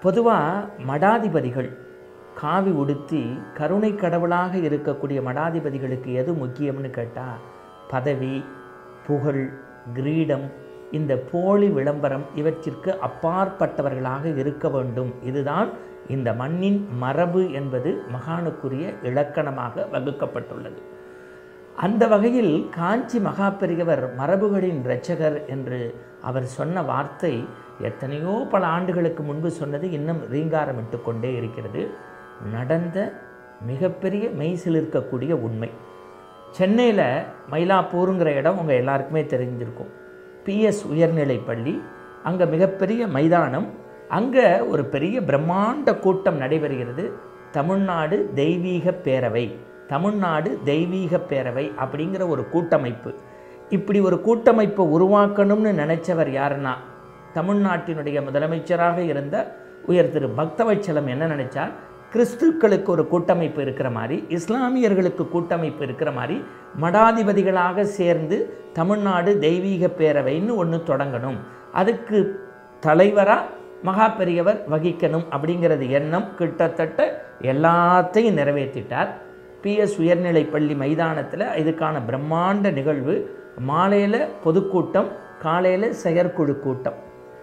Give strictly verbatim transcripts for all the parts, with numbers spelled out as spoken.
பொதுவாக மடாதிபதிகள் காவி உடுத்தி கருணை கடவுளாக இருக்கக்கூடிய மடாதிபதிகளுக்கு எது முக்கியம்னு கேட்டால் பதவி, புகழ், கிரீடம், இந்த போலி விளம்பரம் இவற்றிற்கு அப்பாற்பட்டவர்களாக இருக்க வேண்டும். இதுதான் இந்த மண்ணின் மரபு என்பது மகானுக்குரிய இலக்கணமாக வகுக்கப்பட்டுள்ளது. அந்த வகையில் காஞ்சி மகாபெரியவர் மரபுகளின் இரட்சகர் என்று அவர் சொன்ன வார்த்தை எத்தனையோ பல ஆண்டுகளுக்கு முன்பு சொன்னது இன்னும் ரீங்காரமிட்டு கொண்டே இருக்கிறது. நடந்த மிகப்பெரிய மெய்சிலிருக்கக்கூடிய உண்மை. சென்னையில் மயிலாப்பூருங்கிற இடம் உங்கள் எல்லாருக்குமே தெரிஞ்சிருக்கும். பிஎஸ் உயர்நிலைப்பள்ளி, அங்கே மிகப்பெரிய மைதானம், அங்கே ஒரு பெரிய பிரம்மாண்ட கூட்டம் நடைபெறுகிறது. தமிழ்நாடு தெய்வீக பேரவை, தமிழ்நாடு தெய்வீக பேரவை அப்படிங்கிற ஒரு கூட்டமைப்பு. இப்படி ஒரு கூட்டமைப்பை உருவாக்கணும்னு நினைச்சவர் யாருன்னா தமிழ்நாட்டினுடைய முதலமைச்சராக இருந்த உயர் திரு பக்தவச்சலம் என்ன நினைச்சார், கிறிஸ்துக்களுக்கு ஒரு கூட்டமைப்பு இருக்கிற மாதிரி, இஸ்லாமியர்களுக்கு கூட்டமைப்பு இருக்கிற மாதிரி மடாதிபதிகளாக சேர்ந்து தமிழ்நாடு தெய்வீக பேரவைன்னு ஒன்று தொடங்கணும், அதுக்கு தலைவராக மகாபெரியவர் வகிக்கணும் அப்படிங்கிறது எண்ணம். கிட்டத்தட்ட எல்லாத்தையும் நிறைவேற்றிட்டார். பிஎஸ் உயர்நிலைப்பள்ளி மைதானத்தில் இதுக்கான பிரம்மாண்ட நிகழ்வு. மாலையில் பொதுக்கூட்டம், காலையில் செயற்குழு கூட்டம்.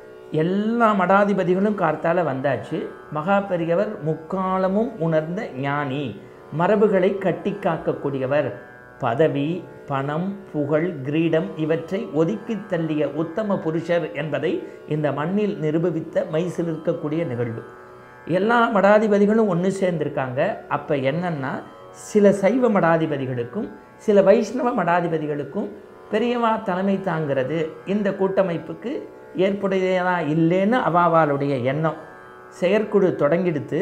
எல்லா மடாதிபதிகளும் கார்த்தால வந்தாச்சு. மகாபெரியவர் முக்காலமும் உணர்ந்த ஞானி, மரபுகளை கட்டி காக்கக்கூடியவர், பதவி, பணம், புகழ், கிரீடம் இவற்றை ஒதுக்கி தள்ளிய உத்தம புருஷர் என்பதை இந்த மண்ணில் நிரூபித்த மைசிலிருக்கக்கூடிய நிகழ்வு. எல்லா மடாதிபதிகளும் ஒன்று சேர்ந்திருக்காங்க. அப்போ என்னன்னா, சில சைவ மடாதிபதிகளுக்கும் சில வைஷ்ணவ மடாதிபதிகளுக்கும் பெரியவா தலைமை தாங்கிறது இந்த கூட்டமைப்புக்கு ஏற்புடையதா இல்லைன்னு அவாவாளுடைய எண்ணம். செயற்குழு தொடங்கிடுத்து.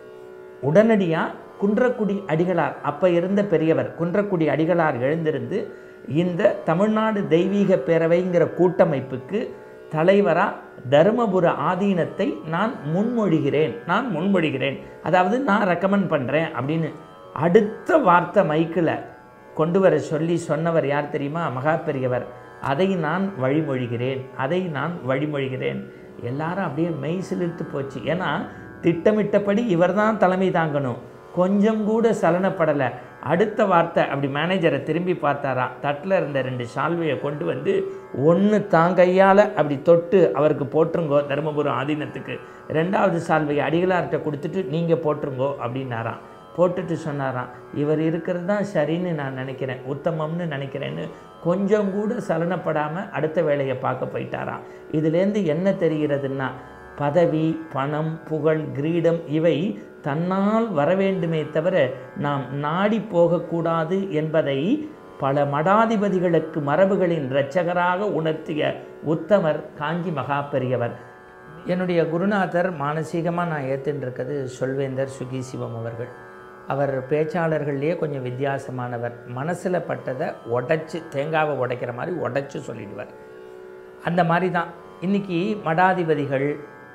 உடனடியாக குன்றக்குடி அடிகளார், அப்போ இருந்த பெரியவர் குன்றக்குடி அடிகளார் எழுந்திருந்து இந்த தமிழ்நாடு தெய்வீக பேரவைங்கிற கூட்டமைப்புக்கு தலைவராக தருமபுர ஆதீனத்தை நான் முன்மொழிகிறேன் நான் முன்மொழிகிறேன் அதாவது நான் ரெக்கமெண்ட் பண்ணுறேன் அப்படின்னு அடுத்த வார்த்தை மைக்கில் கொண்டு வர சொல்லி சொன்னவர் யார் தெரியுமா? மகாபெரியவர். அதை நான் வழிமொழிகிறேன் அதை நான் வழிமொழிகிறேன் எல்லாரும் அப்படியே மெய் சிலிர்த்து போச்சு. ஏன்னா திட்டமிட்டபடி இவர் தான் தலைமை தாங்கணும். கொஞ்சம் கூட சலனப்படலை. அடுத்த வார்த்தை அப்படி மேனேஜரை திரும்பி பார்த்தாராம். தட்டில் இருந்த ரெண்டு சால்வையை கொண்டு வந்து ஒன்று தாங்கையால் அப்படி தொட்டு அவருக்கு போட்டுருங்கோ தருமபுரம் ஆதீனத்துக்கு, ரெண்டாவது சால்வையை அடிகளார்கிட்ட கொடுத்துட்டு நீங்கள் போட்டுருங்கோ அப்படின்னாராம். போட்டுட்டு சொன்னாராம், இவர் இருக்கிறது தான் சரின்னு நான் நினைக்கிறேன், உத்தமம்னு நினைக்கிறேன்னு கொஞ்சம் கூட சலனப்படாமல் அடுத்த வேலையை பார்க்க போயிட்டாராம். இதுலேருந்து என்ன தெரிகிறதுன்னா, பதவி, பணம், புகழ், கிரீடம் இவை தன்னால் வரவேண்டுமே தவிர நாம் நாடி போகக்கூடாது என்பதை பல மடாதிபதிகளுக்கு மரபுகளின் இரட்சகராக உணர்த்திய உத்தமர் காஞ்சி மகாபெரியவர். என்னுடைய குருநாதர் மானசீகமாக நான் ஏற்றுன்றிருக்கிறது சொல்வேந்தர் சுகி சிவம் அவர்கள். அவர் பேச்சாளர்கள்லேயே கொஞ்சம் வித்தியாசமானவர். மனசில் பட்டதை உடைச்சி, தேங்காவை உடைக்கிற மாதிரி உடைச்சி சொல்லிடுவார். அந்த மாதிரி தான் இன்றைக்கி மடாதிபதிகள்,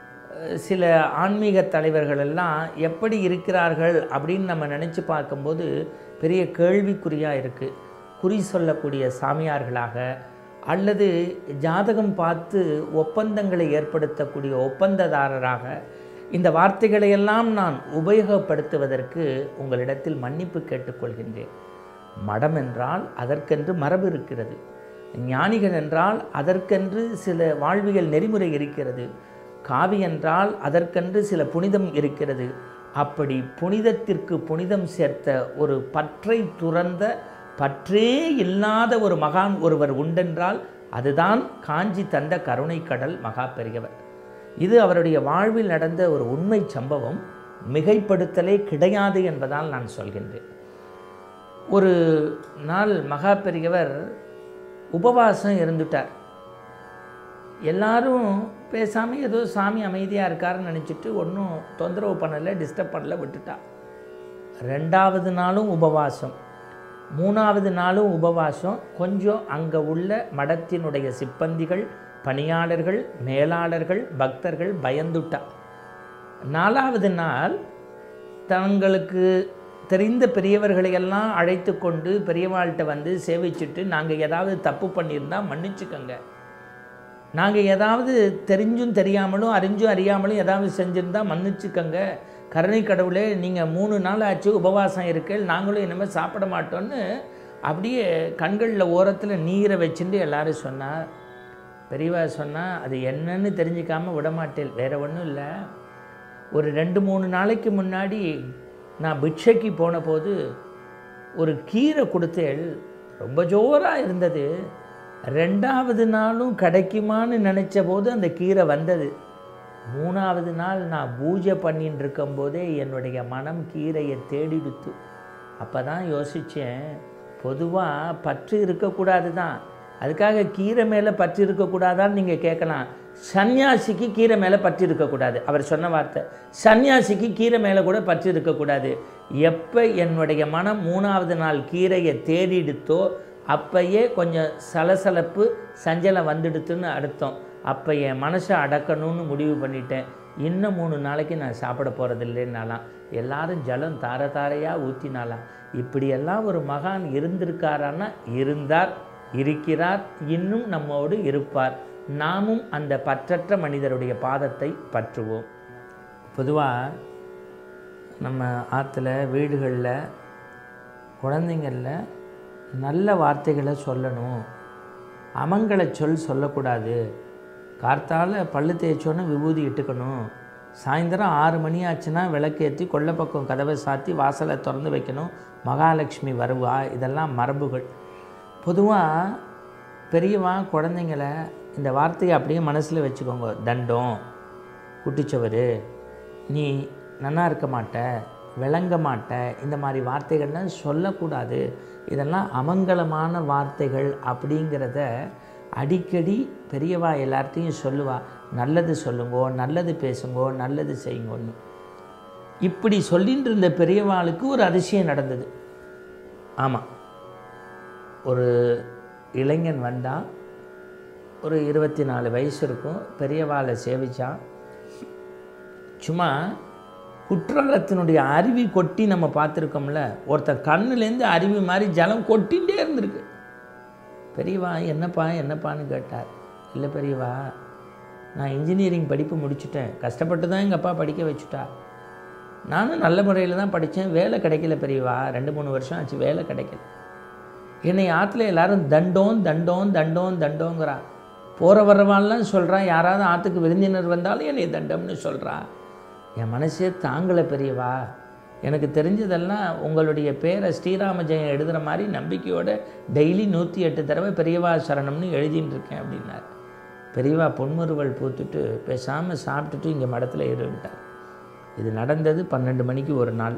சில ஆன்மீக தலைவர்கள் எல்லாம் எப்படி இருக்கிறார்கள் அப்படின்னு நம்ம நினச்சி பார்க்கும்போது பெரிய கேள்விக்குறியாக இருக்குது. குறி சொல்லக்கூடிய சாமியார்களாக அல்லது ஜாதகம் பார்த்து ஒப்பந்தங்களை ஏற்படுத்தக்கூடிய ஒப்பந்ததாரராக இந்த வார்த்தைகளையெல்லாம் நான் உபயோகப்படுத்துவதற்கு உங்களிடத்தில் மன்னிப்பு கேட்டுக்கொள்கின்றேன். மடம் என்றால் அதற்கென்று மரபு இருக்கிறது. ஞானிகள் என்றால் அதற்கென்று சில வாழ்வியல் நெறிமுறை இருக்கிறது. காவி என்றால் அதற்கென்று சில புனிதம் இருக்கிறது. அப்படி புனிதத்திற்கு புனிதம் சேர்த்த ஒரு பற்றை துறந்த, பற்றே இல்லாத ஒரு மகான் ஒருவர் உண்டென்றால் அதுதான் காஞ்சி தந்த கருணை கடல் மகாபெரியவர். இது அவருடைய வாழ்வில் நடந்த ஒரு உண்மை சம்பவம். மிகைப்படுத்தலே கிடையாது என்பதால் நான் சொல்கின்றேன். ஒரு நாள் மகாபெரியவர் உபவாசம் இருந்துட்டார். எல்லாரும் பேசாமல் ஏதோ சாமி அமைதியாக இருக்காருன்னு நினச்சிட்டு ஒன்றும் தொந்தரவு பண்ணலை, டிஸ்டர்ப் பண்ணல, விட்டுட்டா. ரெண்டாவது நாளும் உபவாசம், மூணாவது நாளும் உபவாசம். கொஞ்சம் அங்கே உள்ள மடத்தினுடைய சிப்பந்திகள், பணியாளர்கள், மேலாளர்கள், பக்தர்கள் பயந்துட்டா. நாலாவது நாள் தங்களுக்கு தெரிந்த பெரியவர்களையெல்லாம் அழைத்து கொண்டு பெரியவாள்கிட்ட வந்து சேவிச்சுட்டு, நாங்கள் ஏதாவது தப்பு பண்ணியிருந்தால் மன்னிச்சுக்கோங்க, நாங்கள் ஏதாவது தெரிஞ்சும் தெரியாமலும் அறிஞ்சும் அறியாமலும் ஏதாவது செஞ்சுருந்தால் மன்னிச்சுக்கங்க, கருணை கடவுளே, நீங்கள் மூணு நாள் ஆச்சு உபவாசம் இருக்கேள், நாங்களும் இனிமேல் சாப்பிட மாட்டோன்னு அப்படியே கண்களில் ஓரத்தில் நீரை வச்சுட்டு எல்லோரும் சொன்னார். பெரியவா சொன்னால் அது என்னன்னு தெரிஞ்சிக்காமல் விடமாட்டேன், வேறு ஒன்றும் இல்லை. ஒரு ரெண்டு மூணு நாளைக்கு முன்னாடி நான் பிட்சைக்கு போன போது ஒரு கீரை கொடுத்தேள், ரொம்ப ஜோராக இருந்தது. ரெண்டாவது நாளும் கிடைக்குமான்னு நினச்ச போது அந்த கீரை வந்தது. மூணாவது நாள் நான் பூஜை பண்ணின்னு இருக்கும்போதே என்னுடைய மனம் கீரையை தேடிடுத்து. அப்போ தான் யோசித்தேன், பொதுவாக பற்று இருக்கக்கூடாது தான், அதுக்காக கீரை மேலே பற்று இருக்கக்கூடாதான்னு நீங்கள் கேட்கலாம். சன்னியாசிக்கு கீரை மேலே பற்று இருக்கக்கூடாது, அவர் சொன்ன வார்த்தை. சன்னியாசிக்கு கீரை மேலே கூட பற்று இருக்கக்கூடாது. எப்போ என்னுடைய மனம் மூணாவது நாள் கீரையை தேடிடுத்தோ அப்போயே கொஞ்சம் சலசலப்பு சஞ்சலம் வந்துடுத்துன்னு அர்த்தம். அப்போ என் மனசை அடக்கணும்னு முடிவு பண்ணிட்டேன். இன்னும் மூணு நாளைக்கு நான் சாப்பிட போகிறதில்லைன்னாலாம். எல்லாரும் ஜலம் தார தாரையாக ஊற்றினாலாம். இப்படியெல்லாம் ஒரு மகான் இருந்திருக்காரான்னா இருந்தார், இருக்கிறார், இன்னும் நம்மோடு இருப்பார். நாமும் அந்த பற்றற்ற மனிதருடைய பாதத்தை பற்றுவோம். பொதுவாக நம்ம ஆற்றுல வீடுகளில் குழந்தைங்களில் நல்ல வார்த்தைகளை சொல்லணும், அமங்கல சொல் சொல்லக்கூடாது. கார்த்தால் பல்லு தேய்ச்சோன்னு விபூதி இட்டுக்கணும், சாயந்தரம் ஆறு மணி ஆச்சுன்னா விளக்கேற்றி கொல்லை பக்கம் கதவை சாத்தி வாசலை திறந்து வைக்கணும், மகாலட்சுமி வருவா. இதெல்லாம் மரபுகள். பொதுவாக பெரியவா குழந்தைங்களை இந்த வார்த்தையை அப்படியே மனசில் வச்சுக்கோங்க. தண்டம், குட்டிச்சவர், நீ நன்னா இருக்க மாட்ட, விளங்க மாட்ட, இந்த மாதிரி வார்த்தைகள்லாம் சொல்லக்கூடாது. இதெல்லாம் அமங்கலமான வார்த்தைகள் அப்படிங்கிறத அடிக்கடி பெரியவா எல்லார்ட்டையும் சொல்லுவா. நல்லது சொல்லுங்கோ, நல்லது பேசுங்கோ, நல்லது செய்யுங்கன்னு. இப்படி சொல்லிட்டு இருந்த பெரியவாளுக்கு ஒரு அதிசயம் நடந்தது. ஆமாம், ஒரு இளைஞன் வந்தால், ஒரு இருபத்தி நாலு வயசு இருக்கும், பெரியவாளை சேவிச்சான். சும்மா குற்றாலத்தினுடைய அருவி கொட்டி நம்ம பார்த்துருக்கோம்ல, ஒருத்தர் கண்ணுலேருந்து அருவி மாதிரி ஜலம் கொட்டிகிட்டே இருந்திருக்கு. பெரியவா என்னப்பா என்னப்பான்னு கேட்டார். இல்லை பெரியவா, நான் இன்ஜினியரிங் படிப்பு முடிச்சுட்டேன், கஷ்டப்பட்டு தான் எங்கள் அப்பா படிக்க வச்சுட்டா. நானும் நல்ல முறையில் தான் படித்தேன், வேலை கிடைக்கல பெரியவா, ரெண்டு மூணு வருஷம் ஆச்சு வேலை கிடைக்கல. என்னை ஆற்றுல எல்லாரும் தண்டோம் தண்டோம் தண்டோம் தண்டோங்கிறா. போகிற வர்றவான்லாம் சொல்கிறான், யாராவது ஆற்றுக்கு விருந்தினர் வந்தாலும் என்னை தண்டம்னு சொல்கிறா. என் மனசே தாங்கலை பெரியவா. எனக்கு தெரிஞ்சதெல்லாம் உங்களுடைய பேரை ஸ்ரீராம ஜெயம் எழுதுகிற மாதிரி நம்பிக்கையோடு டெய்லி நூற்றி எட்டு தடவை பெரியவா சரணம்னு எழுதின்னு இருக்கேன் அப்படின்னார். பெரியவா பொன்முறுவல் பூத்துட்டு பேசாமல் சாப்பிட்டுட்டு இங்கே மடத்தில் இருந்துட்டார். இது நடந்தது பன்னெண்டு மணிக்கு ஒரு நாள்.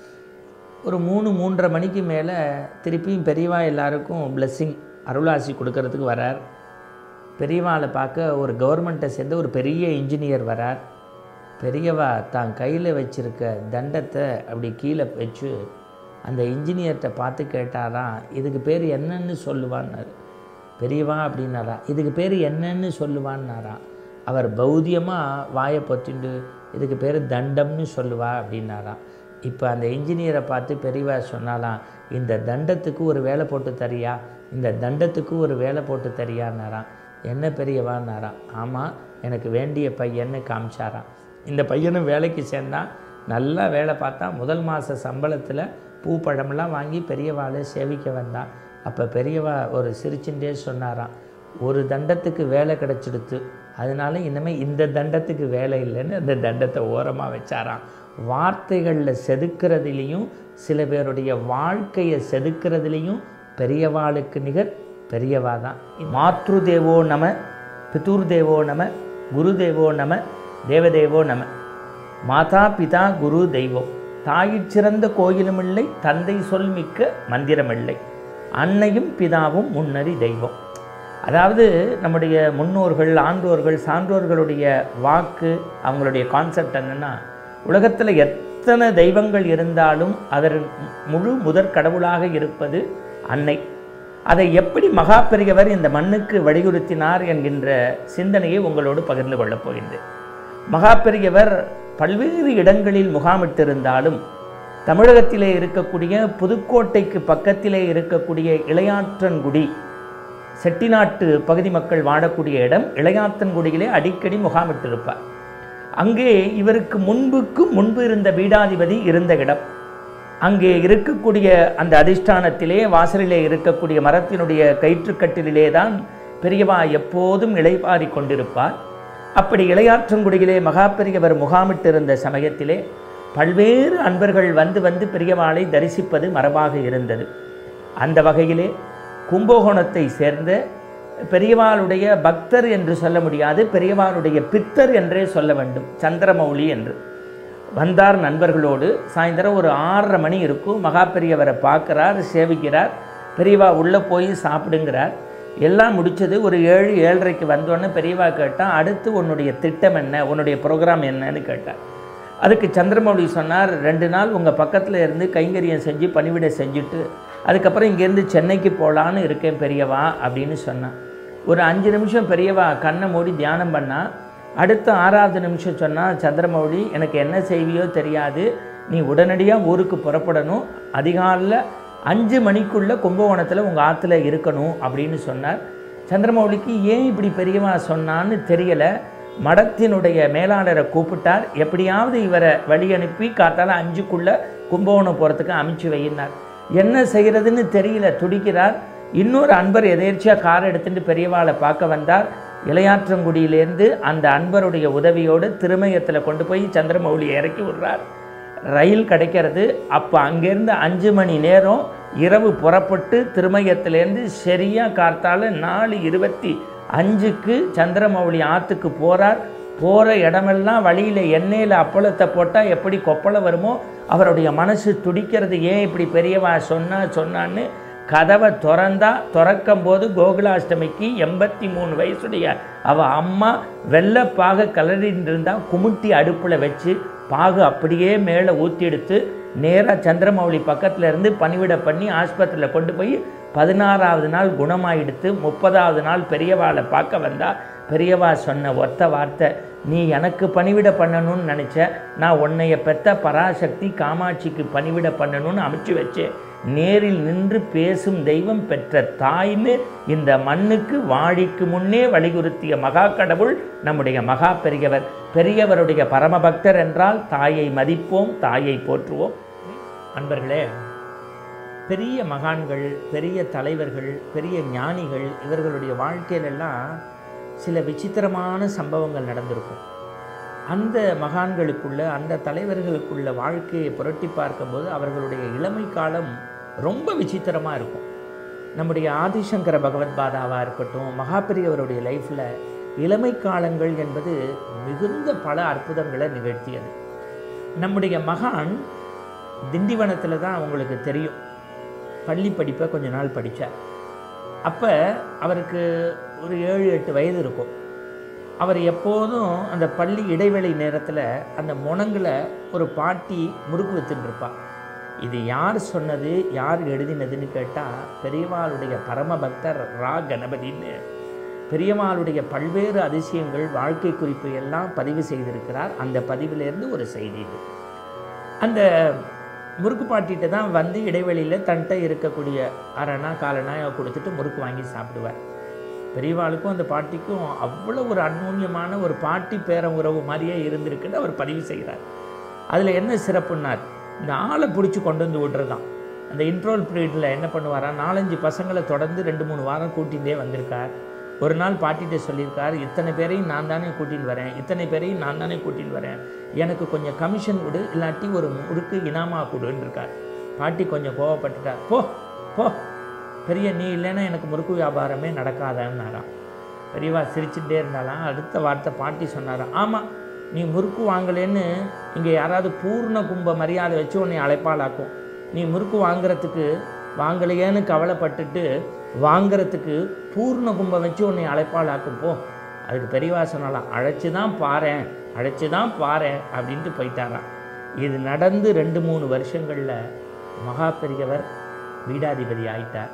ஒரு மூணு மூன்றரை மணிக்கு மேலே திருப்பியும் பெரியவா எல்லாருக்கும் பிளெஸ்ஸிங் அருளாசி கொடுக்கறதுக்கு வரார். பெரியவாளை பார்க்க ஒரு கவர்மெண்ட்டை சேர்ந்த ஒரு பெரிய இன்ஜினியர் வரார். பெரியவா தான் கையில் வச்சுருக்க தண்டத்தை அப்படி கீழே வச்சு அந்த இன்ஜினியர்கிட்ட பார்த்து கேட்டாராம், இதுக்கு பேர் என்னன்னு சொல்லுவான்னாரு. பெரியவா அப்படின்னாரா, இதுக்கு பேர் என்னன்னு சொல்லுவான்னாராம். அவர் பௌத்தியமாக வாயை பொத்திண்டு இதுக்கு பேர் தண்டம்னு சொல்லுவா அப்படின்னாராம். இப்போ அந்த இன்ஜினியரை பார்த்து பெரியவா சொன்னாலாம், இந்த தண்டத்துக்கு ஒரு வேலை போட்டு தரியா, இந்த தண்டத்துக்கு ஒரு வேலை போட்டு தரியான்னாராம். என்ன பெரியவான்னாராம். ஆமாம், எனக்கு வேண்டிய பையன்னு காமிச்சாராம். இந்த பையனும் வேலைக்கு சேர்ந்தான். நல்லா வேலை பார்த்தா முதல் மாத சம்பளத்தில் பூ பழமெல்லாம் வாங்கி பெரியவாளை சேவிக்க வந்தான். அப்போ பெரியவா ஒரு சிரிச்சுட்டே சொன்னாராம், ஒரு தண்டத்துக்கு வேலை கிடச்சிடுத்து, அதனால இனிமேல் இந்த தண்டத்துக்கு வேலை இல்லைன்னு அந்த தண்டத்தை ஓரமாக வச்சாராம். வார்த்தைகளில் செதுக்கிறதுலேயும் சில பேருடைய வாழ்க்கையை செதுக்கிறதுலேயும் பெரியவாளுக்கு நிகர் பெரியவா தான். மாத்ரு தேவோ நம, பிதுர் தேவோ நம, குரு தேவோ நம, தேவதேவோ நம. மாதா பிதா குரு தெய்வம், தாயிற் சிறந்த கோயிலுமில்லை, தந்தை சொல் மிக்க மந்திரமில்லை, அன்னையும் பிதாவும் முன்னறி தெய்வம். அதாவது நம்முடைய முன்னோர்கள், ஆன்றோர்கள், சான்றோர்களுடைய வாக்கு, அவங்களுடைய கான்செப்ட் என்னென்னா, உலகத்தில் எத்தனை தெய்வங்கள் இருந்தாலும் அதன் முழு முதற் கடவுளாக இருப்பது அன்னை. அதை எப்படி மகா பெரியவர் இந்த மண்ணுக்கு வலியுறுத்தினார் என்கின்ற சிந்தனையை உங்களோடு பகிர்ந்து கொள்ளப் போகின்றேன். மகா பெரியவர் பல்வேறு இடங்களில் முகாமிட்டிருந்தாலும் தமிழகத்திலே இருக்கக்கூடிய புதுக்கோட்டைக்கு பக்கத்திலே இருக்கக்கூடிய இளையாற்றன்குடி செட்டிநாட்டு பகுதி மக்கள் வாழக்கூடிய இடம். இளையாத்தன்குடியிலே அடிக்கடி முகாமிட்டிருப்பார். அங்கே இவருக்கு முன்புக்கு முன்பு இருந்த பீடாதிபதி இருந்த இடம். அங்கே இருக்கக்கூடிய அந்த அதிஷ்டானத்திலே வாசலிலே இருக்கக்கூடிய மரத்தினுடைய கயிற்றுக்கட்டிலே தான் பெரியவா எப்போதும் இளைப்பாரி கொண்டிருப்பார். அப்படி இளையாற்றங்குடியிலே மகா பெரியவர் முகாமிட்டிருந்த சமயத்திலே பல்வேறு அன்பர்கள் வந்து வந்து பெரியவாளை தரிசிப்பது மரபாக இருந்தது. அந்த வகையிலே கும்பகோணத்தை சேர்ந்த பெரியவாளுடைய பக்தர் என்று சொல்ல முடியாது, பெரியவாளுடைய பித்தர் என்றே சொல்ல வேண்டும், சந்திரமௌலி என்று வந்தார் நண்பர்களோடு. சாயந்தரம் ஒரு ஆறரை மணி இருக்கும். மகா பெரியவரை பார்க்குறார், சேவிக்கிறார். பெரியவா உள்ளே போய் சாப்பிடுங்கிறார். எல்லாம் முடித்தது. ஒரு ஏழு ஏழரைக்கு வந்தோடனே பெரியவா கேட்டால், அடுத்து உன்னுடைய திட்டம் என்ன, உன்னுடைய ப்ரோக்ராம் என்னன்னு கேட்டார். அதுக்கு சந்திரமௌலி சொன்னார், ரெண்டு நாள் உங்கள் பக்கத்தில் இருந்து கைங்கரியம் செஞ்சு பணிவிடை செஞ்சுட்டு அதுக்கப்புறம் இங்கேருந்து சென்னைக்கு போகலான்னு இருக்கேன் பெரியவா அப்படின்னு சொன்னான். ஒரு அஞ்சு நிமிஷம் பெரியவா கண்ணை மூடி தியானம் பண்ணால், அடுத்த ஆறாவது நிமிஷம் சொன்னால், சந்திரமௌலி எனக்கு என்ன செய்வியோ தெரியாது, நீ உடனடியாக ஊருக்கு புறப்படணும், அதிகாலையில் அஞ்சு மணிக்குள்ளே கும்பகோணத்தில் உங்கள் ஆற்றுல இருக்கணும் அப்படின்னு சொன்னார். சந்திரமௌலிக்கு ஏன் இப்படி பெரியவா சொன்னான்னு தெரியலை. மடத்தினுடைய மேலாளரை கூப்பிட்டார். எப்படியாவது இவரை வழி அனுப்பி காத்தால அஞ்சுக்குள்ளே கும்பகோணம் போகிறதுக்கு அமுச்சு வையினார். என்ன செய்கிறதுன்னு தெரியல, துடிக்கிறார். இன்னொரு அன்பர் எதேர்ச்சியாக கார் எடுத்துட்டு பெரியவாளை பார்க்க வந்தார். இளையாற்றங்குடியிலேருந்து அந்த அன்பருடைய உதவியோடு திருமயத்தில் கொண்டு போய் சந்திரமௌலி இறக்கி விடுறார். ரயில் கிடைக்கிறது. அப்போ அங்கேருந்து அஞ்சு மணி நேரம் இரவு புறப்பட்டு திருமயத்திலேருந்து சரியாக காத்தால நாலு இருபத்தி அஞ்சுக்கு சந்திரமௌலி ஆற்றுக்கு போகிறார். போகிற இடமெல்லாம் வழியில் எண்ணெயில் அப்பளத்தை போட்டால் எப்படி கொப்பளை வருமோ அவருடைய மனசு துடிக்கிறது. ஏன் இப்படி பெரியவா சொன்னா சொன்னான்னு கதவை திறந்தா திறக்கும் போது கோகுலாஷ்டமிக்கு எண்பத்தி மூணு வயசுடைய அவள் அம்மா வெள்ளைப்பாக கலரின்னு இருந்தால் குமுட்டி அடுப்பில் வச்சு பாகு அப்படியே மேலே ஊற்றி எடுத்து நேராக சந்திரமௌலி பக்கத்தில் இருந்து பணிவிட பண்ணி ஆஸ்பத்திரியில் கொண்டு போய் பதினாறாவது நாள் குணமாயிடுத்து. முப்பதாவது நாள் பெரியவாளை பார்க்க வந்தால் பெரியவா சொன்ன ஒத்த வார்த்தை, நீ எனக்கு பணிவிட பண்ணணும்னு நினச்ச, நான் உன்னைய பெற்ற பராசக்தி காமாட்சிக்கு பணிவிட பண்ணணும்னு அமைச்சு வச்சேன். நேரில் நின்று பேசும் தெய்வம் பெற்ற தாய்ன்னு இந்த மண்ணுக்கு வாழிக்கு முன்னே வலியுறுத்திய மகா கடவுள் நம்முடைய மகா பெரியவர். பெரியவருடைய பரமபக்தர் என்றால் தாயை மதிப்போம், தாயை போற்றுவோம். அன்பர்களே, பெரிய மகான்கள், பெரிய தலைவர்கள், பெரிய ஞானிகள், இவர்களுடைய வாழ்க்கையிலெல்லாம் சில விசித்திரமான சம்பவங்கள் நடந்திருக்கும். அந்த மகான்களுக்குள்ள, அந்த தலைவர்களுக்குள்ள வாழ்க்கையை புரட்டி பார்க்கும்போது அவர்களுடைய இளமை காலம் ரொம்ப விசித்திரமாக இருக்கும். நம்முடைய ஆதிசங்கர பகவத்பாதாவாக இருக்கட்டும், மகாபெரியவருடைய லைஃப்பில் இளமை காலங்கள் என்பது மிகுந்த பல அற்புதங்களை நிகழ்த்தியது. நம்முடைய மகான் திண்டிவனத்தில் தான் அவங்களுக்கு தெரியும். பள்ளி படிப்பை கொஞ்ச நாள் படித்தார். அப்போ அவருக்கு ஒரு ஏழு எட்டு வயது இருக்கும். அவர் எப்போதும் அந்த பள்ளி இடைவெளி நேரத்தில் அந்த முனங்கில் ஒரு பாட்டி முறுக்கு வச்சுட்டுருப்பாள். இது யார் சொன்னது, யார் எழுதினதுன்னு கேட்டால் பெரியவாளுடைய பரமபக்தர் ரா கணபதின்னு பெரியவாளுடைய பல்வேறு அதிசயங்கள், வாழ்க்கை குறிப்பு எல்லாம் பதிவு செய்திருக்கிறார். அந்த பதிவிலேருந்து ஒரு செய்தி இது. அந்த முறுக்கு பாட்டிகிட்ட தான் வந்து இடைவெளியில் தன்ட்ட இருக்கக்கூடிய அரைனா காலனா கொடுத்துட்டு முறுக்கு வாங்கி சாப்பிடுவார். பெரியவாளுக்கும் அந்த பாட்டிக்கும் அவ்வளோ ஒரு அந்யோன்யமான ஒரு பாட்டி பேர உறவு மாதிரியே இருந்திருக்குன்னு அவர் பதிவு செய்கிறார். அதில் என்ன சிறப்புன்னார், இந்த ஆளை பிடிச்சி கொண்டு வந்து விடுறது தான். அந்த இன்ட்ரோல் பீரியடில் என்ன பண்ணுவாரா, நாலஞ்சு பசங்களை தொடர்ந்து ரெண்டு மூணு வாரம் கூட்டிகிட்டே வந்திருக்கார். ஒரு நாள் பாட்டிகிட்ட சொல்லியிருக்கார், இத்தனை பேரையும் நான் தானே கூட்டின்னு வரேன், இத்தனை பேரையும் நான் தானே கூட்டின்னு வரேன், எனக்கு கொஞ்சம் கமிஷன் கொடு, இல்லாட்டி ஒரு முறுக்கு இனாமா கொடுன்னு இருக்கார். பாட்டி கொஞ்சம் கோவப்பட்டுட்டார். போ போ பெரிய, நீ இல்லைன்னா எனக்கு முறுக்கு வியாபாரமே நடக்காதான்னாராம். பெரியவா சிரிச்சுட்டே இருந்தாலாம். அடுத்த வார்த்தை பாட்டி சொன்னாராம், ஆமாம், நீ முறுக்கு வாங்கலேன்னு இங்கே யாராவது பூர்ண கும்ப மரியாதை வச்சு உன்னை அழைப்பாளாக்கும். நீ முறுக்கு வாங்குறதுக்கு வாங்கலையேன்னு கவலைப்பட்டுட்டு வாங்கிறதுக்கு பூர்ண கும்பம் வச்சு உன்னை அழைப்பாளாக்கும் போ. அதுக்கு பெரியவா சொன்னாலாம், அழைச்சி தான் பாரேன், அழைச்சி தான் பாரேன் அப்படின்ட்டு போயிட்டாராம். இது நடந்து ரெண்டு மூணு வருஷங்களில் மகா பெரியவர் பீடாதிபதி ஆயிட்டார்.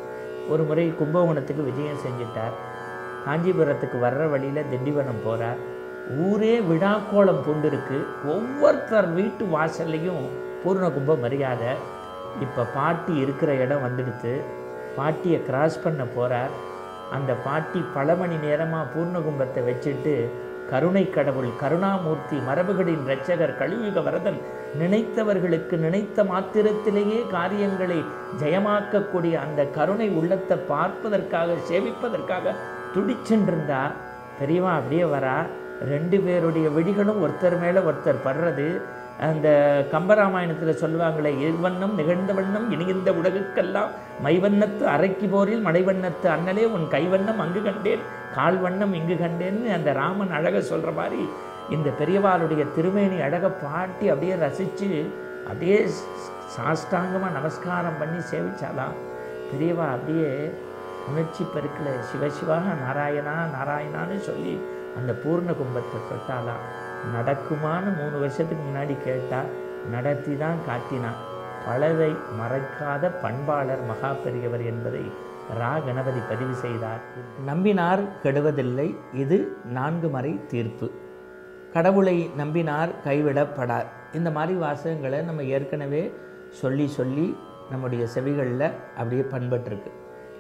ஒரு முறை கும்பகோணத்துக்கு விஜயம் செஞ்சிட்டார். காஞ்சிபுரத்துக்கு வர்ற வழியில் திண்டிவனம் போகிறார். ஊரே விழாக்கோளம் கொண்டிருக்கு. ஒவ்வொருத்தர் வீட்டு வாசல்லையும் பூர்ண கும்ப மரியாதை. இப்போ பாட்டி இருக்கிற இடம் வந்துடுத்து. பாட்டியை கிராஸ் பண்ண போகிறார். அந்த பாட்டி பல மணி நேரமாக பூர்ணகும்பத்தை வச்சுட்டு கருணை கடவுள் கருணாமூர்த்தி மரபுகளின் இரட்சகர் கலியுக வரதன் நினைத்தவர்களுக்கு நினைத்த மாத்திரத்திலேயே காரியங்களை ஜெயமாக்கக்கூடிய அந்த கருணை உள்ளத்தை பார்ப்பதற்காக சேவிப்பதற்காக துடிச்சென்றிருந்தா பெரியவா அப்படியே வரா. ரெண்டு பேருடைய விழிகளும் ஒருத்தர் மேலே ஒருத்தர் படுறது. அந்த கம்பராமாயணத்தில் சொல்லுவாங்களே, இருவண்ணம் நிகழ்ந்த வண்ணம் இனிந்த உலகுக்கெல்லாம் மைவண்ணத்து அரைக்கி போரில் மலைவண்ணத்து அண்ணலே உன் கைவண்ணம் அங்கு கண்டேன் கால் வண்ணம் இங்கு கண்டேன்னு அந்த ராமன் அழக சொல்கிற மாதிரி இந்த பெரியவாளுடைய திருமேனி அழகை பாட்டி அப்படியே ரசித்து அப்படியே சாஷ்டாங்கமாக நமஸ்காரம் பண்ணி சேவிச்சாலாம். பெரியவா அப்படியே உணர்ச்சி பெருக்கில் சிவசிவாக நாராயணா நாராயணான்னு சொல்லி அந்த பூர்ண கும்பத்தை தொட்டாலாம். நடக்குமான்னு மூணு வருஷத்துக்கு முன்னாடி கேட்டால் நடத்தி தான் காட்டினான். பலதை மறைக்காத பண்பாளர் மகா பெரியவர் என்பதை ரா கணபதி பதிவு செய்தார். நம்பினார் கெடுவதில்லை, இது நான்கு மறை தீர்ப்பு. கடவுளை நம்பினார் கைவிடப்படார். இந்த மாதிரி வாசகங்களை நம்ம ஏற்கனவே சொல்லி சொல்லி நம்முடைய செவிகளில் அப்படியே பண்பட்டிருக்கு.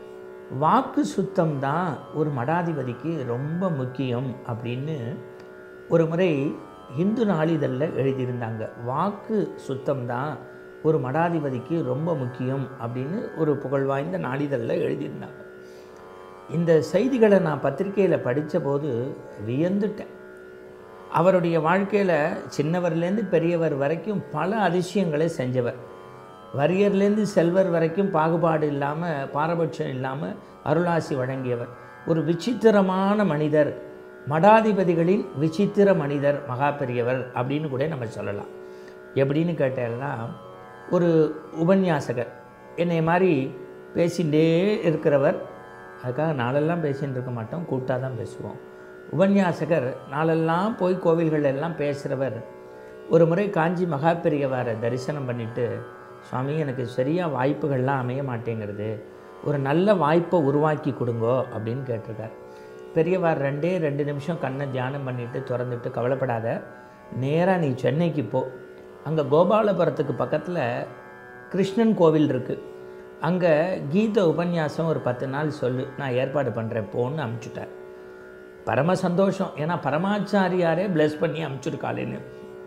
வாக்கு சுத்தம் தான் ஒரு மடாதிபதிக்கு ரொம்ப முக்கியம் அப்படின்னு ஒரு முறை இந்து நாளிதழில் எழுதியிருந்தாங்க. வாக்கு சுத்தம் தான் ஒரு மடாதிபதிக்கு ரொம்ப முக்கியம் அப்படின்னு ஒரு புகழ்வாய்ந்த நாளிதழில் எழுதியிருந்தாங்க. இந்த செய்திகளை நான் பத்திரிகையில் படித்த போது வியந்துட்டேன். அவருடைய வாழ்க்கையில் சின்னவர்லேருந்து பெரியவர் வரைக்கும் பல அதிசயங்களை செஞ்சவர். வறியர்லேருந்து செல்வர் வரைக்கும் பாகுபாடு இல்லாமல் பாரபட்சம் இல்லாமல் அருளாசி வழங்கியவர். ஒரு விசித்திரமான மனிதர், மடாதிபதிகளின் விசித்திர மனிதர் மகா பெரியவர் அப்படின்னு கூட நம்ம சொல்லலாம். எப்படின்னு கேட்டேன்னா, ஒரு உபன்யாசகர் என்னை மாதிரி பேசிகிட்டே இருக்கிறவர். அதுக்காக நாளெல்லாம் பேசிகிட்டு இருக்க மாட்டோம், கூட்டாக தான் பேசுவோம். உபன்யாசகர் நாளெல்லாம் போய் கோவில்கள் எல்லாம் பேசுகிறவர் ஒரு முறை காஞ்சி மகா பெரியவரை தரிசனம் பண்ணிவிட்டு, சுவாமி எனக்கு சரியாக வாய்ப்புகள்லாம் அமைய மாட்டேங்கிறது, ஒரு நல்ல வாய்ப்பை உருவாக்கி கொடுங்கோ அப்படின்னு கேட்டிருக்கார். பெரியவார் ரெண்டே ரெண்டு நிமிஷம் கண்ணை தியானம் பண்ணிவிட்டு திறந்துட்டு, கவலைப்படாத, நேராக நீ சென்னைக்கு போ, அங்கே கோபாலபுரத்துக்கு பக்கத்தில் கிருஷ்ணன் கோவில் இருக்குது, அங்கே கீத உபன்யாசம் ஒரு பத்து நாள் சொல்லு, நான் ஏற்பாடு பண்ணுறேன் போன்னு அமுச்சுட்டார். பரம சந்தோஷம், ஏன்னா பரமாச்சாரியாரே பிளஸ் பண்ணி அமுச்சுருக்காளேன்னு.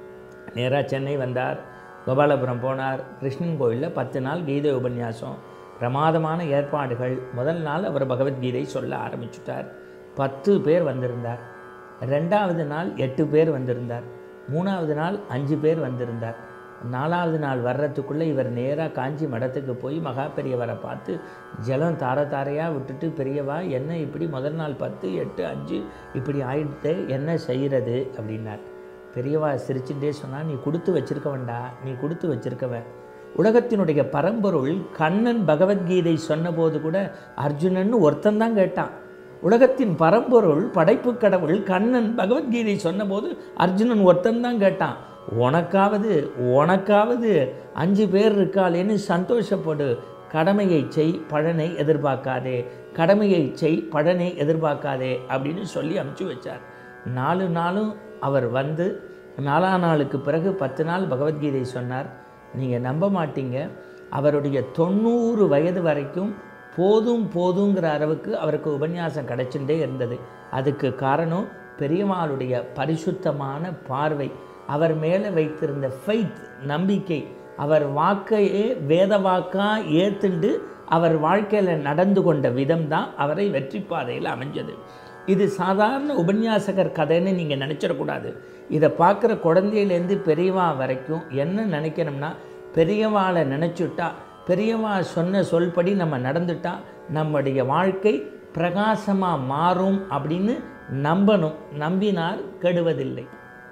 நேராக சென்னை வந்தார், கோபாலபுரம் போனார். கிருஷ்ணன் கோவிலில் பத்து நாள் கீதை உபன்யாசம், பிரமாதமான ஏற்பாடுகள். முதல் நாள் அவர் பகவத்கீதை சொல்ல ஆரம்பிச்சுட்டார். பத்து பேர் வந்திருந்தார். ரெண்டாவது நாள் எட்டு பேர் வந்திருந்தார். மூணாவது நாள் அஞ்சு பேர் வந்திருந்தார். நாலாவது நாள் வர்றதுக்குள்ளே இவர் நேராக காஞ்சி மடத்துக்கு போய் மகா பெரியவரை பார்த்து ஜலம் தார தாரையாக விட்டுட்டு, பெரியவா என்ன இப்படி முதல் நாள் பத்து எட்டு அஞ்சு இப்படி ஆயிடுத்து, என்ன செய்கிறது அப்படின்னார். பெரியவா சிரிச்சுட்டே சொன்னால், நீ கொடுத்து வச்சிருக்க வேண்டா, நீ கொடுத்து வச்சிருக்கவன். உலகத்தினுடைய பரம்பொருள் கண்ணன் பகவத்கீதை சொன்னபோது கூட அர்ஜுனன் ஒருத்தந்தான் கேட்டான். உலகத்தின் பரம்பொருள் படைப்பு கடவுள் கண்ணன் பகவத்கீதை சொன்னபோது அர்ஜுனன் ஒருத்தந்தான் கேட்டான். உனக்காவது உனக்காவது அஞ்சு பேர் இருக்காளேன்னு சந்தோஷப்படு, கடமையை செய் பலனை எதிர்பார்க்காதே, கடமையை செய் பலனை எதிர்பார்க்காதே அப்படின்னு சொல்லி அமுச்சு வச்சார். நாலு நாளும் அவர் வந்து நாலாம் நாளுக்கு பிறகு பத்து நாள் பகவத்கீதை சொன்னார். நீங்கள் நம்ப மாட்டீங்க, அவருடைய தொண்ணூறு வயது வரைக்கும் போதும் போதுங்கிற அளவுக்கு அவருக்கு உபன்யாசம் கிடைச்சுட்டே இருந்தது. அதுக்கு காரணம் பெரியவாளுடைய பரிசுத்தமான பார்வை, அவர் மேலே வைத்திருந்த ஃபெய்த், நம்பிக்கை, அவர் வாக்கையே வேத வாக்காக ஏற்றுண்டு அவர் வாழ்க்கையில் நடந்து கொண்ட விதம் தான் அவரை வெற்றி பாதையில் அமைஞ்சது. இது சாதாரண உபன்யாசகர் கதைன்னு நீங்கள் நினச்சிடக்கூடாது. இதை பார்க்குற குழந்தையிலேருந்து பெரியவா வரைக்கும் என்ன நினைக்கணும்னா, பெரியவாளை நினச்சுட்டா, பெரியவா சொன்ன சொல்படி நம்ம நடந்துட்டா நம்முடைய வாழ்க்கை பிரகாசமாக மாறும் அப்படின்னு நம்பணும். நம்பினார் கெடுவதில்லை.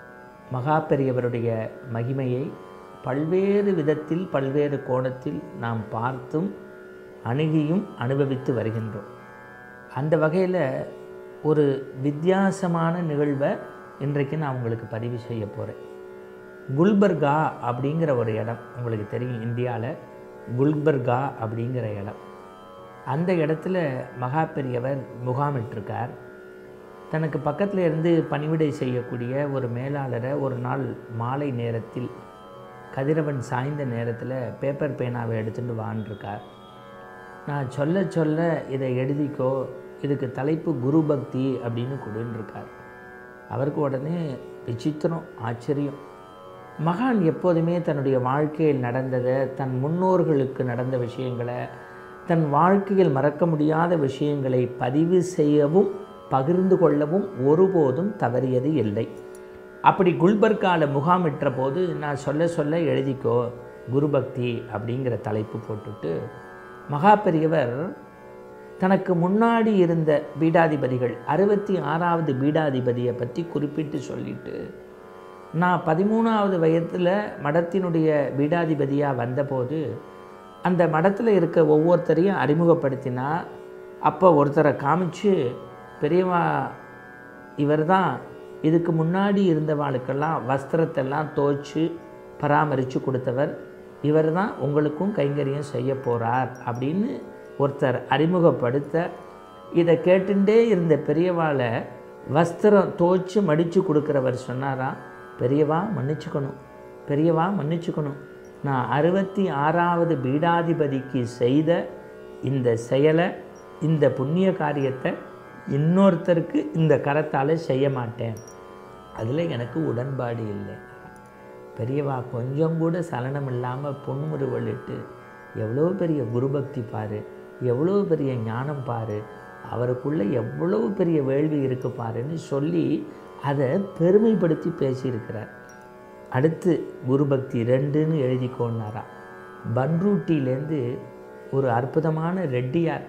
மகா பெரியவருடைய மகிமையை பல்வேறு விதத்தில் பல்வேறு கோணத்தில் நாம் பார்த்தும் அணுகியும் அனுபவித்து வருகின்றோம். அந்த வகையில் ஒரு வித்தியாசமான நிகழ்வை இன்றைக்கு நான் உங்களுக்கு பதிவு செய்ய போகிறேன். குல்பர்கா அப்படிங்கிற ஒரு இடம் உங்களுக்கு தெரியும், இந்தியாவில் குல்பர்கா அப்படிங்கிற இடம். அந்த இடத்துல மகா பெரியவர் முகாமிட்டிருக்கார். தனக்கு பக்கத்தில் இருந்து பணிவிடை செய்யக்கூடிய ஒரு மேலாளரை ஒரு நாள் மாலை நேரத்தில் கதிரவன் சாய்ந்த நேரத்தில் பேப்பர் பேனாவை எடுத்துகிட்டு வான்ருக்கார். நான் சொல்ல சொல்ல இதை எழுதிக்கோ, இதுக்கு தலைப்பு குரு பக்தி அப்படின்னு கொடுன்ருக்கார். அவருக்கு உடனே விசித்திரம், ஆச்சரியம். மகான் எப்போதுமே தன்னுடைய வாழ்க்கையில் நடந்ததை, தன் முன்னோர்களுக்கு நடந்த விஷயங்களை, தன் வாழ்க்கையில் மறக்க முடியாத விஷயங்களை பதிவு செய்யவும் பகிர்ந்து கொள்ளவும் ஒருபோதும் தவறியது இல்லை. அப்படி குல்பர்காவில் முகாமிட்ட போது நான் சொல்ல சொல்ல எழுதிக்கோ குரு பக்தி அப்படிங்கிற தலைப்பு போட்டுட்டு, மகா பெரியவர் தனக்கு முன்னாடி இருந்த பீடாதிபதிகள் அறுபத்தி ஆறாவது பீடாதிபதியை பற்றி குறிப்பிட்டு சொல்லிட்டு, நான் பதிமூணாவது வயதில் மடத்தினுடைய பீடாதிபதியாக வந்தபோது அந்த மடத்தில் இருக்க ஒவ்வொருத்தரையும் அறிமுகப்படுத்தினா, அப்போ ஒருத்தரை காமிச்சு, பெரியவா இவர் தான் இதுக்கு முன்னாடி இருந்தவாளுக்கெல்லாம் வஸ்திரத்தெல்லாம் துவைச்சு பராமரித்து கொடுத்தவர், இவர் தான் உங்களுக்கும் கைங்கரியம் செய்ய போகிறார் அப்படின்னு ஒருத்தர் அறிமுகப்படுத்த, இதை கேட்டுட்டே இருந்த பெரியவாளை வஸ்திரம் துவைச்சு மடித்து கொடுக்குறவர் சொன்னாராம், பெரியவா மன்னிச்சுக்கணும், பெரியவா மன்னிச்சுக்கணும், நான் அறுபத்தி ஆறாவது பீடாதிபதிக்கு செய்த இந்த செயலை, இந்த புண்ணிய காரியத்தை இன்னொருத்தருக்கு இந்த கரத்தால் செய்ய மாட்டேன், அதில் எனக்கு உடன்பாடு இல்லை. பெரியவா கொஞ்சம் கூட சலனம் இல்லாமல் புன்முறுவலிட்டு, எவ்வளோ பெரிய குருபக்தி பாரு, எவ்வளோ பெரிய ஞானம் பாரு, அவருக்குள்ளே எவ்வளோ பெரிய வேள்வி இருக்கு பாருன்னு சொல்லி அதை பெருமைப்படுத்தி பேசியிருக்கிறார். அடுத்து குருபக்தி ரெண்டுன்னு எழுதிக்கோன்னாரா. பன்ரூட்டிலேருந்து ஒரு அற்புதமான ரெட்டியார்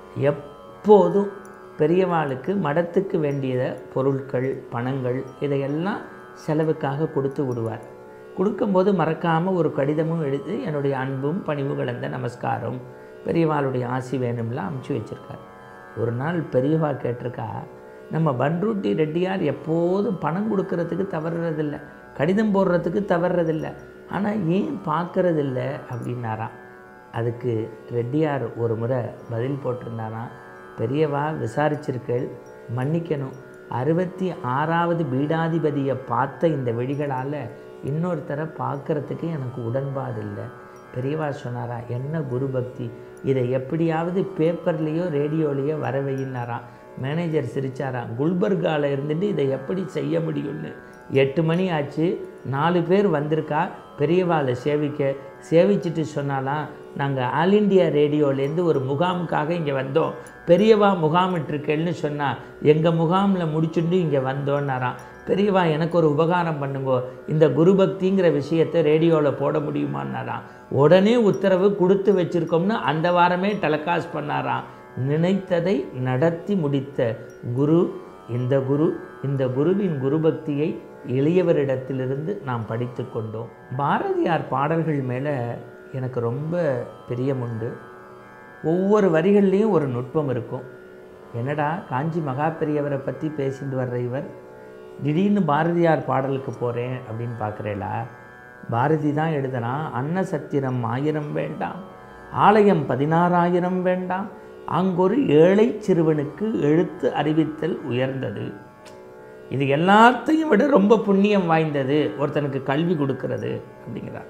எப்போதும் பெரியவாளுக்கு மடத்துக்கு வேண்டிய பொருட்கள், பணங்கள் இதையெல்லாம் செலவுக்காக கொடுத்து விடுவார். கொடுக்கும்போது மறக்காமல் ஒரு கடிதமும் எழுதி, என்னுடைய அன்பும் பணிவு கலந்த நமஸ்காரம், பெரியவாளுடைய ஆசி வேணும்லாம் அமுச்சு வச்சுருக்கார். ஒரு நாள் பெரியவா கேட்டிருக்கா, நம்ம பன்ருட்டி ரெட்டியார் எப்போதும் பணம் கொடுக்கறதுக்கு தவறுறதில்லை, கடிதம் போடுறதுக்கு தவறுறதில்லை, ஆனால் ஏன் பார்க்கறதில்ல அப்படின்னாராம். அதுக்கு ரெட்டியார் ஒரு முறை பதில் போட்டிருந்தாராம், பெரியவா விசாரிச்சிருக்கள், மன்னிக்கணும், அறுபத்தி ஆறாவது பீடாதிபதியை பார்த்த இந்த விழிகளால் இன்னொருத்தரை பார்க்குறதுக்கு எனக்கு உடன்பாடு இல்லை. பெரியவா சொன்னாரா, என்ன குரு பக்தி, இதை எப்படியாவது பேப்பர்லேயோ ரேடியோலேயோ வர வையினாராம். மேனேஜர் சிரிச்சாராம், குல்பர்காவில் இருந்துட்டு இதை எப்படி செய்ய முடியும்னு. எட்டு மணி ஆச்சு, நாலு பேர் வந்திருக்கா பெரியவாளை சேவிக்க. சேவிச்சுட்டு சொன்னாலாம், நாங்கள் ஆல் இண்டியா ரேடியோலேருந்து ஒரு முகாமுக்காக இங்கே வந்தோம், பெரியவா முகாமிட்டிருக்கேன்னு சொன்னால் எங்கள் முகாமில் முடிச்சுட்டு இங்கே வந்தோன்னாராம். பெரியவா எனக்கு ஒரு உபகாரம் பண்ணுங்கோ, இந்த குருபக்திங்கிற விஷயத்தை ரேடியோவில் போட முடியுமான்னாராம். உடனே உத்தரவு கொடுத்து வச்சுருக்கோம்னு அந்த வாரமே டெலிகாஸ்ட் பண்ணாராம். நினைத்ததை நடத்தி முடித்த குரு இந்த குரு. இந்த குருவின் குருபக்தியை எளியவரிடத்திலிருந்து நாம் படித்து கொண்டோம். பாரதியார் பாடல்கள் மேலே எனக்கு ரொம்ப பிரியமுண்டு. ஒவ்வொரு வரிகள்லேயும் ஒரு நுட்பம் இருக்கும். என்னடா காஞ்சி மகா பெரியவரை பற்றி பேசிட்டு வர்ற இவர் திடீர்னு பாரதியார் பாடலுக்கு போகிறேன் அப்படின்னு பார்க்குறேளா? பாரதி தான் எழுதுனான், அன்ன சத்திரம் ஆயிரம் வேண்டாம், ஆலயம் பதினாறாயிரம் வேண்டாம், அங்கொரு ஏழை சிறுவனுக்கு எழுத்து அறிவித்தல் உயர்ந்தது. இது எல்லாத்தையும் விட ரொம்ப புண்ணியம் வாய்ந்தது ஒருத்தனுக்கு கல்வி கொடுக்கறது அப்படிங்கிறார்.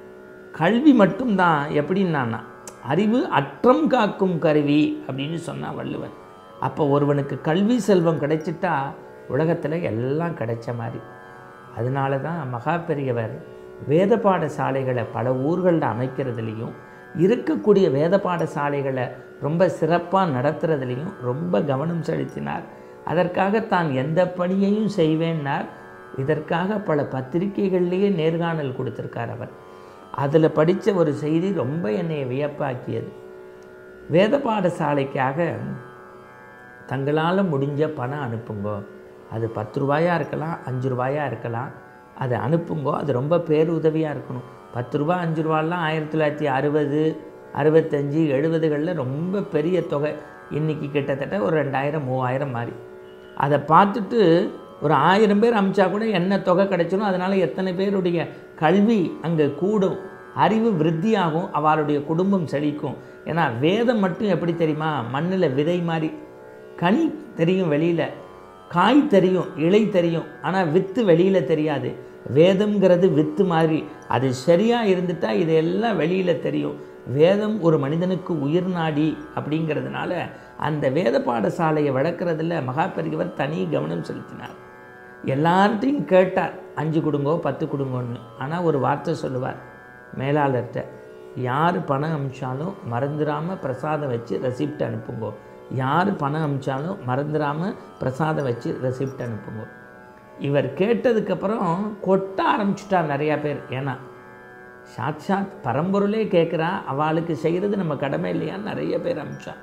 கல்வி மட்டும்தான் எப்படின்னான்னா, அறிவு அற்றம் காக்கும் கருவி அப்படின்னு சொன்னான் வள்ளுவன். அப்போ ஒருவனுக்கு கல்வி செல்வம் கிடைச்சிட்டா உலகத்தில் எல்லாம் கிடைச்ச மாதிரி. அதனால தான் மகா பெரியவர் வேத பாடசாலைகளை பல ஊர்களில் அமைக்கிறதுலையும், இருக்கக்கூடிய வேத பாடசாலைகளை ரொம்ப சிறப்பாக நடத்துறதுலையும் ரொம்ப கவனம் செலுத்தினார். அதற்காக தான் எந்த பணியையும் செய்வேன்னார். இதற்காக பல பத்திரிகைகள்லேயே நேர்காணல் கொடுத்துருக்கார் அவர். அதில் படித்த ஒரு செய்தி ரொம்ப என்னை வியப்பாக்கியது. வேத பாடசாலைக்காக தங்களால் முடிஞ்ச பணம் அனுப்புங்கோ, அது பத்து ரூபாயாக இருக்கலாம், அஞ்சு ரூபாயாக இருக்கலாம், அதை அனுப்புங்கோ, அது ரொம்ப பேருதவியாக இருக்கணும். பத்து ரூபா அஞ்சு ரூபாலாம் ஆயிரத்தி தொள்ளாயிரத்தி அறுபது அறுபத்தஞ்சி எழுபதுகளில் ரொம்ப பெரிய தொகை. இன்றைக்கி கிட்டத்தட்ட ஒரு ரெண்டாயிரம் மூவாயிரம் மாதிரி. அதை பார்த்துட்டு ஒரு ஆயிரம் பேர் அமிச்சா கூட என்ன தொகை கிடைச்சிடும், அதனால் எத்தனை பேருடைய கல்வி அங்கே கூடும், அறிவு விருத்தியாகும், அவளுடைய குடும்பம் செழிக்கும். ஏன்னா வேதம் மட்டும் எப்படி தெரியுமா, மண்ணில் விதை மாதிரி, கனி தெரியும் வெளியில், காய் தெரியும், இலை தெரியும், ஆனால் வித்து வெளியில் தெரியாது. வேதம்ங்கிறது வித்து மாதிரி, அது சரியாக இருந்துட்டால் இதெல்லாம் வெளியில் தெரியும். வேதம் ஒரு மனிதனுக்கு உயிர் நாடி அப்படிங்கிறதுனால அந்த வேத பாடசாலையை வளர்க்குறதுல மகா பெரியவர் தனி கவனம் செலுத்தினார். எல்லார்ட்டையும் கேட்டார், அஞ்சு கொடுங்கோ பத்து கொடுங்கோன்னு. ஆனால் ஒரு வார்த்தை சொல்லுவார் மேலாளர்கிட்ட, யார் பணம் அனுப்பிச்சாலும் மறந்துடாமல் பிரசாதம் வச்சு ரெசிப்ட் அனுப்புங்கோ, யார் பணம் அனுப்பிச்சாலும் மறந்துடாமல் பிரசாதம் வச்சு ரெசிப்ட் அனுப்புங்கோ. இவர் கேட்டதுக்கப்புறம் கொட்ட ஆரம்பிச்சுட்டார் நிறையா பேர். ஏன்னா சாட்சாத் பரம்பொருளே கேட்குறா, அவளுக்கு செய்கிறது நம்ம கடமை இல்லையான்னு நிறைய பேர் அனுப்பிச்சான்.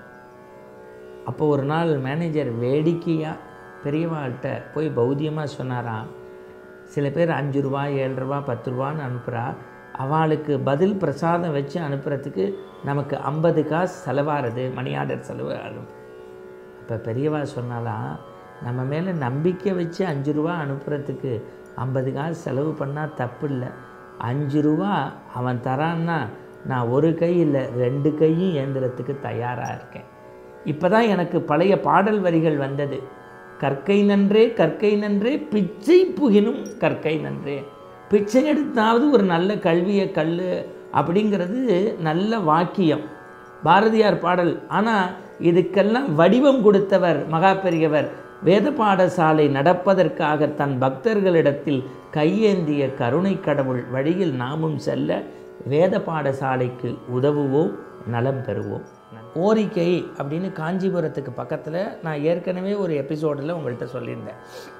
அப்போ ஒரு நாள் மேனேஜர் வேடிக்கையாக பெரியவாள்கிட்ட போய் பௌத்தியமாக சொன்னாராம், சில பேர் அஞ்சு ரூபா ஏழு ரூபா பத்து ரூபான்னு அனுப்புகிறா, அவளுக்கு பதில் பிரசாதம் வச்சு அனுப்புறதுக்கு நமக்கு ஐம்பது காசு செலவாகிறது, மணி ஆர்டர் செலவு ஆகும். அப்போ பெரியவா சொன்னாலாம், நம்ம மேலே நம்பிக்கை வச்சு அஞ்சு ரூபா அனுப்புறதுக்கு ஐம்பது காசு செலவு பண்ணால் தப்பு இல்லை. அஞ்சு ரூபா அவன் தரான்னா நான் ஒரு கை இல்லை ரெண்டு கையும் ஏந்திரத்துக்கு தயாராக இருக்கேன். இப்போ தான் எனக்கு பழைய பாடல் வரிகள் வந்தது. கற்கை நன்றே கற்கை நன்றே பிச்சை புகினும் கற்கை நன்றே. பிச்சை எடுத்தாவது ஒரு நல்ல கல்வியை கல் அப்படிங்கிறது நல்ல வாக்கியம், பாரதியார் பாடல். ஆனால் இதுக்கெல்லாம் வடிவம் கொடுத்தவர் மகா பெரியவர். வேத பாடசாலை நடப்பதற்காக தன் பக்தர்களிடத்தில் கையேந்திய கருணை கடவுள் வழியில் நாமும் செல்ல வேத பாடசாலைக்கு உதவுவோம், நலம் பெறுவோம். ஓரிக்கை அப்படின்னு காஞ்சிபுரத்துக்கு பக்கத்தில் நான் ஏற்கனவே ஒரு எபிசோடில் உங்கள்கிட்ட சொல்லியிருந்தேன்.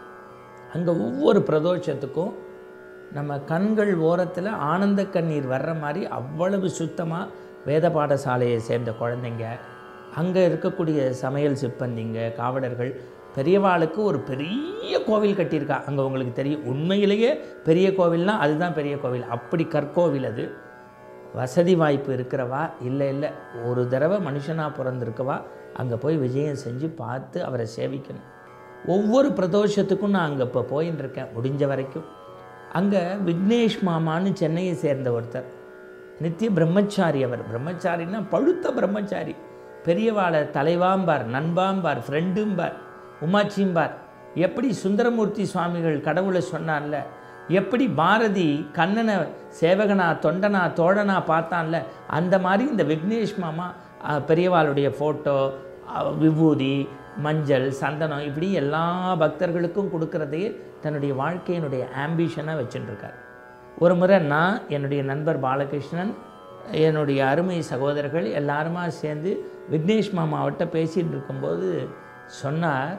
அங்கே ஒவ்வொரு பிரதோஷத்துக்கும் நம்ம கண்கள் ஓரத்தில் ஆனந்த கண்ணீர் வர்ற மாதிரி அவ்வளவு சுத்தமாக வேத பாடசாலையை சேர்ந்த குழந்தைங்க, அங்கே இருக்கக்கூடிய சமையல் சிப்பந்திங்க, காவலர்கள், பெரியவாளுக்கு ஒரு பெரிய கோவில் கட்டியிருக்கா. அங்கே உங்களுக்கு தெரியும், உண்மையிலேயே பெரிய கோவில்னால் அதுதான் பெரிய கோவில். அப்படி கற்கோவில் அது. வசதி வாய்ப்பு இருக்கிறவா, இல்லை இல்லை ஒரு தடவை மனுஷனாக பிறந்திருக்கவா அங்கே போய் விஜயம் செஞ்சு பார்த்து அவரை சேவிக்கணும். ஒவ்வொரு பிரதோஷத்துக்கும் நான் அங்கே இப்போ போயின்னு இருக்கேன் முடிஞ்ச வரைக்கும். அங்கே விக்னேஷ் மாமான்னு சென்னையை சேர்ந்த ஒருத்தர், நித்திய பிரம்மச்சாரி. அவர் பிரம்மச்சாரின்னா பழுத்த பிரம்மச்சாரி. பெரியவாளை தலைவாம்பார், நண்பாம்பார், ஃப்ரெண்டும்பார், உமாச்சிம்பார். எப்படி சுந்தரமூர்த்தி சுவாமிகள் கடவுளை சொன்னார்ல, எப்படி பாரதி கண்ணனை சேவகனா தொண்டனா தோழனா பார்த்தான்ல, அந்த மாதிரி இந்த விக்னேஷ் மாமா பெரியவாளுடைய ஃபோட்டோ, விபூதி, மஞ்சள், சந்தனம், இப்படி எல்லா பக்தர்களுக்கும் கொடுக்குறதையே தன்னுடைய வாழ்க்கையினுடைய ஆம்பிஷனாக வச்சுட்டுருக்கார். ஒரு முறை நான், என்னுடைய நண்பர் பாலகிருஷ்ணன், என்னுடைய அருமை சகோதரர்கள் எல்லாருமா சேர்ந்து விக்னேஷ் மாமாவிட்ட பேசிகிட்டு இருக்கும்போது சொன்னார்,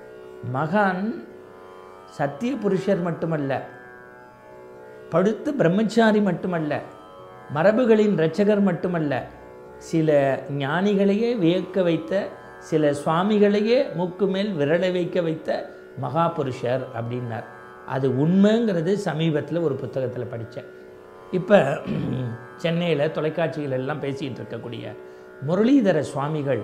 மகான் சத்திய புருஷர் மட்டுமல்ல, படுத்த பிரம்மச்சாரி மட்டுமல்ல, மரபுகளின் இரட்சகர் மட்டுமல்ல, சில ஞானிகளையே வியக்க வைத்த, சில சுவாமிகளையே மூக்கு மேல் விரலை வைக்க வைத்த மகா புருஷர் அப்படின்னார். அது உண்மைங்கிறது சமீபத்தில் ஒரு புத்தகத்தில் படித்தேன். இப்போ சென்னையில் தொலைக்காட்சிகள் எல்லாம் பேசிகிட்டு இருக்கக்கூடிய முரளிதர சுவாமிகள்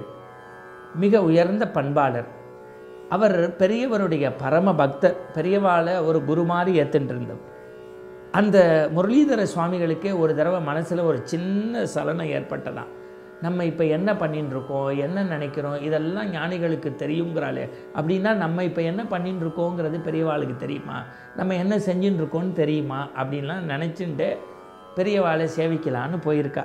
மிக உயர்ந்த பண்பாளர். அவர் பெரியவருடைய பரம பக்தர். பெரியவாளை ஒரு குரு மாதிரி ஏற்றுட்டு இருந்தவர். அந்த முரளிதர சுவாமிகளுக்கே ஒரு தடவை மனசில் ஒரு சின்ன சலனம் ஏற்பட்டதான். நம்ம இப்போ என்ன பண்ணின்னு இருக்கோம், என்ன நினைக்கிறோம், இதெல்லாம் ஞானிகளுக்கு தெரியுங்கிறாளே, அப்படின்னா நம்ம இப்போ என்ன பண்ணின்னு இருக்கோங்கிறது பெரியவாளுக்கு தெரியுமா, நம்ம என்ன செஞ்சுன்னு இருக்கோன்னு தெரியுமா அப்படின்லாம் நினச்சிட்டு பெரியவாளை சேவிக்கலான்னு போயிருக்கா.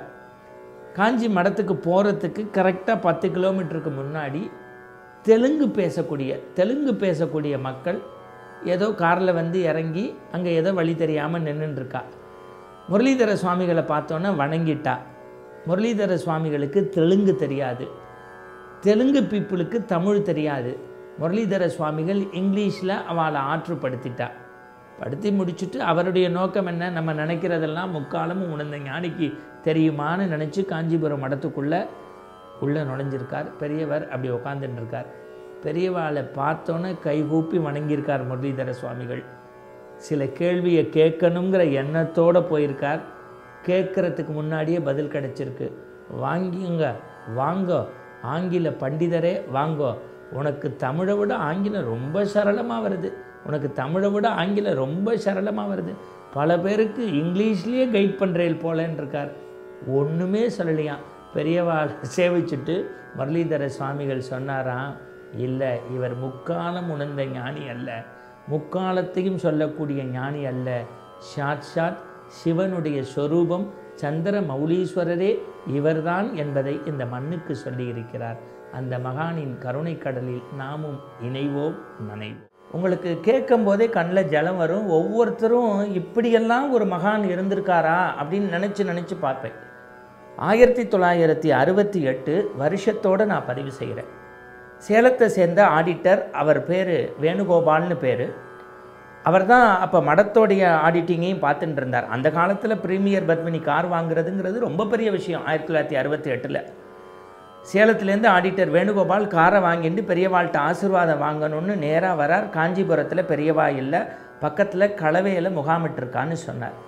காஞ்சி மடத்துக்கு போகிறதுக்கு கரெக்டாக பத்து கிலோமீட்டருக்கு முன்னாடி தெலுங்கு பேசக்கூடிய தெலுங்கு பேசக்கூடிய மக்கள் ஏதோ காரில் வந்து இறங்கி அங்கே ஏதோ வழி தெரியாமல் நின்றுட்டுருக்கா. முரளிதர சுவாமிகளை பார்த்தோன்னே வணங்கிட்டா. முரளிதர சுவாமிகளுக்கு தெலுங்கு தெரியாது, தெலுங்கு பீப்புளுக்கு தமிழ் தெரியாது. முரளிதர சுவாமிகள் இங்கிலீஷில் அவளை ஆற்றுப்படுத்திட்டா. படுத்தி முடிச்சுட்டு அவருடைய நோக்கம் என்ன, நம்ம நினைக்கிறதெல்லாம் முக்காலமும் உணர்ந்த ஞானிக்கு தெரியுமான்னு நினச்சி காஞ்சிபுரம் மடத்துக்குள்ளே உள்ளே நுழைஞ்சிருக்கார். பெரியவர் அப்படி உட்காந்துட்டு இருக்கார். பெரியவாளை பார்த்தோன்னே கைகூப்பி வணங்கியிருக்கார் முரளிதர சுவாமிகள். சில கேள்வியை கேட்கணுங்கிற எண்ணத்தோடு போயிருக்கார். கேட்குறதுக்கு முன்னாடியே பதில் கிடச்சிருக்கு. வாங்கிங்க, வாங்கோ ஆங்கில பண்டிதரே வாங்கோ, உனக்கு தமிழை விட ஆங்கிலம் ரொம்ப சரளமாக வருது, உனக்கு தமிழை விட ஆங்கிலம் ரொம்ப சரளமாக வருது, பல பேருக்கு இங்கிலீஷ்லேயே கைட் பண்ணுறேன் போலன்னு இருக்கார். ஒன்றுமே சொல்லலையாம். பெரியவாளை சேவிச்சுட்டு முரளிதர சுவாமிகள் சொன்னாராம், இல்லை, இவர் முக்காலம் உணர்ந்த ஞானி அல்ல, முக்காலத்தையும் சொல்லக்கூடிய ஞானி அல்ல, சாட்சாத் சிவனுடைய ஸ்வரூபம், சந்திர மௌலீஸ்வரரே இவர்தான் என்பதை இந்த மண்ணுக்கு சொல்லியிருக்கிறார். அந்த மகானின் கருணை கடலில் நாமும் இணைவோம், நனைவோம். உங்களுக்கு கேட்கும் போதே கண்ணில் ஜலம் வரும். ஒவ்வொருத்தரும் இப்படியெல்லாம் ஒரு மகான் இருந்திருக்காரா அப்படின்னு நினச்சி நினச்சி பார்ப்பேன். ஆயிரத்தி தொள்ளாயிரத்தி அறுபத்தி எட்டு வருஷத்தோடு நான் பதிவு செய்கிறேன். சேலத்தை சேர்ந்த ஆடிட்டர், அவர் பேர் வேணுகோபால்னு பேர். அவர் தான் அப்போ மடத்தோடைய ஆடிட்டிங்கையும் பார்த்துட்டு இருந்தார். அந்த காலத்தில் ப்ரீமியர் பத்மினி கார் வாங்குறதுங்கிறது ரொம்ப பெரிய விஷயம். ஆயிரத்தி தொள்ளாயிரத்தி அறுபத்தி எட்டில் சேலத்துலேருந்து ஆடிட்டர் வேணுகோபால் காரை வாங்கிட்டு பெரியவாள்கிட்ட ஆசீர்வாதம் வாங்கணும்னு நேராக வரார். காஞ்சிபுரத்தில் பெரியவா இல்லை, பக்கத்தில் கலவையில் முகாமிட்டிருக்கான்னு சொன்னார்.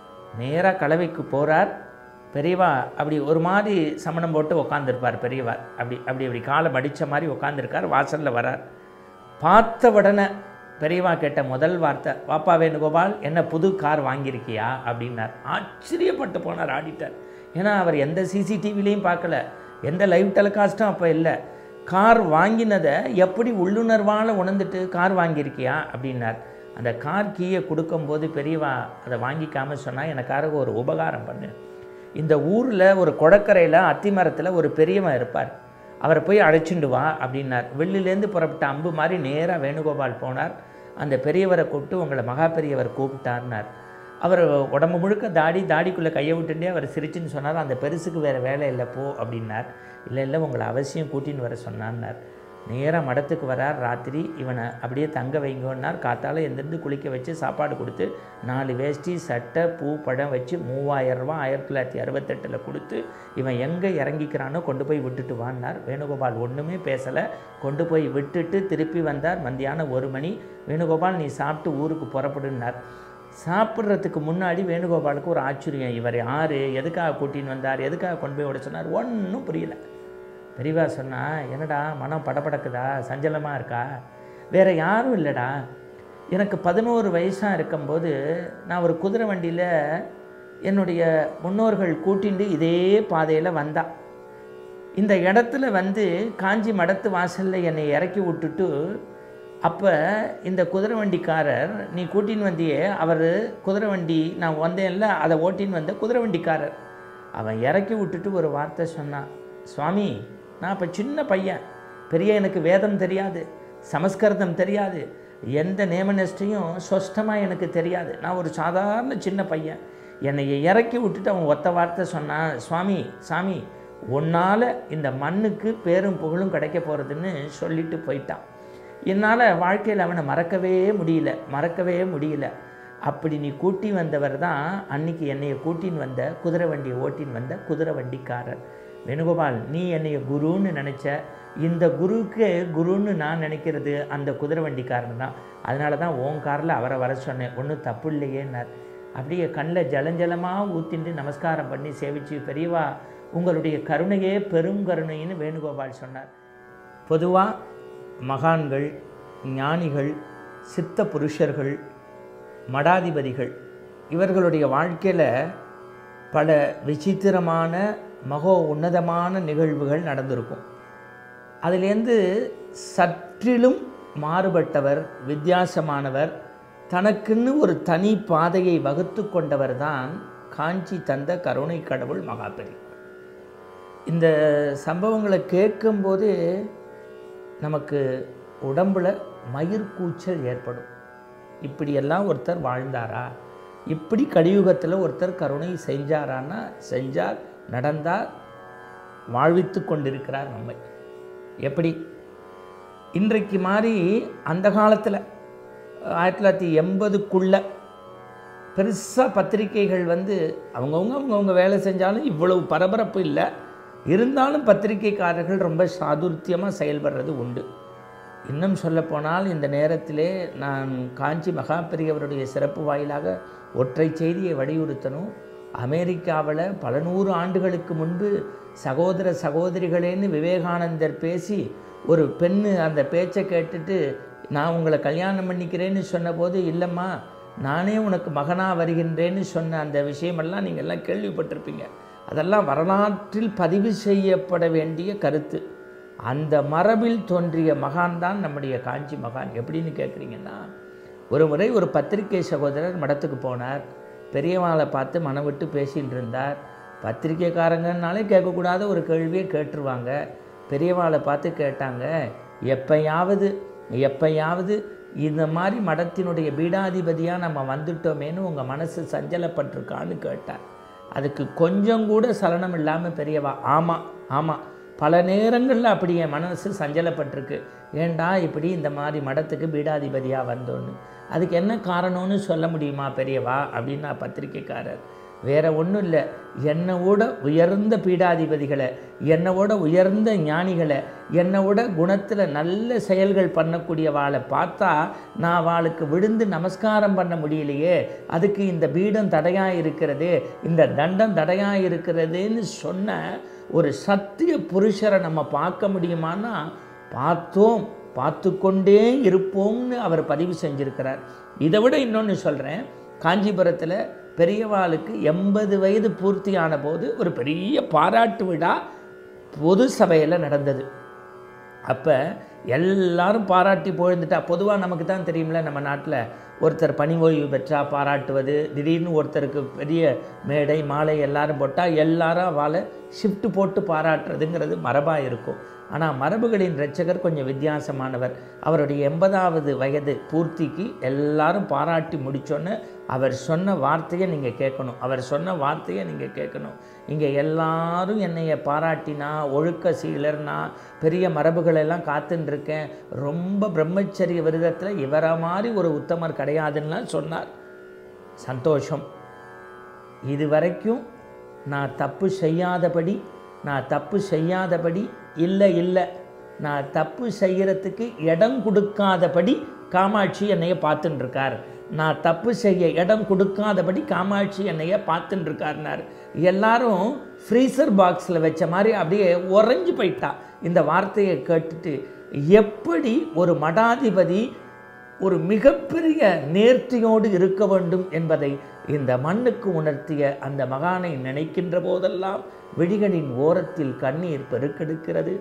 நேராக கலவைக்கு போகிறார். பெரியவா அப்படி ஒரு மாதிரி சமணம் போட்டு உக்காந்துருப்பார். பெரியவார் அப்படி அப்படி அப்படி காலை மடித்த மாதிரி உட்காந்துருக்கார். வாசலில் வரார். பார்த்த உடனே பெரியவா கேட்ட முதல் வார்த்தை, வாப்பா வேணுகோபால், என்ன புது கார் வாங்கியிருக்கியா அப்படின்னார். ஆச்சரியப்பட்டு போனார் ஆடிட்டர். ஏன்னா அவர் எந்த சிசிடிவிலையும் பார்க்கல, எந்த லைவ் டெலிகாஸ்ட்டும் அப்போ இல்லை. கார் வாங்கினதை எப்படி உள்ளுணர்வால் உணர்ந்துட்டு கார் வாங்கியிருக்கியா அப்படின்னார். அந்த கார் கீயை கொடுக்கும்போது பெரியவா அதை வாங்கிக்காமல் சொன்னால், எனக்காக ஒரு உபகாரம் பண்ணு. இந்த ஊரில் ஒரு கொடக்கரையில் அத்திமரத்தில் ஒரு பெரியவன் இருப்பார், அவரை போய் அழைச்சிண்டு வா அப்படின்னார். வெள்ளிலேருந்து புறப்பட்ட அம்பு மாதிரி நேராக வேணுகோபால் போனார். அந்த பெரியவரை கூப்பிட்டு, உங்களை மகா பெரியவர் கூப்பிட்டார்னார். அவர் உடம்பு முழுக்க தாடி, தாடிக்குள்ளே கையை விட்டுட்டே அவர் சிரிச்சுன்னு சொன்னார். அந்த பெருசுக்கு வேறு வேலை இல்லை போ அப்படின்னார். இல்லை இல்லை, உங்களை அவசியம் கூட்டின்னு வர சொன்னார்னார். நேராக மடத்துக்கு வரார். ராத்திரி இவனை அப்படியே தங்க வைங்கன்னார். காத்தால் எந்திருந்து குளிக்க வச்சு சாப்பாடு கொடுத்து நாலு வேஷ்டி சட்டை பூ பழம் வச்சு மூவாயிரம் ரூபா ஆயிரத்தி தொள்ளாயிரத்தி அறுபத்தெட்டில் கொடுத்து இவன் எங்கே இறங்கிக்கிறானோ கொண்டு போய் விட்டுட்டு வான்னார். வேணுகோபால் ஒன்றுமே பேசலை. கொண்டு போய் விட்டுட்டு திருப்பி வந்தார். மத்தியானம் ஒரு மணி. வேணுகோபால் நீ சாப்பிட்டு ஊருக்கு புறப்படுனார். சாப்பிட்றதுக்கு முன்னாடி வேணுகோபாலுக்கு ஒரு ஆச்சரியம். இவர் யார், எதுக்காக கூட்டின்னு வந்தார், எதுக்காக கொண்டு போய் விட சொன்னார், ஒன்றும் புரியல. பெரியவா சொன்னா, என்னடா மனம் படபடக்குதா, சஞ்சலமாக இருக்கா? வேறு யாரும் இல்லைடா, எனக்கு பதினோரு வயசாக இருக்கும்போது நான் ஒரு குதிரை வண்டியில் என்னுடைய முன்னோர்கள் கூட்டிண்டு இதே பாதையில் வந்தா. இந்த இடத்துல வந்து காஞ்சி மடத்து வாசலில் என்னை இறக்கி விட்டுட்டு, அப்போ இந்த குதிரை வண்டிக்காரர், நீ கூட்டின்னு வந்தியே அவர் குதிரை வண்டி, நான் வந்தேன்ல அதை ஓட்டின்னு வந்த குதிரை வண்டிக்காரர், அவன் இறக்கி விட்டுட்டு ஒரு வார்த்தை சொன்னான், சுவாமி நான் இப்போ சின்ன பையன், பெரிய எனக்கு வேதம் தெரியாது, சமஸ்கிருதம் தெரியாது, எந்த நேமனிஷ்டையும் சொஷ்டமாக எனக்கு தெரியாது, நான் ஒரு சாதாரண சின்ன பையன், என்னை இறக்கி விட்டுட்டு அவன் ஒத்த வார்த்தை சொன்னான், சுவாமி சாமி உன்னால் இந்த மண்ணுக்கு பேரும் புகழும் கிடைக்க போகிறதுன்னு சொல்லிட்டு போயிட்டான். என்னால் வாழ்க்கையில் அவனை மறக்கவே முடியல மறக்கவே முடியல அப்படி நீ கூட்டி வந்தவர் தான் அன்றைக்கி என்னையை கூட்டின்னு வந்த குதிரை வண்டியை ஓட்டின்னு வந்த குதிரை வண்டிக்காரர். வேணுகோபால், நீ என்னைய குருன்னு நினச்ச, இந்த குருவுக்கு குருன்னு நான் நினைக்கிறது அந்த குதிரை வண்டிக்காரன் தான். அதனால தான் ஓன் காரில் அவரை வர சொன்னேன், ஒன்றும் தப்பு இல்லையேன்னார். அப்படியே கண்ணில் ஜலஞ்சலமாக ஊற்றிட்டு நமஸ்காரம் பண்ணி சேவிச்சு, பெரியவா உங்களுடைய கருணையே பெரும் கருணைன்னு வேணுகோபால் சொன்னார். பொதுவாக மகான்கள், ஞானிகள், சித்த புருஷர்கள், மடாதிபதிகள் இவர்களுடைய வாழ்க்கையில் பல விசித்திரமான மகோ உன்னதமான நிகழ்வுகள் நடந்திருக்கும். அதிலேருந்து சற்றிலும் மாறுபட்டவர், வித்தியாசமானவர், தனக்குன்னு ஒரு தனி பாதையை வகுத்து கொண்டவர் தான் காஞ்சி தந்த கருணை கடவுள் மகாபெரியவர். இந்த சம்பவங்களை கேட்கும்போது நமக்கு உடம்பில் மயிர்கூச்சல் ஏற்படும். இப்படியெல்லாம் ஒருத்தர் வாழ்ந்தாரா, இப்படி கலியுகத்தில் ஒருத்தர் கருணை செஞ்சாரான்னா செஞ்சார், நடந்தார், வாழ்வித்து கொண்டிருக்கிறார் நம்மை. எப்படி இன்றைக்கு மாதிரி அந்த காலத்தில் ஆயிரத்தி தொள்ளாயிரத்தி எண்பதுக்குள்ளே பெருசாக பத்திரிகைகள் வந்து அவங்கவுங்க அவங்கவுங்க வேலை செஞ்சாலும் இவ்வளவு பரபரப்பு இல்லை. இருந்தாலும் பத்திரிகைக்காரர்கள் ரொம்ப சாதுர்த்தியமாக செயல்படுறது உண்டு. இன்னும் சொல்லப்போனால் இந்த நேரத்திலே நான் காஞ்சி மகாபெரியவருடைய சிறப்பு வாயிலாக ஒற்றை செய்தியை வலியுறுத்தணும். அமெரிக்காவில் பல நூறு ஆண்டுகளுக்கு முன்பு சகோதர சகோதரிகளேன்னு விவேகானந்தர் பேசி ஒரு பெண்ணு அந்த பேச்சை கேட்டுட்டு நான் உங்களை கல்யாணம் பண்ணிக்கிறேன்னு சொன்னபோது, இல்லைம்மா நானே உனக்கு மகனாக வருகின்றேன்னு சொன்ன அந்த விஷயமெல்லாம் நீங்கள் எல்லாம் கேள்விப்பட்டிருப்பீங்க. அதெல்லாம் வரலாற்றில் பதிவு செய்யப்பட வேண்டிய கருத்து. அந்த மரபில் தோன்றிய மகான் தான் நம்முடைய காஞ்சி மகான். எப்படின்னு கேட்குறீங்கன்னா, ஒரு முறை ஒரு பத்திரிகை சகோதரர் மடத்துக்கு போனார். பெரியவாளை பார்த்து மனம் விட்டு பேசிகிட்டு இருந்தார். பத்திரிக்கைக்காரங்கனாலே கேட்கக்கூடாத ஒரு கேள்வியை கேட்டுருவாங்க. பெரியவாளை பார்த்து கேட்டாங்க, எப்பயாவது எப்பயாவது இந்த மாதிரி மடத்தினுடைய பீடாதிபதியாக நம்ம வந்துட்டோமேனு உங்கள் மனசு சஞ்சலப்பட்டிருக்கான்னு கேட்டார். அதுக்கு கொஞ்சம் கூட சலனம் இல்லாமல் பெரியவா, ஆமாம் ஆமாம் பல நேரங்களில் அப்படி என் மனசு சஞ்சலப்பட்டிருக்கு, ஏண்டா இப்படி இந்த மாதிரி மடத்துக்கு பீடாதிபதியாக வந்தோன்னு, அதுக்கு என்ன காரணம்னு சொல்ல முடியுமா பெரியவா அப்படின்னா பத்திரிக்கைக்காரர், வேற ஒன்றும் இல்லை, என்னோட உயர்ந்த பீடாதிபதிகளை, என்னோட உயர்ந்த ஞானிகளை, என்னோட குணத்தில் நல்ல செயல்கள் பண்ணக்கூடியவாளை பார்த்தா நான் வாளுக்கு விழுந்து நமஸ்காரம் பண்ண முடியலையே, அதுக்கு இந்த பீடம் தடையாக இருக்கிறது, இந்த தண்டம் தடையாக இருக்கிறதுன்னு சொன்ன ஒரு சத்திய புருஷரை நம்ம பார்க்க முடியுமான்னா பார்த்தோம், பார்த்து கொண்டே இருப்போம்னு அவர் பதிவு செஞ்சிருக்கிறார். இதை விட இன்னொன்று சொல்கிறேன். காஞ்சிபுரத்தில் பெரியவாளுக்கு எண்பது வயது பூர்த்தியான போது ஒரு பெரிய பாராட்டு விழா பொது சபையில் நடந்தது. அப்போ எல்லாரும் பாராட்டி போயிருந்துட்டா, பொதுவாக நமக்கு தான் தெரியும்ல, நம்ம நாட்டில் ஒருத்தர் பணி ஓய்வு பெற்றா பாராட்டுவது, திடீர்னு ஒருத்தருக்கு பெரிய மேடை மாலை எல்லாரும் போட்டால் எல்லாரும் அவளை ஷிஃப்ட் போட்டு பாராட்டுறதுங்கிறது மரபாக இருக்கும். ஆனால் மரபுகளின் இரட்சகர் கொஞ்சம் வித்தியாசமானவர். அவருடைய எண்பதாவது வயது பூர்த்திக்கு எல்லாரும் பாராட்டி முடித்தோன்னு அவர் சொன்ன வார்த்தையை நீங்கள் கேட்கணும். அவர் சொன்ன வார்த்தையை நீங்கள் கேட்கணும். இங்கே எல்லாரும் என்னைய பாராட்டினா, ஒழுக்க சீலர்னா, பெரிய மரபுகளெல்லாம் காத்துருக்கேன், ரொம்ப பிரம்மச்சரிய விரதத்தில் இவரை மாதிரி ஒரு உத்தமர் கிடையாதுன்னா சொன்னார். சந்தோஷம். இது வரைக்கும் நான் தப்பு செய்யாதபடி நான் தப்பு செய்யாதபடி இல்லை இல்லை நான் தப்பு செய்கிறதுக்கு இடம் கொடுக்காதபடி காமாட்சி என்னைய பார்த்துட்டுருக்கார். நான் தப்பு செய்ய இடம் கொடுக்காதபடி காமாட்சி என்னைய பார்த்துட்டுருக்காருனார். எல்லாரும் ஃப்ரீசர் பாக்ஸில் வச்ச மாதிரி அப்படியே உறைஞ்சு போயிட்டா இந்த வார்த்தையை கேட்டுட்டு. எப்படி ஒரு மடாதிபதி ஒரு மிகப்பெரிய நேர்த்தியோடு இருக்க வேண்டும் என்பதை இந்த மண்ணுக்கு உணர்த்திய அந்த மகானை நினைக்கின்ற போதெல்லாம் விழிகளின் ஓரத்தில் கண்ணீர் பெருக்கெடுக்கிறது.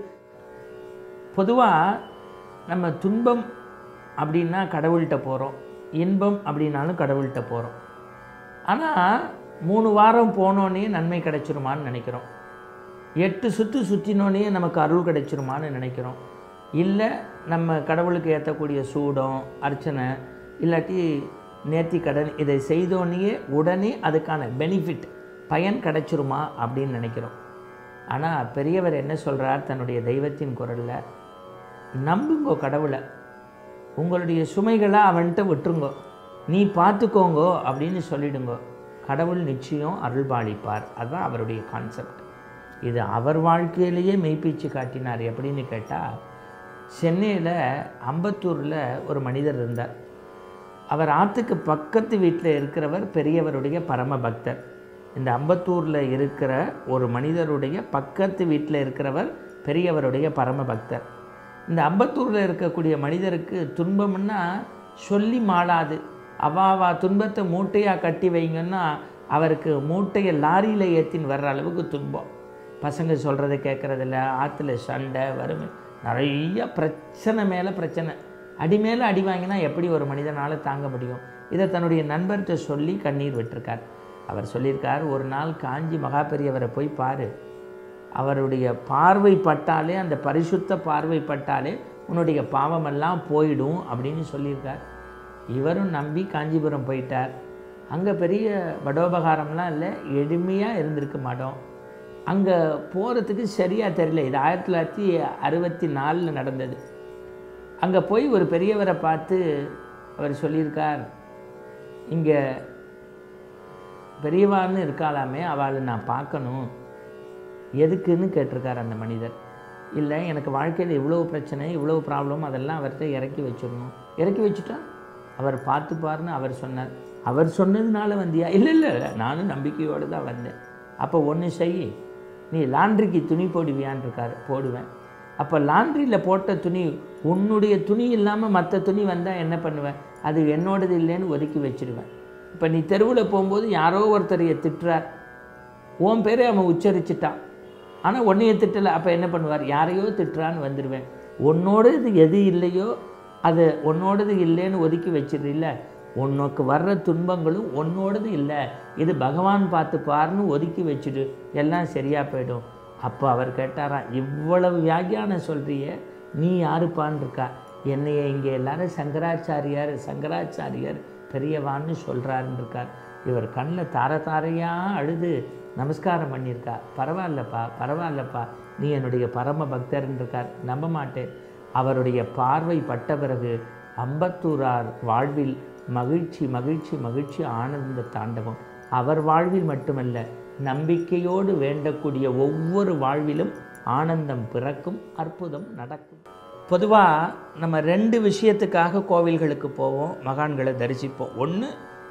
பொதுவாக நம்ம துன்பம் அப்படின்னா கடவுள்கிட்ட போகிறோம், இன்பம் அப்படின்னாலும் கடவுள்கிட்ட போகிறோம். ஆனால் மூணு வாரம் போனோன்னே நன்மை கிடைச்சிருமான்னு நினைக்கிறோம், எட்டு சுற்று சுற்றினோன்னே நமக்கு அருள் கிடைச்சிருமான்னு நினைக்கிறோம். இல்லை நம்ம கடவுளுக்கு ஏற்றக்கூடிய சூடம் அர்ச்சனை இல்லாட்டி நேர்த்தி கடன் இதை செய்தோன்னே உடனே அதுக்கான பெனிஃபிட் பயன் கிடைச்சிருமா அப்படின்னு நினைக்கிறோம். ஆனால் பெரியவர் என்ன சொல்கிறார் தன்னுடைய தெய்வத்தின் குரலில், நம்புங்கோ கடவுளை, உங்களுடைய சுமைகளை அவன்கிட்ட விட்டுருங்கோ, நீ பார்த்துக்கோங்கோ அப்படின்னு சொல்லிடுங்கோ, கடவுள் நிச்சயம் அருள்பாலிப்பார். அதுதான் அவருடைய கான்செப்ட். இது அவர் வாழ்க்கையிலேயே மெய்ப்பீச்சு காட்டினார். எப்படின்னு கேட்டால், சென்னையில் அம்பத்தூரில் ஒரு மனிதர் இருந்தார். அவர் ஆற்றுக்கு பக்கத்து வீட்டில் இருக்கிறவர் பெரியவருடைய பரம பக்தர். இந்த அம்பத்தூரில் இருக்கிற ஒரு மனிதருடைய பக்கத்து வீட்டில் இருக்கிறவர் பெரியவருடைய பரம பக்தர். இந்த அம்பத்தூரில் இருக்கக்கூடிய மனிதருக்கு துன்பம்னா சொல்லி மாளாது. அவாவா துன்பத்தை மூட்டையாக கட்டி வைங்கன்னா அவருக்கு மூட்டையை லாரியில் ஏற்றின்னு வர்ற அளவுக்கு துன்பம். பசங்க சொல்கிறத கேட்குறதில்ல, ஆற்றுல சண்டை வறுமை, நிறைய பிரச்சனை மேலே பிரச்சனை, அடி மேலே அடி வாங்கினா எப்படி ஒரு மனிதனால் தாங்க முடியும்? இதை தன்னுடைய நண்பர்கிட்ட சொல்லி கண்ணீர் விட்டுருக்கார். அவர் சொல்லியிருக்கார், ஒரு நாள் காஞ்சி மகா பெரியவரை போய் பாரு, அவருடைய பார்வை பட்டாலே, அந்த பரிசுத்த பார்வை பட்டாலே உன்னுடைய பாவமெல்லாம் போயிடும் அப்படின்னு சொல்லியிருக்கார். இவரும் நம்பி காஞ்சிபுரம் போயிட்டார். அங்கே பெரிய வடோபகாரம்லாம் இல்லை, எளிமையாக இருந்திருக்கு மடம். அங்கே போகிறதுக்கு சரியாக தெரியல. இது ஆயிரத்தி தொள்ளாயிரத்தி அறுபத்தி நாலில் நடந்தது. அங்கே போய் ஒரு பெரியவரை பார்த்து அவர் சொல்லியிருக்கார், இங்கே பெரியவான்னு இருக்காளாமே, அவளை நான் பார்க்கணும், எதுக்குன்னு கேட்டிருக்கார் அந்த மனிதர். இல்லை, எனக்கு வாழ்க்கையில் இவ்வளோ பிரச்சனை, இவ்வளோ ப்ராப்ளம், அதெல்லாம் அவர்கிட்ட இறக்கி வச்சிடணும். இறக்கி வச்சுட்டா அவர் பார்த்துப்பார்னு அவர் சொன்னார். அவர் சொன்னதுனால வந்தியா? இல்லை இல்லை இல்லை, நானும் நம்பிக்கையோடு தான் வந்தேன். அப்போ ஒன்று செய், நீ லாண்ட்ரிக்கு துணி போடுவியான்னு இருக்கார். போடுவேன். அப்போ லாண்ட்ரியில் போட்ட துணி உன்னுடைய துணி இல்லாமல் மற்ற துணி வந்தால் என்ன பண்ணுவேன்? அது என்னோடது இல்லைன்னு ஒதுக்கி வச்சுடுவேன். இப்போ நீ தெருவில் போகும்போது யாரோ ஒருத்தரையை திட்டுறார், உன் பேரை அவன் உச்சரிச்சிட்டான், ஆனால் உன்னைய திட்டலை. அப்போ என்ன பண்ணுவார்? யாரையோ திட்டுறான்னு வந்துடுவேன். உன்னோடது எது இல்லையோ அது உன்னோடது இல்லைன்னு ஒதுக்கி வச்சிடுறில்ல, உனக்கு வர்ற துன்பங்களும் உன்னோடது இல்லை, இது பகவான் பார்த்துப்பார்னு ஒதுக்கி வச்சுடு, எல்லாம் சரியாக போயிடும். அப்போ அவர் கேட்டாராம், இவ்வளவு வியாக்கியானம் சொல்கிறிய, நீ யாருப்பான்னு இருக்கா? என்னைய இங்கே எல்லாரும் சங்கராச்சாரியார் சங்கராச்சாரியார் பெரியவான்னு சொல்கிறாருன்னு இருக்கார். இவர் கண்ணில் தார தாரையாக அழுது நமஸ்காரம் பண்ணியிருக்கா. பரவாயில்லப்பா பரவாயில்லப்பா, நீ என்னுடைய பரம பக்தர்ன்னு இருக்கார். நம்ப மாட்டேன். அவருடைய பார்வை பட்ட பிறகு அம்பத்தூரார் வாழ்வில் மகிழ்ச்சி மகிழ்ச்சி மகிழ்ச்சி ஆனந்த தாண்டவம். அவர் வாழ்வில் மட்டுமல்ல, நம்பிக்கையோடு வேண்டக்கூடிய ஒவ்வொரு வாழ்விலும் ஆனந்தம் பிறக்கும், அற்புதம் நடக்கும். பொதுவாக நம்ம ரெண்டு விஷயத்துக்காக கோவில்களுக்கு போவோம், மகான்களை தரிசிப்போம். ஒன்று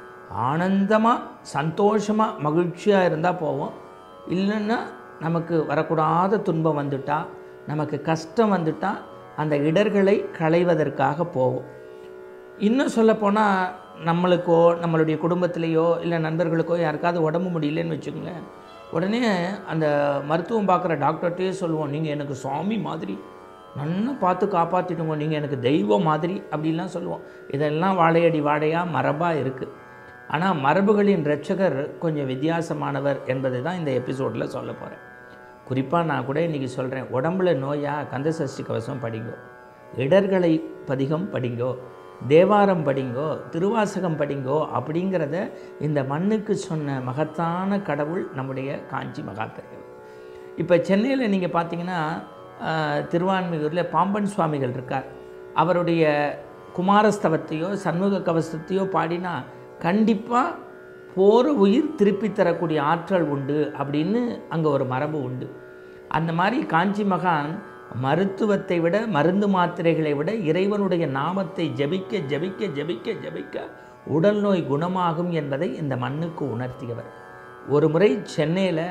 ஆனந்தமாக சந்தோஷமாக மகிழ்ச்சியாக இருந்தால் போவோம், இல்லைன்னா நமக்கு வரக்கூடாத துன்பம் வந்துட்டா, நமக்கு கஷ்டம் வந்துட்டா அந்த இடர்களை களைவதற்காக போவோம். இன்னும் சொல்லப்போனால் நம்மளுக்கோ நம்மளுடைய குடும்பத்திலேயோ இல்லை நண்பர்களுக்கோ யாருக்காவது உடம்பு முடியலன்னு வச்சுக்கோங்களேன், உடனே அந்த மருத்துவம் பார்க்குற டாக்டர்கிட்டே சொல்லுவோம், நீங்கள் எனக்கு சுவாமி மாதிரி நல்லா பார்த்து காப்பாற்றிடுங்க, நீங்கள் எனக்கு தெய்வம் மாதிரி அப்படின்லாம் சொல்லுவோம். இதெல்லாம் வாழையடி வாழையாக மரபாக இருக்குது. ஆனால் மரபுகளின் இரட்சகர் கொஞ்சம் வித்தியாசமானவர் என்பதை தான் இந்த எபிசோடில் சொல்ல போகிறேன். குறிப்பாக நான் கூட இன்றைக்கி சொல்கிறேன், உடம்புல நோயா கந்தசஷ்டி கவசம் படிங்கோ, இடர்களை பதிகம் படிங்கோ, தேவாரம் படிங்கோ, திருவாசகம் படிங்கோ அப்படிங்கிறத இந்த மண்ணுக்கு சொன்ன மகத்தான கடவுள் நம்முடைய காஞ்சி மகா பெரியவர். இப்போ சென்னையில் நீங்கள் பார்த்தீங்கன்னா திருவான்மியூரில் பாம்பன் சுவாமிகள் இருக்கார். அவருடைய குமாரஸ்தவத்தையோ சண்முக கவசத்தையோ பாடினா கண்டிப்பாக போகிற உயிர் திருப்பி தரக்கூடிய ஆற்றல் உண்டு அப்படின்னு அங்கே ஒரு மரபு உண்டு. அந்த மாதிரி காஞ்சி மகான் மருத்துவத்தை விட மருந்து மாத்திரைகளை விட இறைவனுடைய நாமத்தை ஜபிக்க ஜபிக்க ஜபிக்க ஜபிக்க உடல் நோய் குணமாகும் என்பதை இந்த மண்ணுக்கு உணர்த்தியவர். ஒரு முறை சென்னையில்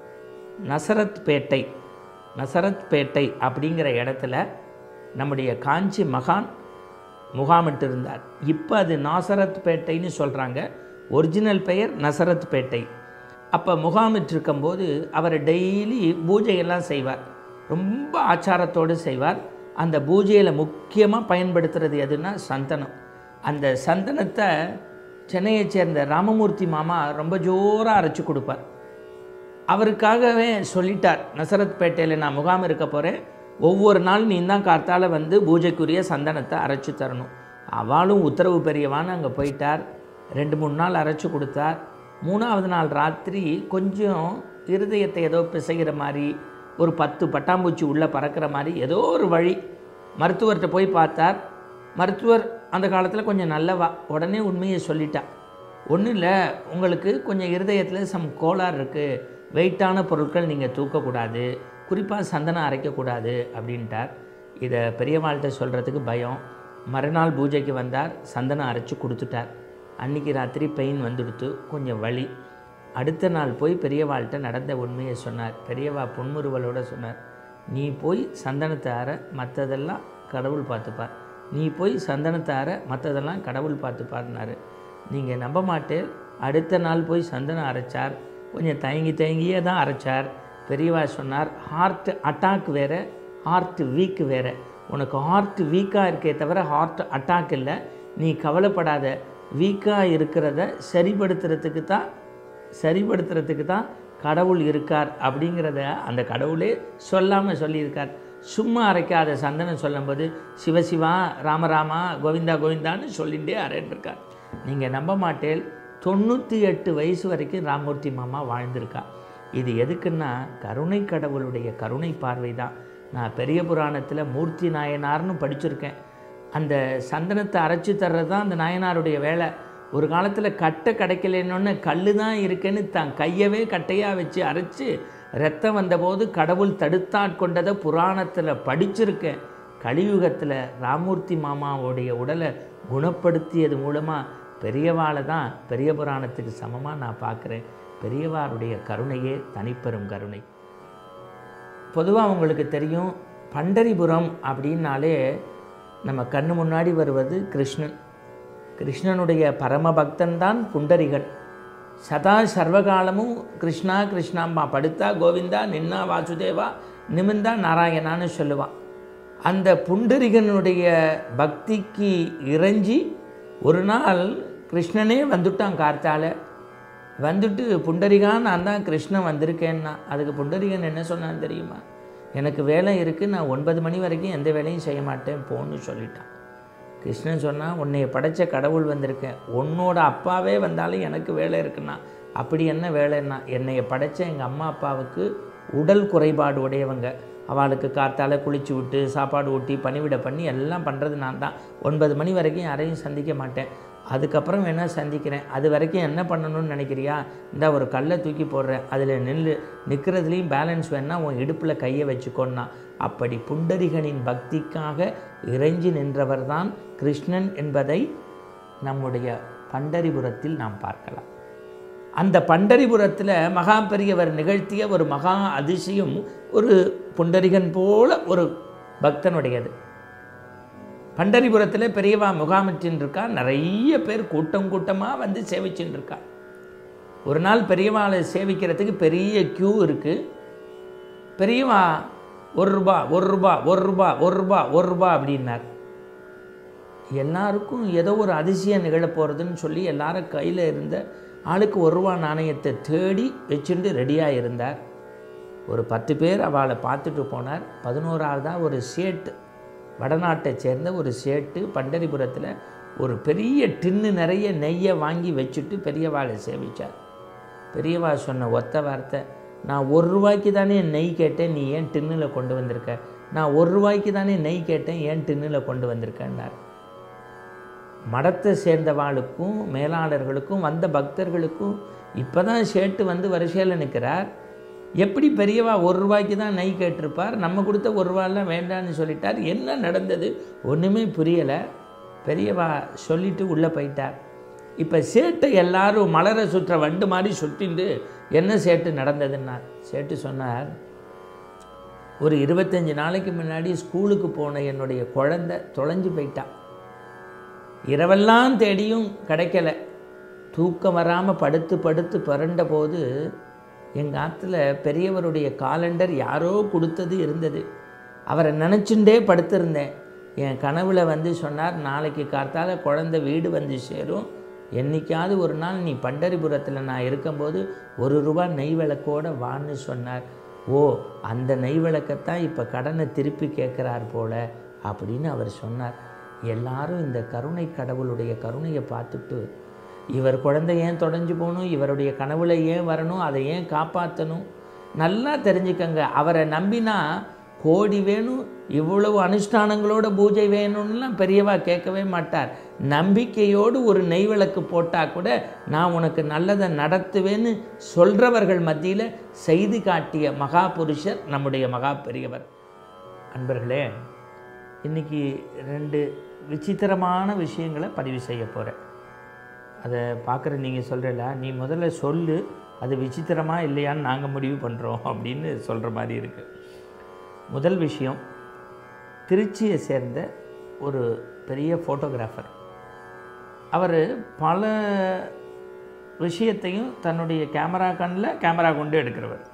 நசரத் பேட்டை நசரத் பேட்டை அப்படிங்கிற இடத்துல நம்முடைய காஞ்சி மகான் முகாமிட்டு இருந்தார். இப்போ அது நாசரத் பேட்டைன்னு சொல்கிறாங்க, ஒரிஜினல் பெயர் நசரத் பேட்டை. அப்போ முகாமிட்டு இருக்கும்போது அவர் டெய்லி பூஜையெல்லாம் செய்வார், ரொம்ப ஆச்சாரத்தோடு செய்வார். அந்த பூஜையில் முக்கியமாக பயன்படுத்துகிறது எதுனா சந்தனம். அந்த சந்தனத்தை சென்னையை சேர்ந்த ராமமூர்த்தி மாமா ரொம்ப ஜோராக அரைச்சி கொடுப்பார். அவருக்காகவே சொல்லிட்டார், நசரத் பேட்டையில் நான் முகாம் இருக்க போகிறேன், ஒவ்வொரு நாள் நீ தான் கார்த்தால வந்து பூஜைக்குரிய சந்தனத்தை அரைச்சி தரணும். அவளும் உத்தரவு பெரியவான்னு அங்கே போயிட்டார். ரெண்டு மூணு நாள் அரைச்சி கொடுத்தார். மூணாவது நாள் ராத்திரி கொஞ்சம் இருதயத்தை ஏதோ பிசைகிற மாதிரி, ஒரு பத்து பட்டாம்பூச்சி உள்ளே பறக்கிற மாதிரி ஏதோ ஒரு வழி. மருத்துவர்கிட்ட போய் பார்த்தார். மருத்துவர் அந்த காலத்தில் கொஞ்சம் நல்லவா, உடனே உண்மையை சொல்லிட்டா. ஒன்றும் இல்லை, உங்களுக்கு கொஞ்சம் இருதயத்தில் சம் கோளாறு இருக்குது, வெயிட்டான பொருட்கள் நீங்கள் தூக்கக்கூடாது, குறிப்பாக சந்தனம் அரைக்கக்கூடாது அப்படின்ட்டார். இதை பெரியவாள்கிட்ட சொல்கிறதுக்கு பயம். மறுநாள் பூஜைக்கு வந்தார், சந்தனம் அரைச்சி கொடுத்துட்டார். அன்றைக்கி ராத்திரி பெயின் வந்துடுத்து, கொஞ்சம் வலி. அடுத்த நாள் போய் பெரியவாள்கிட்ட நடந்த உண்மையை சொன்னார். பெரியவா புன்முறுவலோடு சொன்னார், நீ போய் சந்தனத்தை அற, மற்றதெல்லாம் கடவுள் பார்த்துப்பார், நீ போய் சந்தனத்தை அற, மற்றதெல்லாம் கடவுள் பார்த்துப்பார்னாரு. நீங்கள் நம்ப மாட்டேன், அடுத்த நாள் போய் சந்தனம் அரைச்சார். கொஞ்சம் தயங்கி தயங்கியே தான் அரைச்சார். பெரியவா சொன்னார், ஹார்ட் அட்டாக் வேறு, ஹார்ட் வீக் வேறு. உனக்கு ஹார்ட் வீக்காக இருக்கே தவிர ஹார்ட் அட்டாக் இல்லை, நீ கவலைப்படாத. வீக்காக இருக்கிறத சரிப்படுத்துறதுக்கு தான் சரிப்படுத்துறதுக்கு தான் கடவுள் இருக்கார் அப்படிங்கிறத அந்த கடவுளே சொல்லாமல் சொல்லியிருக்கார். சும்மா அரைக்காத சந்தனம் சொல்லும்போது சிவசிவா ராமராமா கோவிந்தா கோவிந்தான்னு சொல்லிகிட்டே அரைன்றிருக்கார். நீங்கள் நம்ப மாட்டேன், தொண்ணூற்றி எட்டு வயசு வரைக்கும் ராமூர்த்தி மாமா வாழ்ந்திருக்கா. இது எதுக்குன்னா கருணை கடவுளுடைய கருணை பார்வை தான். நான் பெரிய புராணத்தில் மூர்த்தி நாயனார்னு படிச்சிருக்கேன். அந்த சந்தனத்தை அரைச்சி தர்றது தான் அந்த நாயனாருடைய வேலை. ஒரு காலத்தில் கட்டை கிடைக்கலன்னு கல் தான் இருக்குன்னு தான் கையவே கட்டையாக வச்சு அரைச்சி ரத்தம் வந்தபோது கடவுள் தடுத்தாட்கொண்டதை புராணத்தில் படிச்சிருக்கேன். கலியுகத்தில் ராமூர்த்தி மாமாவுடைய உடலை குணப்படுத்தியது மூலமாக பெரியவாளை தான் பெரிய புராணத்துக்கு சமமாக நான் பார்க்குறேன். பெரியவாருடைய கருணையே தனிப்பெரும் கருணை. பொதுவாக உங்களுக்கு தெரியும், பண்டரிபுரம் அப்படின்னாலே நம்ம கண்ணு முன்னாடி வருவது கிருஷ்ணன். கிருஷ்ணனுடைய பரமபக்தன் தான் புண்டரிகன். சதா சர்வகாலமும் கிருஷ்ணா கிருஷ்ணாம்பா, படுத்தா கோவிந்தா, நின்னா வாசுதேவா, நிமிந்தா நாராயணான்னு சொல்லுவான். அந்த புண்டரிகனுடைய பக்திக்கு இறைஞ்சி ஒரு நாள் கிருஷ்ணனே வந்துட்டான் கார்த்தால. வந்துட்டு புண்டரிகா நான் தான் கிருஷ்ணன் வந்திருக்கேன்னா. அதுக்கு புண்டரிகன் என்ன சொன்னான்னு தெரியுமா? எனக்கு வேலை இருக்குது, நான் ஒன்பது மணி வரைக்கும் எந்த வேலையும் செய்ய மாட்டேன் போன்னு சொல்லிட்டான். கிருஷ்ணன் சொன்னால், உன்னைய படைத்த கடவுள் வந்திருக்கேன், உன்னோட அப்பாவே வந்தாலும் எனக்கு வேலை இருக்குன்னா. அப்படி என்ன வேலைன்னா, என்னைய படைத்த எங்கள் அம்மா அப்பாவுக்கு உடல் குறைபாடு உடையவங்க, அவளுக்கு காத்தால குளிச்சு விட்டு சாப்பாடு ஊட்டி பணிவிட பண்ணி எல்லாம் பண்ணுறது நான் தான். ஒன்பது மணி வரைக்கும் யாரையும் சந்திக்க மாட்டேன், அதுக்கப்புறம் வேணால் சந்திக்கிறேன். அது வரைக்கும் என்ன பண்ணணும்னு நினைக்கிறியா? இந்த ஒரு கல்லை தூக்கி போடுறேன், அதில் நின்று நிற்கிறதுலேயும் பேலன்ஸ் வேணா உன் இடுப்பில் கையை வச்சுக்கோன்னா. அப்படி புண்டரிகனின் பக்திக்காக இறைஞ்சி நின்றவர் தான் கிருஷ்ணன் என்பதை நம்முடைய பண்டரிபுரத்தில் நாம் பார்க்கலாம். அந்த பண்டரிபுரத்தில் மகா பெரியவர் நிகழ்த்திய ஒரு மகா அதிசயம் ஒரு புண்டரிகன் போல ஒரு பக்தனுடையது. பண்டரிபுரத்தில் பெரியவா முகாமிட்டின்னு இருக்கா, நிறைய பேர் கூட்டம் கூட்டமாக வந்து சேவிச்சுட்டு இருக்கா. ஒரு நாள் பெரியவாளை சேவிக்கிறதுக்கு பெரிய க்யூ இருக்குது. பெரியவா ஒரு ரூபா ஒரு ரூபா ஒரு ரூபா ஒரு ரூபா ஒரு ரூபா அப்படின்னார். எல்லாருக்கும் ஏதோ ஒரு அதிசயம் நிகழப்போகிறதுன்னு சொல்லி எல்லாரும் கையில் இருந்த ஆளுக்கு ஒரு ரூபா நாணயத்தை தேடி வச்சுட்டு ரெடியாக இருந்தார். ஒரு பத்து பேர் அவளை பார்த்துட்டு போனார். பதினோராவதாக ஒரு சேட்டு, வடநாட்டை சேர்ந்த ஒரு சேட்டு பண்டரிபுரத்தில் ஒரு பெரிய டின்னு நிறைய நெய்யை வாங்கி வச்சுட்டு பெரியவாளை சேவித்தார். பெரியவா சொன்ன ஒத்த வார்த்தை, நான் ஒரு ரூபாய்க்கு தானே நெய் கேட்டேன், நீ ஏன் டின்னில் கொண்டு வந்திருக்க? நான் ஒரு ரூபாய்க்கு தானே நெய் கேட்டேன், ஏன் டின்னில் கொண்டு வந்திருக்கேன்னார். மடத்தை சேர்ந்தவாளுக்கும் மேலாளர்களுக்கும் வந்த பக்தர்களுக்கும் இப்போ தான் சேட்டு வந்து வரிசையில் நிற்கிறார். எப்படி பெரியவா ஒரு ரூபாய்க்கு தான் நெய் கேட்டிருப்பார், நம்ம கொடுத்த ஒரு ரூபாயெல்லாம் வேண்டான்னு சொல்லிட்டார். என்ன நடந்தது ஒன்றுமே புரியலை. பெரியவா சொல்லிவிட்டு உள்ளே போயிட்டார். இப்போ சேட்டை எல்லாரும் மலரை சுற்ற வண்டு மாதிரி சுற்றிண்டு என்ன சேட்டு நடந்ததுன்னார். சேட்டு சொன்னார், ஒரு இருபத்தஞ்சி நாளைக்கு முன்னாடி ஸ்கூலுக்கு போன என்னுடைய குழந்தை தொலைஞ்சு போயிட்டான். இரவெல்லாம் தேடியும் கிடைக்கல. தூக்கம் வராமல் படுத்து படுத்து பிறண்ட போது எங்கள் ஆற்றுல பெரியவருடைய காலண்டர் யாரோ கொடுத்தது இருந்தது. அவரை நினச்சுட்டே படுத்திருந்தேன். என் கனவில் வந்து சொன்னார், நாளைக்கு கார்த்தால குழந்தை வீடு வந்து சேரும், என்றைக்காவது ஒரு நாள் நீ பண்டரிபுரத்தில் நான் இருக்கும்போது ஒரு ரூபா நெய் விளக்கோடு வான்னு சொன்னார். ஓ, அந்த நெய் விளக்கத்தான் இப்போ கடனை திருப்பி கேட்குறார் போல அப்படின்னு அவர் சொன்னார். எல்லாரும் இந்த கருணை கடவுளுடைய கருணையை பார்த்துட்டு, இவர் குழந்தை ஏன் தொலைஞ்சு போகணும், இவருடைய கனவுல ஏன் வரணும், அதை ஏன் காப்பாற்றணும், நல்லா தெரிஞ்சுக்கங்க. அவரை நம்பினா கோடி வேணும், இவ்வளவு அனுஷ்டானங்களோட பூஜை வேணும்லாம் பெரியவா கேட்கவே மாட்டார். நம்பிக்கையோடு ஒரு நெய் விளக்கு போட்டால் கூட நான் உனக்கு நல்லதை நடத்துவேன்னு சொல்கிறவர்கள் மத்தியில் செய்து காட்டிய மகா புருஷர் நம்முடைய மகா பெரியவர். அன்பர்களே, இன்றைக்கி ரெண்டு விசித்திரமான விஷயங்களை பதிவு செய்ய போகிறேன். அதை பார்க்குற நீங்கள் சொல்கிறல, நீ முதல்ல சொல்லு, அது விசித்திரமாக இல்லையான்னு நாங்கள் முடிவு பண்ணுறோம் அப்படின்னு சொல்கிற மாதிரி இருக்குது. முதல் விஷயம், திருச்சியை சேர்ந்த ஒரு பெரிய ஃபோட்டோகிராஃபர். அவர் பல விஷயத்தையும் தன்னுடைய கேமரா கண்ணில் கேமரா கொண்டு எடுக்கிறவர்.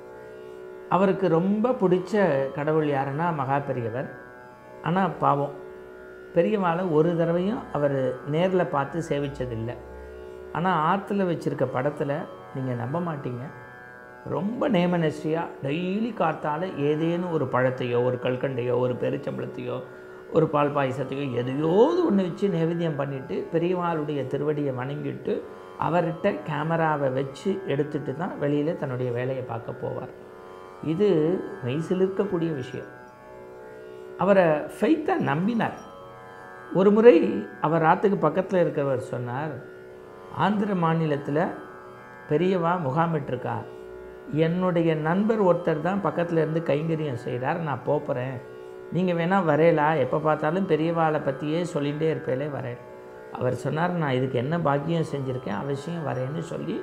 அவருக்கு ரொம்ப பிடிச்ச கடவுள் யாருன்னா மகா பெரியவர். ஆனால் பாவம், பெரியவாளை ஒரு தடவையும் அவர் நேரில் பார்த்து சேவித்ததில்லை. ஆனால் ஆற்றுல வச்சுருக்க படத்தில் நீங்கள் நம்ப மாட்டீங்க, ரொம்ப நேமநெஸ்டியாக டெய்லி காத்தால் ஏதேனும் ஒரு பழத்தையோ ஒரு கல்கண்டையோ ஒரு பெருச்சம்பளத்தையோ ஒரு பால் பாயசத்தையோ எதையோது ஒன்று வச்சு நைவேத்தியம் பண்ணிவிட்டு பெரியவாளுடைய திருவடியை வணங்கிட்டு அவர்கிட்ட கேமராவை வச்சு எடுத்துகிட்டு தான் வெளியில் தன்னுடைய வேலையை பார்க்க போவார். இது மெய்சிலிருக்கக்கூடிய விஷயம். அவரை ஃபெய்த்தாக நம்பினார். ஒரு முறை அவர் ஆற்றுக்கு பக்கத்தில் இருக்கிறவர் சொன்னார், ஆந்திர மாநிலத்தில் பெரியவா முகாமிட்டிருக்கா, என்னுடைய நண்பர் ஒருத்தர் தான் பக்கத்தில் இருந்து கைங்கரியம் செய்கிறார், நான் போகிறேன், நீங்கள் வேணால் வரையலா, எப்போ பார்த்தாலும் பெரியவாளை பற்றியே சொல்லிகிட்டே இருப்பேலே வரேன். அவர் சொன்னார், நான் இதுக்கு என்ன பாக்கியம் செஞ்சுருக்கேன், அவசியம் வரேன்னு சொல்லி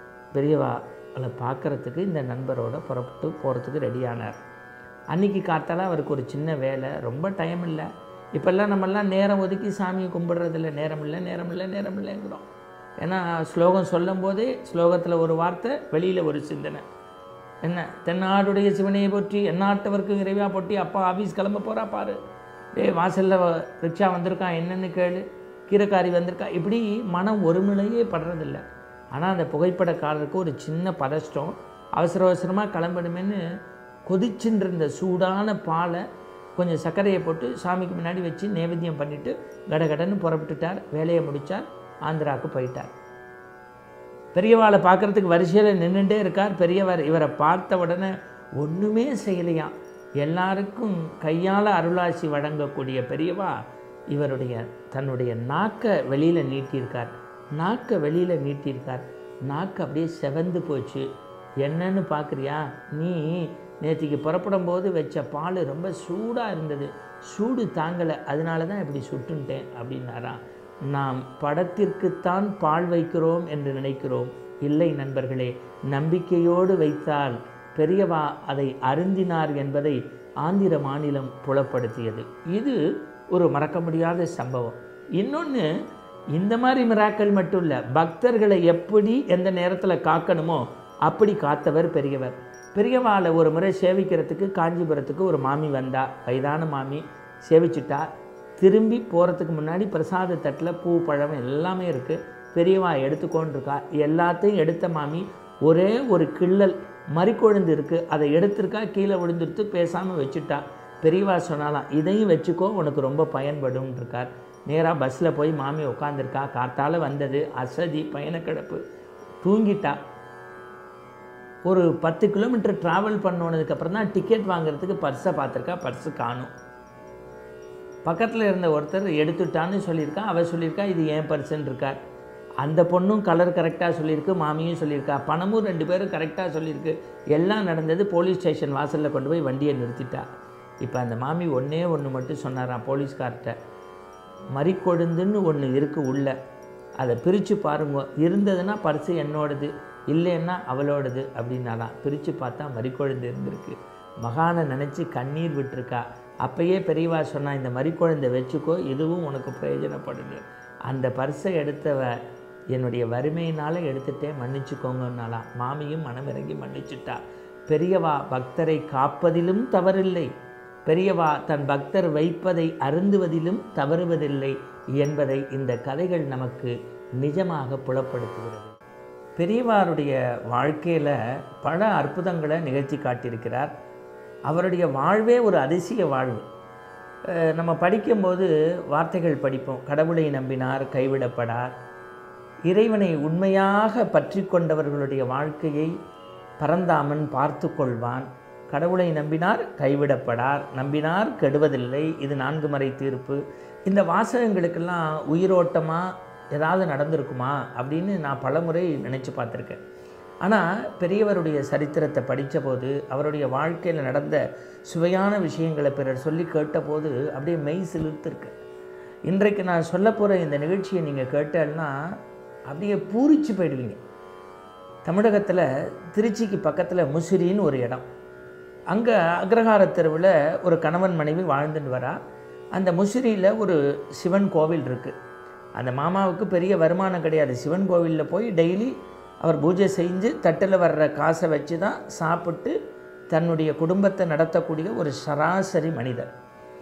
பெரியவாளை பார்க்குறதுக்கு இந்த நண்பரோட புறப்பட்டு போகிறதுக்கு ரெடியானார். அன்றைக்கி காத்தால அவருக்கு ஒரு சின்ன வேலை, ரொம்ப டைம் இல்லை. இப்போல்லாம் நம்மெல்லாம் நேரம் ஒதுக்கி சாமியை கும்பிட்றதில்ல, நேரம் இல்லை நேரம் இல்லை நேரம் இல்லைங்கிறோம். ஏன்னா ஸ்லோகம் சொல்லும் போதே ஸ்லோகத்தில் ஒரு வார்த்தை, வெளியில் ஒரு சிந்தனை. என்ன, தென்னாடுடைய சிவனையை போற்றி எந்நாட்டவர்க்கும் இறைவா போட்டி, அப்பா ஆஃபீஸ் கிளம்ப போகிறா பாரு, டே வாசலில் ரிக்ஷா வந்திருக்கான் என்னென்னு கேளு, கீரைக்காரி வந்திருக்கா, இப்படி மனம் ஒருநிலையே படுறதில்ல. ஆனால் அந்த புகைப்படக்காரருக்கு ஒரு சின்ன பதஷ்டம், அவசர அவசரமாக கிளம்பணுமேன்னு கொதிச்சுட்டு இருந்த சூடான பாலை கொஞ்சம் சர்க்கரையை போட்டு சாமிக்கு முன்னாடி வச்சு நைவேத்தியம் பண்ணிவிட்டு கடகடன்னு புறப்பட்டுட்டார். வேலையை முடித்தார், ஆந்திராவுக்கு போயிட்டார். பெரியவாளை பார்க்குறதுக்கு வரிசையில் நின்றுட்டே இருக்கார். பெரியவர் இவரை பார்த்த உடனே ஒன்றுமே செய்யலையாம். எல்லாருக்கும் கையால் அருளாசி வழங்கக்கூடிய பெரியவா இவருடைய தன்னுடைய நாக்கை வெளியில் நீட்டியிருக்கார். நாக்கை வெளியில் நீட்டியிருக்கார். நாக்கு அப்படியே செவந்து போச்சு. என்னன்னு பார்க்குறியா, நீ நேற்றுக்கு புறப்படும் போது வச்ச பால் ரொம்ப சூடாக இருந்தது, சூடு தாங்கலை, அதனால தான் இப்படி சுட்டுன்ட்டேன் அப்படின்னாராம். நாம் படத்திற்குத்தான் பால் வைக்கிறோம் என்று நினைக்கிறோம். இல்லை நண்பர்களே, நம்பிக்கையோடு வைத்தால் பெரியவா அதை அருந்தினார் என்பதை ஆந்திர மாநிலம் புலப்படுத்தியது. இது ஒரு மறக்க முடியாத சம்பவம். இன்னொன்று, இந்த மாதிரி மிராக்கள் மட்டும் இல்லை, பக்தர்களை எப்படி எந்த நேரத்தில் காக்கணுமோ அப்படி காத்தவர் பெரியவர். பெரியவாளை ஒரு முறை சேவிக்கிறதுக்கு காஞ்சிபுரத்துக்கு ஒரு மாமி வந்தா, வயதான மாமி. சேவிச்சுட்டா. திரும்பி போகிறதுக்கு முன்னாடி பிரசாத தட்டில் பூ பழம் எல்லாமே இருக்குது. பெரியவா எடுத்துக்கொண்டிருக்கா. எல்லாத்தையும் எடுத்த மாமி ஒரே ஒரு கிள்ளல் மறிக்கொழுந்து இருக்குது, அதை எடுத்திருக்கா, கீழே விழுந்துடுத்து, பேசாமல் வச்சுட்டா. பெரியவா சொன்னாலாம், இதையும் வச்சுக்கோ, உனக்கு ரொம்ப பயன்படும் இருக்கார். நேராக பஸ்ஸில் போய் மாமி உட்காந்துருக்கா. காத்தால் வந்தது, அசதி, பயணக்கிடப்பு, தூங்கிட்டா. ஒரு பத்து கிலோமீட்டர் ட்ராவல் பண்ணோனதுக்கப்புறம் தான் டிக்கெட் வாங்குறதுக்கு பர்ஸை பார்த்துருக்கா. பர்ஸு காணும். பக்கத்தில் இருந்த ஒருத்தர் எடுத்துட்டான்னு சொல்லியிருக்கா. அவள் சொல்லியிருக்கா இது ஏன் பர்ஸுன்னு இருக்கார். அந்த பொண்ணும் கலர் கரெக்டாக சொல்லியிருக்கு, மாமியும் சொல்லியிருக்கா, பணமும் ரெண்டு பேரும் கரெக்டாக சொல்லியிருக்கு. எல்லாம் நடந்தது. போலீஸ் ஸ்டேஷன் வாசலில் கொண்டு போய் வண்டியை நிறுத்திட்டா. இப்போ அந்த மாமி ஒன்றே ஒன்று மட்டும் சொன்னாராம் போலீஸ்கார்ட்ட, மறிக்கொழுந்துன்னு ஒன்று இருக்குது உள்ள, அதை பிரித்து பாருங்க, இருந்ததுன்னா பர்ஸு என்னோடது, இல்லைன்னா அவளோடது அப்படின்னாலாம். பிரித்து பார்த்தா மறிக்கொழுந்து இருந்திருக்கு. மகானை நினச்சி கண்ணீர் விட்டுருக்கா. அப்பயே பெரியவா சொன்னால், இந்த மறிக்கொழுந்தை வச்சுக்கோ, இதுவும் உனக்கு பிரயோஜனப்படுது. அந்த பர்ஸை எடுத்தவ என்னுடைய வறுமையினால் எடுத்துகிட்டே மன்னிச்சுக்கோங்கன்னாலாம். மாமியும் மனமிறங்கி மன்னிச்சுட்டா. பெரியவா பக்தரை காப்பதிலும் தவறில்லை, பெரியவா தன் பக்தர் வைப்பதை அருந்துவதிலும் தவறுவதில்லை என்பதை இந்த கதைகள் நமக்கு நிஜமாக புலப்படுத்துகிறது. பெரியவாருடைய வாழ்க்கையில் பல அற்புதங்களை நிகழ்த்தி காட்டியிருக்கிறார். அவருடைய வாழ்வே ஒரு அதிசய வாழ்வு. நம்ம படிக்கும்போது வார்த்தைகள் படிப்போம். கடவுளை நம்பினார், கைவிடப்படார். இறைவனை உண்மையாக பற்றி கொண்டவர்களுடைய வாழ்க்கையை பரந்தாமன் பார்த்து கொள்வான். கடவுளை நம்பினார், கைவிடப்படார். நம்பினார், கெடுவதில்லை. இது நான்கு மறை தீர்ப்பு. இந்த வாசகங்களுக்கெல்லாம் உயிரோட்டமாக ஏதாவது நடந்திருக்குமா அப்படின்னு நான் பலமுறை நினச்சி பார்த்துருக்கேன். ஆனால் பெரியவருடைய சரித்திரத்தை படித்த போது, அவருடைய வாழ்க்கையில் நடந்த சுவையான விஷயங்களை பிறர் சொல்லி கேட்டபோது அப்படியே மெய் சிலிர்த்திருக்கு. இன்றைக்கு நான் சொல்ல போகிற இந்த நிகழ்ச்சியை நீங்கள் கேட்டால்னா அப்படியே பூரிச்சு போயிடுவீங்க. தமிழகத்தில் திருச்சிக்கு பக்கத்தில் முசிறின்னு ஒரு இடம். அங்கே அக்ரஹார தெருவில் ஒரு கணவன் மனைவி வாழ்ந்துட்டு வரா. அந்த முசிறியில் ஒரு சிவன் கோவில் இருக்குது. அந்த மாமாவுக்கு பெரிய வருமானம் கிடையாது. சிவன் கோவிலில் போய் டெய்லி அவர் பூஜை செஞ்சு தட்டில் வர்ற காசை வச்சு தான் சாப்பிட்டு தன்னுடைய குடும்பத்தை நடத்தக்கூடிய ஒரு சராசரி மனிதர்.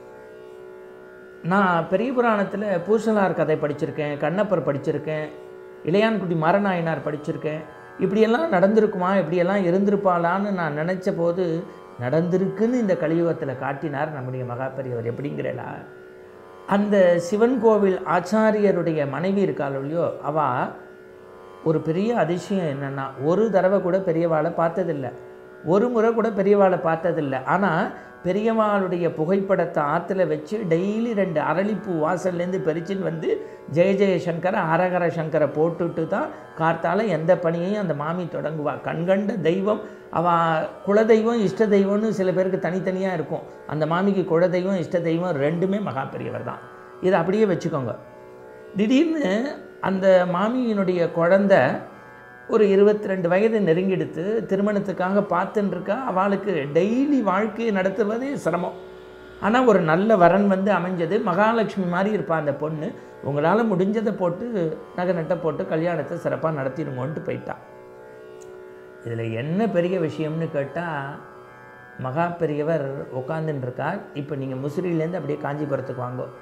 நான் பெரிய புராணத்தில் பூசலார் கதை படிச்சிருக்கேன், கண்ணப்பர் படிச்சிருக்கேன், இளையான்குடி மாரநாயனார் படிச்சிருக்கேன். இப்படியெல்லாம் நடந்திருக்குமா, இப்படியெல்லாம் இருந்திருப்பாளான்னு நான் நினச்ச போது நடந்திருக்குன்னு இந்த கலியுகத்தில் காட்டினார் நம்முடைய மகா பெரியவர். எப்படிங்கிறா, அந்த சிவன் கோவில் ஆச்சாரியருடைய மனைவி இருக்காள் இல்லையோ, அவள் ஒரு பெரிய அதிசயம் என்னென்னா, ஒரு தடவை கூட பெரியவாளை பார்த்ததில்லை, ஒரு முறை கூட பெரியவாளை பார்த்ததில்லை. ஆனால் பெரியவாளுடைய புகைப்படத்தை ஆற்றுல வச்சு டெய்லி ரெண்டு அரளிப்பூ வாசல்லேருந்து பறிச்சுன்னு வந்து ஜெய ஜெயசங்கரை ஹரஹர சங்கரை போட்டுட்டு தான் கார்த்தால எந்த பணியையும் அந்த மாமி தொடங்குவாள். கண்கண்ட தெய்வம் அவள் குலதெய்வம் இஷ்ட தெய்வம்னு சில பேருக்கு தனித்தனியாக இருக்கும். அந்த மாமிக்கு குலதெய்வம் இஷ்ட தெய்வம் ரெண்டுமே மகா பெரியவர் தான். இதை அப்படியே வச்சுக்கோங்க. திடீர்னு அந்த மாமியினுடைய குழந்தை ஒரு இருபத்தி ரெண்டு வயது நெருங்கிடுத்து திருமணத்துக்காக பார்த்துட்டுருக்கா. அவளுக்கு டெய்லி வாழ்க்கையை நடத்துவதே சிரமம். ஆனால் ஒரு நல்ல வரன் வந்து அமைஞ்சது. மகாலட்சுமி மாதிரி இருப்பாள் அந்த பொண்ணு. உங்களால் முடிஞ்சதை போட்டு நகை நட்டை போட்டு கல்யாணத்தை சிறப்பாக நடத்திடுங்கோன்ட்டு போயிட்டா. இதில் என்ன பெரிய விஷயம்னு கேட்டால், மகா பெரியவர் உட்காந்துட்டுருக்கார். இப்போ நீங்கள் முசிறியிலேருந்து அப்படியே காஞ்சிபுரத்துக்கு வாங்கோ.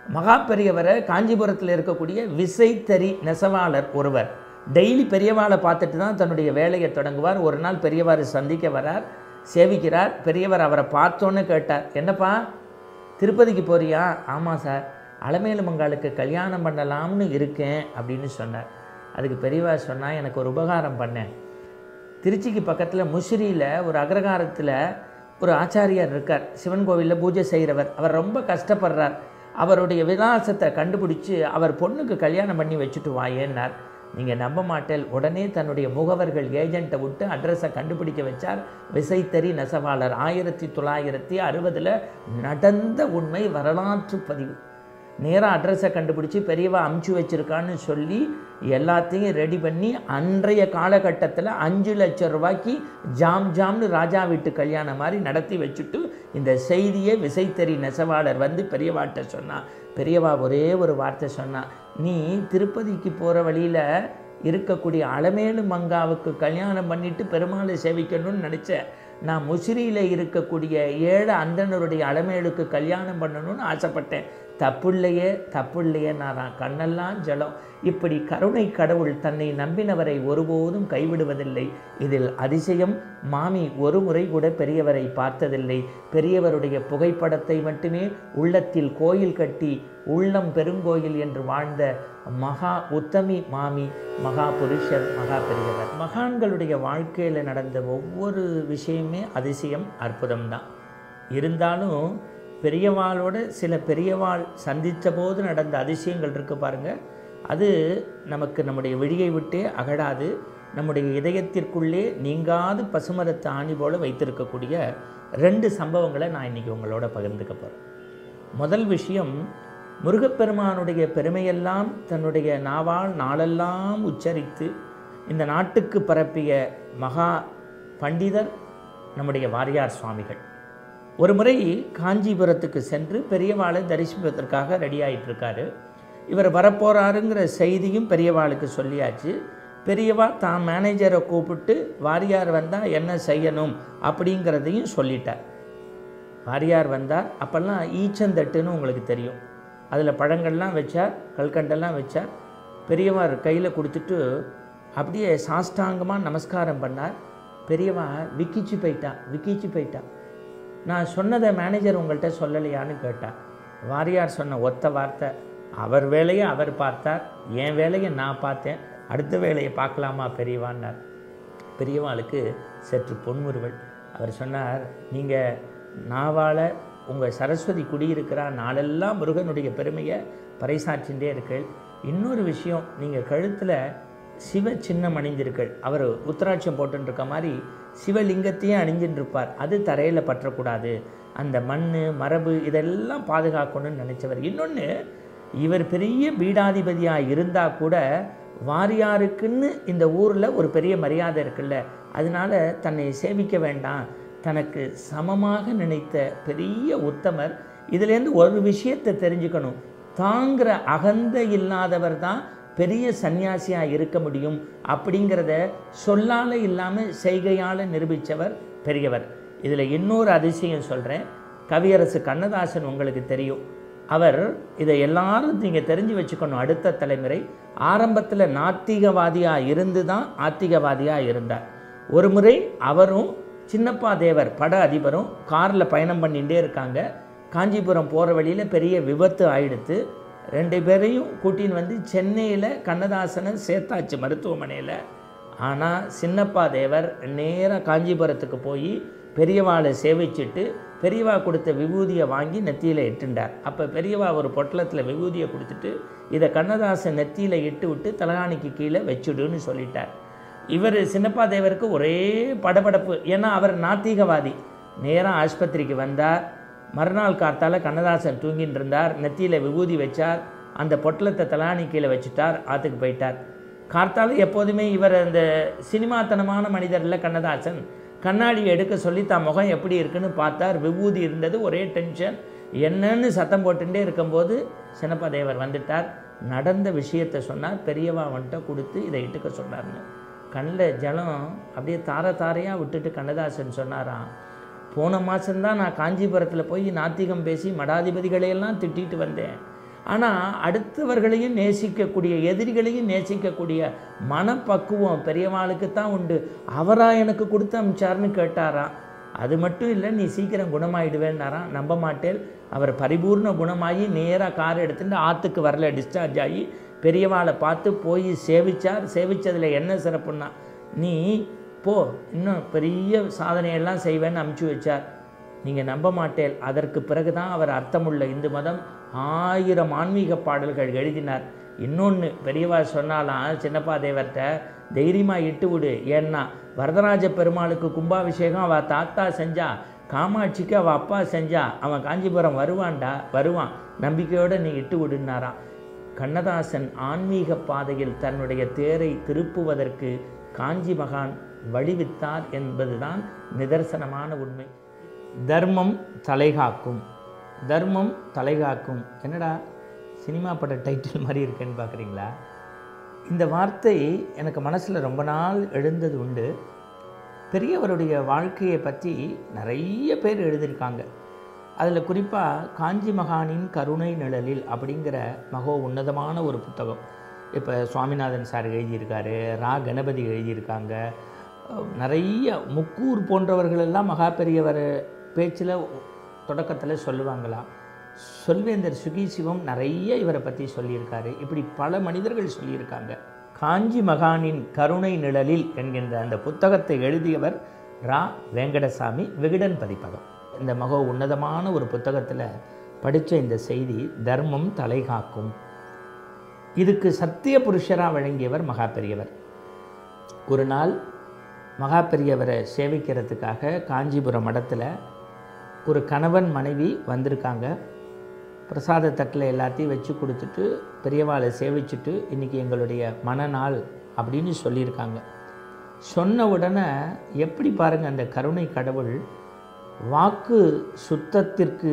மகா பெரியவரை காஞ்சிபுரத்தில் இருக்கக்கூடிய விசைத்தறி நெசவாளர் ஒருவர் டெய்லி பெரியவாளை பார்த்துட்டு தான் தன்னுடைய வேலையை தொடங்குவார். ஒரு நாள் பெரியவார் சந்திக்க வரார், சேவிக்கிறார். பெரியவர் அவரை பார்த்தோன்னு கேட்டார், என்னப்பா திருப்பதிக்கு போறியா? ஆமாம் சார், அலமேலு மங்காளுக்கு கல்யாணம் பண்ணலாம்னு இருக்கேன் அப்படின்னு சொன்னார். அதுக்கு பெரியவா சொன்னால், எனக்கு ஒரு உபகாரம் பண்ணேன். திருச்சிக்கு பக்கத்தில் முசிறியில் ஒரு அக்ரகாரத்தில் ஒரு ஆச்சாரியார் இருக்கார், சிவன் கோவிலில் பூஜை செய்கிறவர். அவர் ரொம்ப கஷ்டப்படுறார். அவருடைய விலாசத்தை கண்டுபிடிச்சி அவர் பொண்ணுக்கு கல்யாணம் பண்ணி வச்சுட்டு வாயேன்னார். நீங்கள் நம்ப மாட்டேன், உடனே தன்னுடைய முகவர்கள் ஏஜெண்ட்டை விட்டு அட்ரஸை கண்டுபிடிக்க வச்சார். விசைத்தறி நெசவாளர். ஆயிரத்தி தொள்ளாயிரத்தி அறுபதில் நடந்த உண்மை, வரலாற்று பதிவு. நேராக அட்ரஸை கண்டுபிடிச்சி பெரியவா அமுச்சு வச்சுருக்கான்னு சொல்லி எல்லாத்தையும் ரெடி பண்ணி அன்றைய காலகட்டத்தில் அஞ்சு லட்சம் ரூபாய்க்கு ஜாம் ஜாம்னு ராஜா வீட்டு கல்யாணம் மாதிரி நடத்தி வச்சுட்டு இந்த செய்தியை விசைத்தறி நெசவாளர் வந்து பெரியவாட்ட சொன்னான். பெரியவா ஒரே ஒரு வார்த்தை சொன்னா, நீ திருப்பதிக்கு போகிற வழியில் இருக்கக்கூடிய அலமேலு மங்காவுக்கு கல்யாணம் பண்ணிவிட்டு பெருமாளை சேவிக்கணும்னு நினச்சேன். நான் முசிறியில் இருக்கக்கூடிய ஏழை அந்தனருடைய அலமேலுக்கு கல்யாணம் பண்ணணும்னு ஆசைப்பட்டேன். தப்பு இல்லையே தப்பு இல்லையே நான் கண்ணெல்லாம் ஜலம். இப்படி கருணை கடவுள் தன்னை நம்பினவரை ஒருபோதும் கைவிடுவதில்லை. இதில் அதிசயம், மாமி ஒரு முறை கூட பெரியவரை பார்த்ததில்லை. பெரியவருடைய புகைப்படத்தை மட்டுமே உள்ளத்தில் கோயில் கட்டி உள்ளம் பெருங்கோயில் என்று வாழ்ந்த மகா உத்தமி மாமி, மகா புருஷர், மகா பெரியவர். மகான்களுடைய வாழ்க்கையில் நடந்த ஒவ்வொரு விஷயமே அதிசயம், அற்புதம்தான். இருந்தாலும் பெரியவாளோட சில பெரியவாள் சந்தித்த போது நடந்த அதிசயங்கள் இருக்குது பாருங்கள், அது நமக்கு நம்முடைய விழியை விட்டே அகடாது, நம்முடைய இதயத்திற்குள்ளே நீங்காது பசுமரத்து ஆணி போல வைத்திருக்கக்கூடிய ரெண்டு சம்பவங்களை நான் இன்றைக்கி உங்களோட பகிர்ந்துக்க போகிறேன். முதல் விஷயம், முருகப்பெருமானுடைய பெருமையெல்லாம் தன்னுடைய நாவால் நாளெல்லாம் உச்சரித்து இந்த நாட்டுக்கு பரப்பிய மகா பண்டிதர் நம்முடைய வாரியார் சுவாமிகள். ஒரு முறை காஞ்சிபுரத்துக்கு சென்று பெரியவாளை தரிசிப்பதற்காக ரெடி ஆகிட்டுருக்காரு. இவர் வரப்போகிறாருங்கிற செய்தியும் பெரியவாளுக்கு சொல்லியாச்சு. பெரியவா தான் மேனேஜரை கூப்பிட்டு வாரியார் வந்தால் என்ன செய்யணும் அப்படிங்கிறதையும் சொல்லிட்டார். வாரியார் வந்தார். அப்போல்லாம் ஈச்சந்தட்டுன்னு உங்களுக்கு தெரியும், அதில் பழங்கள்லாம் வச்சார், கல்கண்டெல்லாம் வச்சார். பெரியவார் கையில் கொடுத்துட்டு அப்படியே சாஷ்டாங்கமாக நமஸ்காரம் பண்ணார். பெரியவா விக்கிச்சு போயிட்டா விக்கிச்சு போயிட்டா நான் சொன்னதை மேனேஜர் உங்கள்கிட்ட சொல்லலையான்னு கேட்டார். வாரியார் சொன்ன ஒத்த வார்த்தை, அவர் வேலையை அவர் பார்த்தார், என் வேலையை நான் பார்த்தேன், அடுத்த வேலையை பார்க்கலாமா பெரியவான்னார். பெரியவாளுக்கு சற்று பொன்முறுவல். அவர் சொன்னார், நீங்கள் நாவால் உங்கள் சரஸ்வதி குடியிருக்கிறா, நாளெல்லாம் முருகனுடைய பெருமையை பறைசாற்றின்றே இருக்கள். இன்னொரு விஷயம், நீங்கள் கழுத்தில் சிவ சின்னம் அணிஞ்சிருக்கள். அவர் உத்தராட்சம் போட்டுருக்க மாதிரி சிவலிங்கத்தையும் அணிஞ்சின்றிருப்பார். அது தரையில் பற்றக்கூடாது, அந்த மண் மரபு இதெல்லாம் பாதுகாக்கணும்னு நினச்சவர். இன்னொன்று, இவர் பெரிய பீடாதிபதியாக இருந்தால் கூட வாரியாருக்குன்னு இந்த ஊரில் ஒரு பெரிய மரியாதை இருக்குல்ல, அதனால் தன்னை சேவிக்க வேண்டாம், தனக்கு சமமாக நினைத்த பெரிய உத்தமர். இதுலேருந்து ஒரு விஷயத்தை தெரிஞ்சுக்கணும், தாங்கிற அகந்தை இல்லாதவர் தான் பெரிய சன்னியாசியாக இருக்க முடியும் அப்படிங்கிறத சொல்லால் இல்லாமல் செய்கையால் நிரூபித்தவர் பெரியவர். இதில் இன்னொரு அதிசயம் சொல்கிறேன். கவியரசு கண்ணதாசன் உங்களுக்கு தெரியும், அவர் இதை எல்லாரும் நீங்கள் தெரிஞ்சு வச்சுக்கணும். அடுத்த தலைமுறை ஆரம்பத்தில் நாத்திகவாதியாக இருந்து தான் ஆத்திகவாதியாக இருந்தார். ஒரு முறை அவரும் சின்னப்பா தேவர் பட அதிபரும் காரில் பயணம் பண்ணிகிட்டே இருக்காங்க. காஞ்சிபுரம் போகிற வழியில் பெரிய விபத்து ஆயிடுத்து. ரெண்டு பேரையும் கூட்டின்னு வந்து சென்னையில் கண்ணதாசனை சேர்த்தாச்சு மருத்துவமனையில். ஆனால் சின்னப்பா தேவர் நேராக காஞ்சிபுரத்துக்கு போய் பெரியவாளை சேவிச்சுட்டு பெரியவா கொடுத்த விபூதியை வாங்கி நெத்தியில் இட்டுண்டார். அப்போ பெரியவா ஒரு பொட்டலத்தில் விபூதியை கொடுத்துட்டு இதை கண்ணதாசன் நெத்தியில் இட்டு விட்டு தலகாணிக்கு கீழே வச்சுடுன்னு சொல்லிட்டார். இவர் சின்னப்பா தேவருக்கு ஒரே படபடப்பு, ஏன்னா அவர் நாத்திகவாதி. நேராக ஆஸ்பத்திரிக்கு வந்தார். மறுநாள் காத்தால் கண்ணதாசன் தூங்கின்னு இருந்தார். நெத்தியில் விபூதி வச்சார், அந்த பொட்டலத்தை தலானி கீழே வச்சுட்டார், ஆற்றுக்கு போயிட்டார். கார்த்தால் எப்போதுமே இவர் அந்த சினிமாத்தனமான மனிதரில் கண்ணதாசன் கண்ணாடியை எடுக்க சொல்லி தான் முகம் எப்படி இருக்குன்னு பார்த்தார். விபூதி இருந்தது, ஒரே டென்ஷன், என்னன்னு சத்தம் போட்டுட்டே இருக்கும்போது சின்னப்பா தேவர் வந்துட்டார். நடந்த விஷயத்தை சொன்னார். பெரியவா வந்துட்ட கொடுத்து இதை இட்டுக்க சொன்னார்னு. கண்ணில் ஜலம் அப்படியே தார தாரையாக விட்டுட்டு கண்ணதாசன் சொன்னாராம், போன மாதம்தான் நான் காஞ்சிபுரத்தில் போய் நாத்திகம் பேசி மடாதிபதிகளையெல்லாம் திட்டிட்டு வந்தேன். ஆனால் அடுத்தவர்களையும் நேசிக்கக்கூடிய, எதிரிகளையும் நேசிக்கக்கூடிய மனப்பக்குவம் பெரியவாளுக்கு தான் உண்டு. அவராக எனக்கு கொடுத்து அமிச்சார்னு கேட்டாராம். அது மட்டும் இல்லை, நீ சீக்கிரம் குணமாயிடுவேன்னாராம். நம்ப மாட்டேன், அவர் பரிபூர்ண குணமாகி நேராக கார் எடுத்துட்டு ஆற்றுக்கு வரல, டிஸ்சார்ஜ் ஆகி பெரியவாளை பார்த்து போய் சேவிச்சார். சேவிச்சதில் என்ன சிறப்புன்னா, நீ போ, இன்னும் பெரிய சாதனையெல்லாம் செய்வேன்னு அமுச்சு வச்சார். நீங்கள் நம்ப மாட்டேன், அதற்கு பிறகு தான் அவர் அர்த்தமுள்ள இந்து மதம் ஆயிரம் ஆன்மீக பாடல்கள் எழுதினார். இன்னொன்று பெரியவா சொன்னாலாம் சின்னப்பா தேவர்கிட்ட, தைரியமாக இட்டு விடு, ஏன்னா வரதராஜ பெருமாளுக்கு கும்பாபிஷேகம் அவள் தாத்தா செஞ்சா, காமாட்சிக்கு அவள் அப்பா செஞ்சா, அவன் காஞ்சிபுரம் வருவான்டா, வருவான், நம்பிக்கையோடு நீ இட்டு விடுனாராம். கண்ணதாசன் ஆன்மீக பாதையில் தன்னுடைய தேரை திருப்புவதற்கு காஞ்சி மகான் வழிவித்தார் என்பதுதான் நிதர்சனமான உண்மை. தர்மம் தலைகாக்கும், தர்மம் தலைகாக்கும். என்னடா சினிமா பட டைட்டில் மாதிரி இருக்குன்னு பார்க்குறீங்களா? இந்த வார்த்தை எனக்கு மனசில் ரொம்ப நாள் எழுந்தது உண்டு. பெரியவருடைய வாழ்க்கையை பற்றி நிறைய பேர் எழுதியிருக்காங்க. அதில் குறிப்பாக காஞ்சி மகானின் கருணை நிழலில் அப்படிங்கிற மகோ உன்னதமான ஒரு புத்தகம். இப்போ சுவாமிநாதன் சார் எழுதியிருக்காரு, ரா கணபதி எழுதியிருக்காங்க, நிறைய முக்கூர் போன்றவர்களெல்லாம் மகா பெரியவர் பேச்சில் தொடக்கத்தில் சொல்லுவாங்களாம். சொல்வேந்தர் சுகி சிவம் நிறைய இவரை பற்றி சொல்லியிருக்காரு. இப்படி பல மனிதர்கள் சொல்லியிருக்காங்க. காஞ்சி மகானின் கருணை நிழலில் என்கின்ற அந்த புத்தகத்தை எழுதியவர் ரா வெங்கடசாமி, விகடன் பதிப்பகம். இந்த மகோ உன்னதமான ஒரு புத்தகத்தில் படித்த இந்த செய்தி, தர்மம் தலைகாக்கும். இதுக்கு சத்திய புருஷராக வழங்கியவர் மகா பெரியவர். ஒரு நாள் மகா பெரியவரை சேவிக்கிறதுக்காக காஞ்சிபுரம் மடத்தில் ஒரு கணவன் மனைவி வந்திருக்காங்க. பிரசாத தட்டில் எல்லாத்தையும் வச்சு கொடுத்துட்டு பெரியவாளை சேவிச்சுட்டு, இன்றைக்கி எங்களுடைய மனநாள் அப்படின்னு சொல்லியிருக்காங்க. சொன்ன உடனே எப்படி பாருங்கள், அந்த கருணை கடவுள் வாக்கு சுத்தத்திற்கு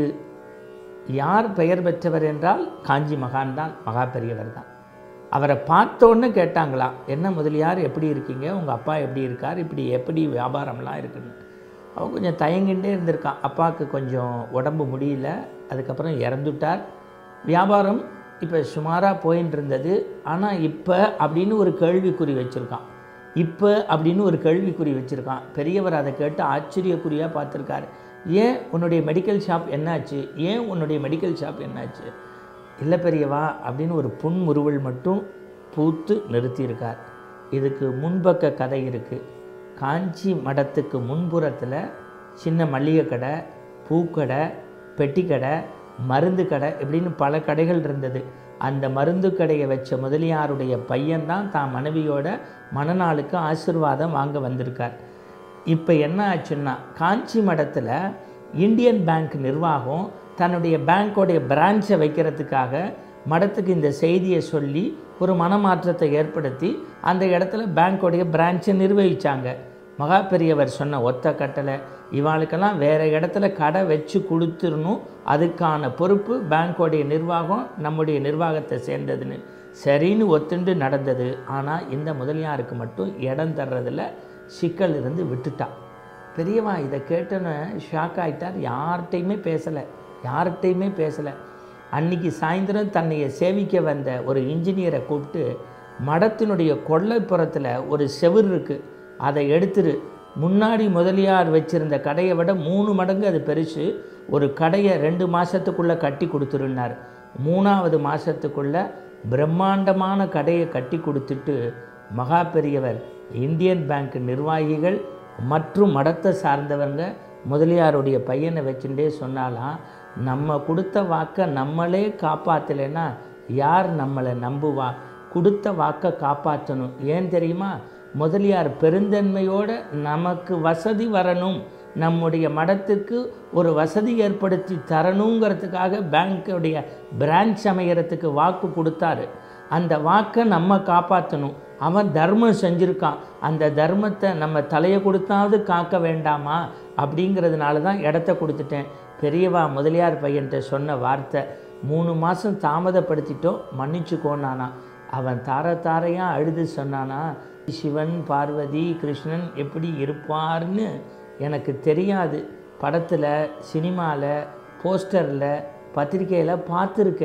யார் பெயர் பெற்றவர் என்றால் காஞ்சி மகான் தான், மகா பெரியவர் தான். அவரை பார்த்தோன்னு கேட்டாங்களாம், என்ன முதலியார் எப்படி இருக்கீங்க, உங்கள் அப்பா எப்படி இருக்கார், இப்படி எப்படி வியாபாரம்லாம் இருக்குன்னு. அவன் கொஞ்சம் தயங்கிட்டே இருந்திருக்கான். அப்பாவுக்கு கொஞ்சம் உடம்பு முடியல, அதுக்கப்புறம் இறந்துட்டார். வியாபாரம் இப்போ சுமாராக போயின்னு இருந்தது. ஆனால் இப்போ அப்படின்னு ஒரு கேள்விக்குறி வச்சுருக்கான். இப்போ அப்படின்னு ஒரு கேள்விக்குறி வச்சுருக்கான். பெரியவர் அதை கேட்டு ஆச்சரியக்குறியாக பார்த்துருக்காரு. ஏன் உன்னுடைய மெடிக்கல் ஷாப் என்னாச்சு, ஏன் உன்னுடைய மெடிக்கல் ஷாப் என்னாச்சு? இல்லை பெரியவா அப்படின்னு ஒரு புன்முறுவல் மட்டும் பூத்து நிறுத்தியிருக்கார். இதுக்கு முன்பக்க கதை இருக்குது. காஞ்சி மடத்துக்கு முன்புறத்தில் சின்ன மல்லிகை கடை, பூக்கடை, பெட்டி கடை, மருந்து கடை இப்படின்னு பல கடைகள் இருந்தது. அந்த மருந்து கடையை வச்ச முதலியாருடைய பையன்தான் தான் மனைவியோட மணநாளுக்கு ஆசீர்வாதம் வாங்க வந்திருக்கார். இப்போ என்ன ஆச்சுன்னா, காஞ்சி மடத்தில் இந்தியன் பேங்க் நிர்வாகம் தன்னுடைய பேங்க்கோடைய பிரான்ச்சை வைக்கிறதுக்காக மடத்துக்கு இந்த செய்தியை சொல்லி ஒரு மனமாற்றத்தை ஏற்படுத்தி அந்த இடத்துல பேங்க்கோடைய பிரான்ச்சை நிர்வகித்தாங்க. மகா பெரியவர் சொன்ன ஒத்த கட்டளை, இவாளுக்கெல்லாம் வேறு இடத்துல கடை வச்சு கொடுத்துடணும், அதுக்கான பொறுப்பு பேங்க்கோடைய நிர்வாகம் நம்முடைய நிர்வாகத்தை சேர்ந்ததுன்னு சரின்னு ஒத்துண்டு நடந்தது. ஆனால் இந்த முதலியாருக்கு மட்டும் இடம் தர்றதில் சிக்கல் இருந்து விட்டுட்டா. பெரியவா இதை கேட்டோன்னு ஷாக் ஆகிட்டார். யார்கிட்டையுமே பேசலை, யார்கிட்டையுமே பேசலை. அன்றைக்கி சாயந்தரம் தன்னையை சேவிக்க வந்த ஒரு இன்ஜினியரை கூப்பிட்டு, மடத்தினுடைய கொல்லைப்புறத்தில் ஒரு செவுர் இருக்குது, அதை எடுத்துரு, முன்னாடி முதலியார் வச்சுருந்த கடையை விட மூணு மடங்கு அது பெருசு, ஒரு கடையை ரெண்டு மாதத்துக்குள்ளே கட்டி கொடுத்துருன்னார். மூணாவது மாதத்துக்குள்ளே பிரம்மாண்டமான கடையை கட்டி கொடுத்துட்டு மகா பெரியவர் இந்தியன் பேங்க் நிர்வாகிகள் மற்றும் மடத்தை சார்ந்தவங்க முதலியாருடைய பையனை வச்சுட்டே சொன்னாலாம், நம்ம கொடுத்த வாக்கை நம்மளே காப்பாற்றலைன்னா யார் நம்மளை நம்புவா? கொடுத்த வாக்கை காப்பாற்றணும். ஏன் தெரியுமா? முதலியார் பெருந்தன்மையோடு நமக்கு வசதி வரணும், நம்முடைய மடத்துக்கு ஒரு வசதி ஏற்படுத்தி தரணுங்கிறதுக்காக பேங்க்குடைய பிரான்ச் அமைகிறதுக்கு வாக்கு கொடுத்தாரு. அந்த வாக்கை நம்ம காப்பாற்றணும். அவன் தர்மம் செஞ்சுருக்கான், அந்த தர்மத்தை நம்ம தலையை கொடுத்தாவது காக்க வேண்டாமா? அப்படிங்கிறதுனால தான் இடத்த கொடுத்துட்டேன். பெரியவா முதலியார் பையன்கிட்ட சொன்ன வார்த்தை, மூணு மாதம் தாமதப்படுத்திட்டோம், மன்னிச்சுக்கோனானா. அவன் தார தாரையாக அழுது சொன்னானா, சிவன் பார்வதி கிருஷ்ணன் எப்படி இருப்பார்னு எனக்கு தெரியாது, படத்தில் சினிமாவில் போஸ்டரில் பத்திரிக்கையில் பார்த்துருக்கேன்,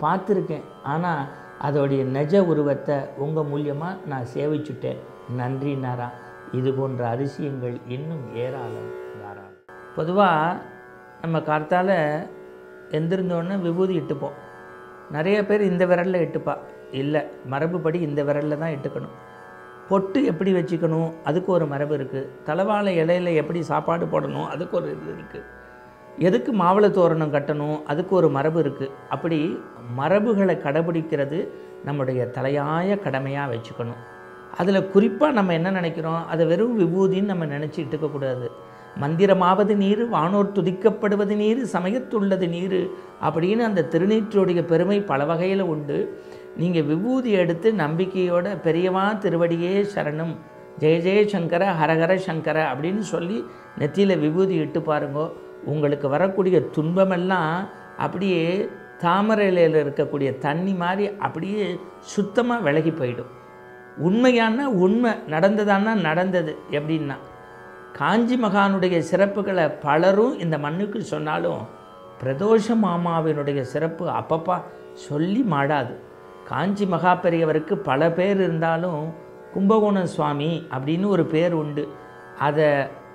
பார்த்துருக்கேன், ஆனால் அதோடைய நிஜ உருவத்தை உங்கள் மூலியமாக நான் சேவிச்சுட்டேன், நன்றினாரா. இது போன்ற அதிசயங்கள் இன்னும் ஏராளம் தாராளம். பொதுவாக நம்ம கார்த்தால் எந்திருந்தோன்னே விபூதி இட்டுப்போம். நிறைய பேர் இந்த விரலில் இட்டுப்பா. இல்லை, மரபுப்படி இந்த விரலில் தான் இட்டுக்கணும். பொட்டு எப்படி வச்சுக்கணும், அதுக்கு ஒரு மரபு இருக்குது. தலைவாழை இலையில் எப்படி சாப்பாடு போடணும், அதுக்கு ஒரு இது இருக்குது. எதுக்கு மாவளை தோரணம் கட்டணும், அதுக்கு ஒரு மரபு இருக்குது. அப்படி மரபுகளை கடைபிடிக்கிறது நம்முடைய தலையாய கடமையாக வச்சுக்கணும். அதில் குறிப்பாக நம்ம என்ன நினைக்கிறோம், அதை வெறும் விபூதின்னு நம்ம நினச்சி இட்டுக்கக்கூடாது. மந்திரமாவது நீர், வானோர் துதிக்கப்படுவது நீர், சமயத்துள்ளது நீர் அப்படின்னு அந்த திருநீற்றுடைய பெருமை பல வகையில் உண்டு. நீங்கள் விபூதி எடுத்து நம்பிக்கையோட பெரியவா திருவடியே சரணம், ஜெய ஜெய சங்கர ஹரஹர சங்கர அப்படின்னு சொல்லி நெத்தியில் விபூதி இட்டு பாருங்கோ. உங்களுக்கு வரக்கூடிய துன்பமெல்லாம் அப்படியே தாமரையில் இருக்கக்கூடிய தண்ணி மாதிரி அப்படியே சுத்தமாக விலகி போயிடும். உண்மையான உண்மை, நடந்ததானா நடந்தது. எப்படின்னா காஞ்சி மகானுடைய சிறப்புகளை பலரும் இந்த மண்ணுக்கு சொன்னாலும் பிரதோஷ மாமாவினுடைய சிறப்பு அப்பப்பா சொல்லி மாடாது. காஞ்சி மகா பெரியவருக்கு பல பேர் இருந்தாலும் கும்பகோணம் சுவாமி அப்படின்னு ஒரு பேர் உண்டு. அதை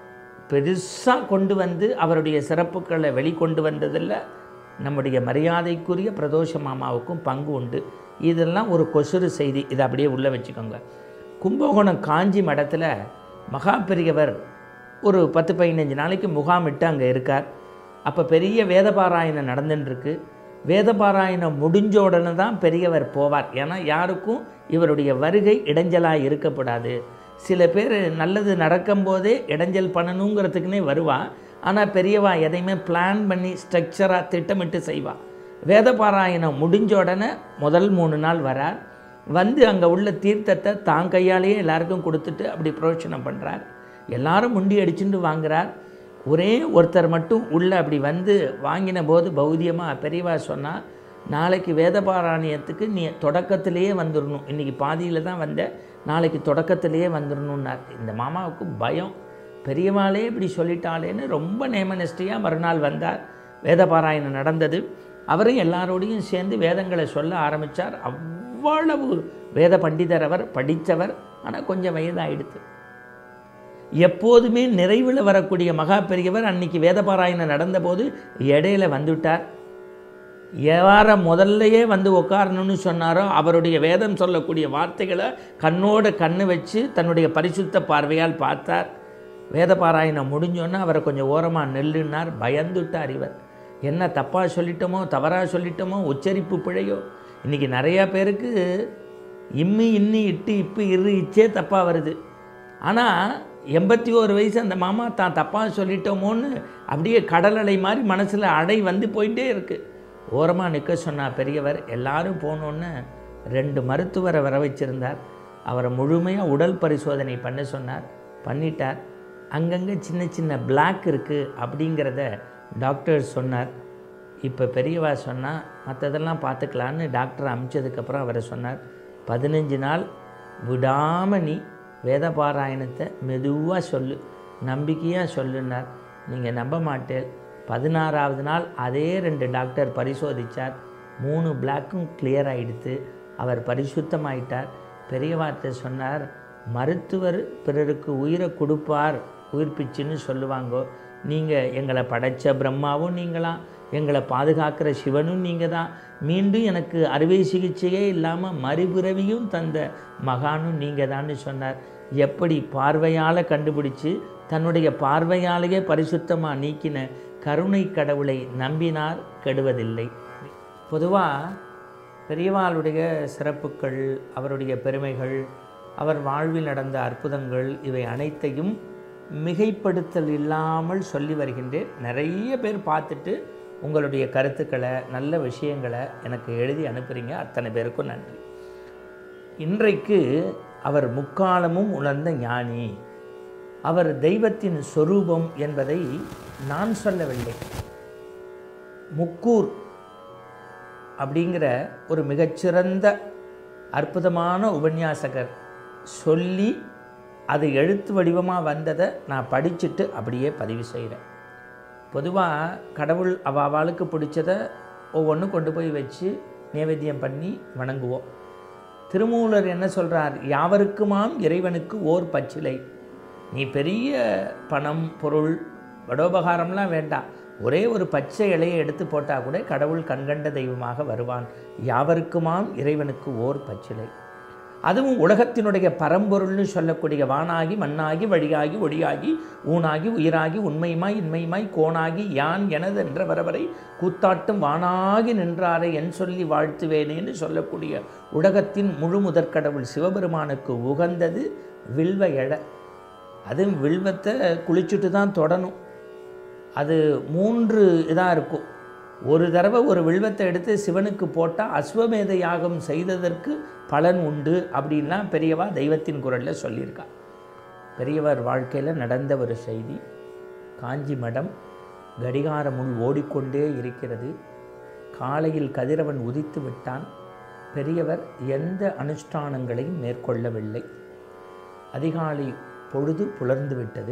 பெருசாக கொண்டு வந்து அவருடைய சிறப்புகளை வெளிக்கொண்டு வந்ததில் நம்முடைய மரியாதைக்குரிய பிரதோஷ மாமாவுக்கும் பங்கு உண்டு. இதெல்லாம் ஒரு கொசுறு செய்தி, இதை அப்படியே உள்ளே வச்சுக்கோங்க. கும்பகோணம் காஞ்சி மடத்தில் மகா பெரியவர் ஒரு பத்து பதினஞ்சு நாளைக்கு முகாமிட்டு அங்கே இருக்கார். அப்போ பெரிய வேதபாராயணம் நடந்துட்டுருக்கு. வேதபாராயணம் முடிஞ்ச உடனே தான் பெரியவர் போவார். ஏன்னா யாருக்கும் இவருடைய வருகை இடைஞ்சலாக இருக்கக்கூடாது. சில பேர் நல்லது நடக்கும்போதே இடைஞ்சல் பண்ணணுங்கிறதுக்குன்னே வருவா. ஆனால் பெரியவா எதையுமே பிளான் பண்ணி ஸ்ட்ரக்சராக திட்டமிட்டு செய்வா. வேதபாராயணம் முடிஞ்ச உடனே முதல் மூணு நாள் வரார். வந்து அங்கே உள்ள தீர்த்தத்தை தான் கையாலேயே எல்லாருக்கும் கொடுத்துட்டு அப்படி புரோட்சணம் பண்ணுறார். எல்லாரும் முண்டி அடிச்சுட்டு வாங்குறார். ஒரே ஒருத்தர் மட்டும் உள்ளே அப்படி வந்து வாங்கின போது பௌதியமாக பெரியவா சொன்னால், நாளைக்கு வேதபாராயணத்துக்கு நீ தொடக்கத்திலேயே வந்துடணும், இன்றைக்கி பாதியில் தான் வந்த, நாளைக்கு தொடக்கத்திலேயே வந்துடணுன்னார். இந்த மாமாவுக்கு பயம், பெரியவாளே இப்படி சொல்லிட்டாளேன்னு ரொம்ப நேமனிஷ்டையாக மறுநாள் வந்தார். வேதபாராயணம் நடந்தது. அவரும் எல்லாரோடையும் சேர்ந்து வேதங்களை சொல்ல ஆரம்பித்தார். அவ்வளவு வேத பண்டிதர் அவர், படித்தவர். ஆனால் கொஞ்சம் வயதாகிடுது. எப்போதுமே நிறைவில் வரக்கூடிய மகா பெரியவர் அன்னைக்கு வேதபாராயணம் நடந்தபோது இடையில வந்துவிட்டார். யார முதல்லையே வந்து உட்காரணும்னு சொன்னாரோ அவருடைய வேதம் சொல்லக்கூடிய வார்த்தைகளை கண்ணோட கண்ணு வச்சு தன்னுடைய பரிசுத்த பார்வையால் பார்த்தார். வேதபாராயணம் முடிஞ்சோன்னா அவரை கொஞ்சம் ஓரமாக நெல்லுன்னார். பயந்துட்டார் இவர். என்ன தப்பாக சொல்லிட்டோமோ, தவறாக சொல்லிட்டோமோ, உச்சரிப்பு பிழையோ. இன்றைக்கி நிறையா பேருக்கு இம்மி இன்னி இட்டு இப்போ இரு இச்சே தப்பாக வருது. ஆனால் எண்பத்தி ஓரு வயசு அந்த மாமா தான் தப்பாக சொல்லிட்டோமோன்னு அப்படியே கடல் அலை மாதிரி மனசில் அடை வந்து போயிட்டே இருக்குது. ஓரமாக நிற்க சொன்னார் பெரியவர். எல்லாரும் போனோன்னு ரெண்டு மருத்துவரை வர வச்சுருந்தார். அவரை முழுமையாக உடல் பரிசோதனை பண்ண சொன்னார். பண்ணிட்டார். அங்கங்கே சின்ன சின்ன பிளாக் இருக்குது அப்படிங்கிறத டாக்டர் சொன்னார். இப்போ பெரியவா சொன்னால் மற்றதெல்லாம் பார்த்துக்கலான்னு டாக்டர் அனுப்பிச்சதுக்கப்புறம் அவரை சொன்னார், பதினஞ்சு நாள் விடாமல் நீ வேதபாராயணத்தை மெதுவாக சொல்லு, நம்பிக்கையாக சொல்லுன்னார். நீங்கள் நம்ப மாட்டேன், பதினாறாவது நாள் அதே ரெண்டு டாக்டர் பரிசோதித்தார். மூணு பிளாக்கும் கிளியர் ஆகிடுத்து. அவர் பரிசுத்தமாயிட்டார். பெரியவார்த்தை சொன்னார், மருத்துவர் பிறருக்கு உயிரை கொடுப்பார், உயிர்ப்பிச்சுன்னு சொல்லுவாங்கோ. நீங்கள் எங்களை படைத்த பிரம்மாவும் நீங்களாம், எங்களை பாதுகாக்கிற சிவனும் நீங்கள் தான், மீண்டும் எனக்கு அறுவை சிகிச்சையே இல்லாமல் மறுபிறவியும் தந்த மகானும் நீங்கள் தான்னு சொன்னார். எப்படி பார்வையால் கண்டுபிடிச்சு தன்னுடைய பார்வையாலேயே பரிசுத்தமாக நீக்கின கருணை கடவுளை நம்பினார் கெடுவதில்லை. பொதுவாக பெரியவாளுடைய சிறப்புகள், அவருடைய பெருமைகள், அவர் வாழ்வில் நடந்த அற்புதங்கள், இவை அனைத்தையும் மிகைப்படுத்தல் இல்லாமல் சொல்லி வருகின்றேன். நிறைய பேர் பார்த்துட்டு உங்களுடைய கருத்துக்களை, நல்ல விஷயங்களை எனக்கு எழுதி அனுப்புகிறீங்க. அத்தனை பேருக்கும் நன்றி. இன்றைக்கு அவர் முக்காலமும் உணர்ந்த ஞானி, அவர் தெய்வத்தின் சொரூபம் என்பதை நான் சொல்லவில்லை. முக்கூர் அப்படிங்கிற ஒரு மிகச்சிறந்த அற்புதமான உபன்யாசகர் சொல்லி அது எழுத்து வடிவமாக வந்ததை நான் படிச்சுட்டு அப்படியே பதிவு செய்கிறேன். பொதுவாக கடவுள் அவளுக்கு பிடிச்சதை ஒவ்வொன்றும் கொண்டு போய் வச்சு நைவேத்தியம் பண்ணி வணங்குவோம். திருமூலர் என்ன சொல்கிறார்? யாவருக்குமாம் இறைவனுக்கு ஓர் பச்சிலை. நீ பெரிய பணம் பொருள் வடோபகாரம்லாம் வேண்டாம், ஒரே ஒரு பச்சை இலையை எடுத்து போட்டால் கூட கடவுள் கண்கண்ட தெய்வமாக வருவான். யாவருக்குமாம் இறைவனுக்கு ஓர் பச்சிலை. அதுவும் உலகத்தினுடைய பரம்பொருள்னு சொல்லக்கூடிய வானாகி மண்ணாகி வழியாகி ஒளியாகி ஊனாகி உயிராகி உண்மையுமாய் இன்மையுமாய் கோனாகி யான் எனது என்ற வரவரை கூத்தாட்டும் வானாகி நின்றாரை என் சொல்லி வாழ்த்துவேனேன்னு சொல்லக்கூடிய உலகத்தின் முழு முதற்கடவுள் சிவபெருமானுக்கு உகந்தது வில்வ இலை. அதுவும் வில்வத்தை குளிச்சுட்டு தான் தொடணும். அது மூன்று இதாக இருக்கும். ஒரு தடவை ஒரு வில்வத்தை எடுத்து சிவனுக்கு போட்டால் அஸ்வமேத யாகம் செய்ததற்கு பலன் உண்டு அப்படின்லாம் பெரியவா தெய்வத்தின் குரலில் சொல்லியிருக்கா. பெரியவர் வாழ்க்கையில் நடந்த ஒரு செய்தி. காஞ்சி மடம் கடிகார முள் ஓடிக்கொண்டே இருக்கிறது. காலையில் கதிரவன் உதித்து விட்டான். பெரியவர் எந்த அனுஷ்டானங்களையும் மேற்கொள்ளவில்லை. அதிகாலை பொழுது புலர்ந்து விட்டது.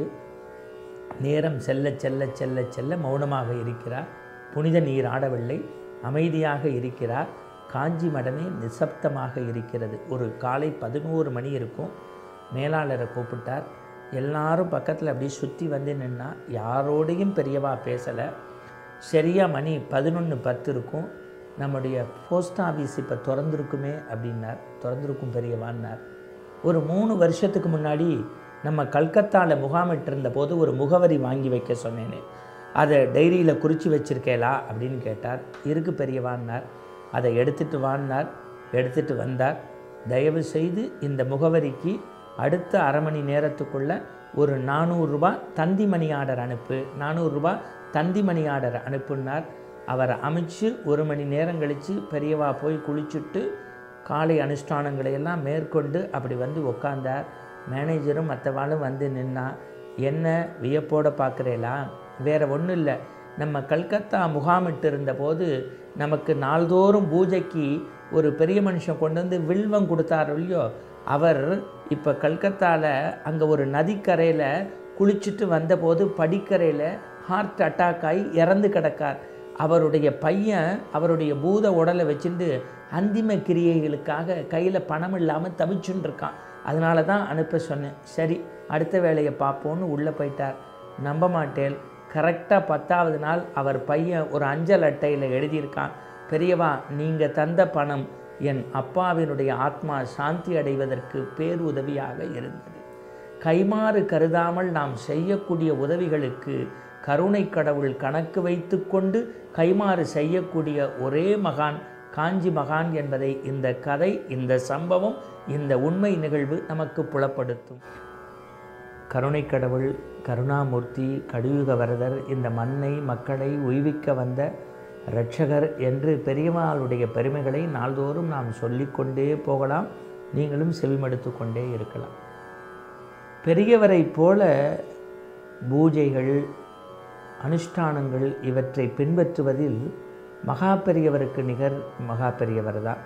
நேரம் செல்ல செல்ல செல்ல செல்ல மௌனமாக இருக்கிறார். புனித நீர் ஆடவில்லை, அமைதியாக இருக்கிறார். காஞ்சி மடமே நிசப்தமாக இருக்கிறது. ஒரு காலை பதினோரு மணி இருக்கும். மேலாளரை கூப்பிட்டார். எல்லாரும் பக்கத்தில் அப்படி சுற்றி வந்து நின்னா. யாரோடையும் பெரியவா பேசலை. சரியாக மணி பதினொன்று பத்து இருக்கும். நம்முடைய போஸ்ட் ஆஃபீஸ் இப்போ திறந்துருக்குமே அப்படின்னார். திறந்துருக்கும் பெரியவான்னார். ஒரு மூணு வருஷத்துக்கு முன்னாடி நம்ம கல்கத்தாவில் முகாமிட்டிருந்த போது ஒரு முகவரி வாங்கி வைக்க சொன்னேனே, அதை டைரியில் குறித்து வச்சுருக்கேலா அப்படின்னு கேட்டார். இருக்கு பெரியவான்னார். அதை எடுத்துகிட்டு வான்னார். எடுத்துகிட்டு வந்தார். தயவு செய்து இந்த முகவரிக்கு அடுத்த அரை மணி நேரத்துக்குள்ளே ஒரு நானூறுரூபா தந்தி மணி ஆர்டர் அனுப்பு, நானூறுரூபா தந்தி மணி ஆர்டர் அனுப்புனார். அவரை அமைச்சு ஒரு மணி நேரம் கழித்து பெரியவா போய் குளிச்சுட்டு காலை அனுஷ்டானங்களை எல்லாம் மேற்கொண்டு அப்படி வந்து உக்காந்தார். மேனேஜரும் மற்றவாளும் வந்து நின்னா. என்ன வியப்போடு பார்க்குறேலா? வேறு ஒன்றும் இல்லை, நம்ம கல்கத்தா முகாமிட்டு இருந்தபோது நமக்கு நாள்தோறும் பூஜைக்கு ஒரு பெரிய மனுஷன் கொண்டு வந்து வில்வம் கொடுத்தார் இல்லையோ, அவர் இப்போ கல்கத்தாவில் அங்கே ஒரு நதிக்கரையில் குளிச்சுட்டு வந்தபோது படிக்கரையில் ஹார்ட் அட்டாக் ஆகி இறந்து கிடக்கார். அவருடைய பையன் அவருடைய பூத உடலை வச்சுட்டு அந்திம கிரியைகளுக்காக கையில் பணம் இல்லாமல் தவிச்சுன்னு இருக்கான். அதனால தான் அனுப்ப சொன்னேன். சரி, அடுத்த வேலையை பார்ப்போன்னு உள்ளே போயிட்டார். நம்ப மாட்டேன், கரெக்டாக பத்தாவது நாள் அவர் பையன் ஒரு அஞ்சல் அட்டையில் எழுதியிருக்கான், பெரியவா நீங்கள் தந்த பணம் என் அப்பாவினுடைய ஆத்மா சாந்தி அடைவதற்கு பேருதவியாக இருந்தது. கைமாறு கருதாமல் நாம் செய்யக்கூடிய உதவிகளுக்கு கருணை கடவுள் கணக்கு வைத்து கொண்டு கைமாறு செய்யக்கூடிய ஒரே மகான் காஞ்சி மகான் என்பதை இந்த கதை, இந்த சம்பவம், இந்த உண்மை நிகழ்வு நமக்கு புலப்படுத்தும். கருணை கடவுள், கருணாமூர்த்தி, கலியுக வரதர், இந்த மண்ணை மக்களை உய்விக்க வந்த இரட்சகர் என்று பெரியவாளுடைய பெருமைகளை நாள்தோறும் நாம் சொல்லிக்கொண்டே போகலாம். நீங்களும் செவிமடுத்து கொண்டே இருக்கலாம். பெரியவரை போல பூஜைகள், அனுஷ்டானங்கள் இவற்றை பின்பற்றுவதில் மகா பெரியவருக்கு நிகர் மகா பெரியவர் தான்.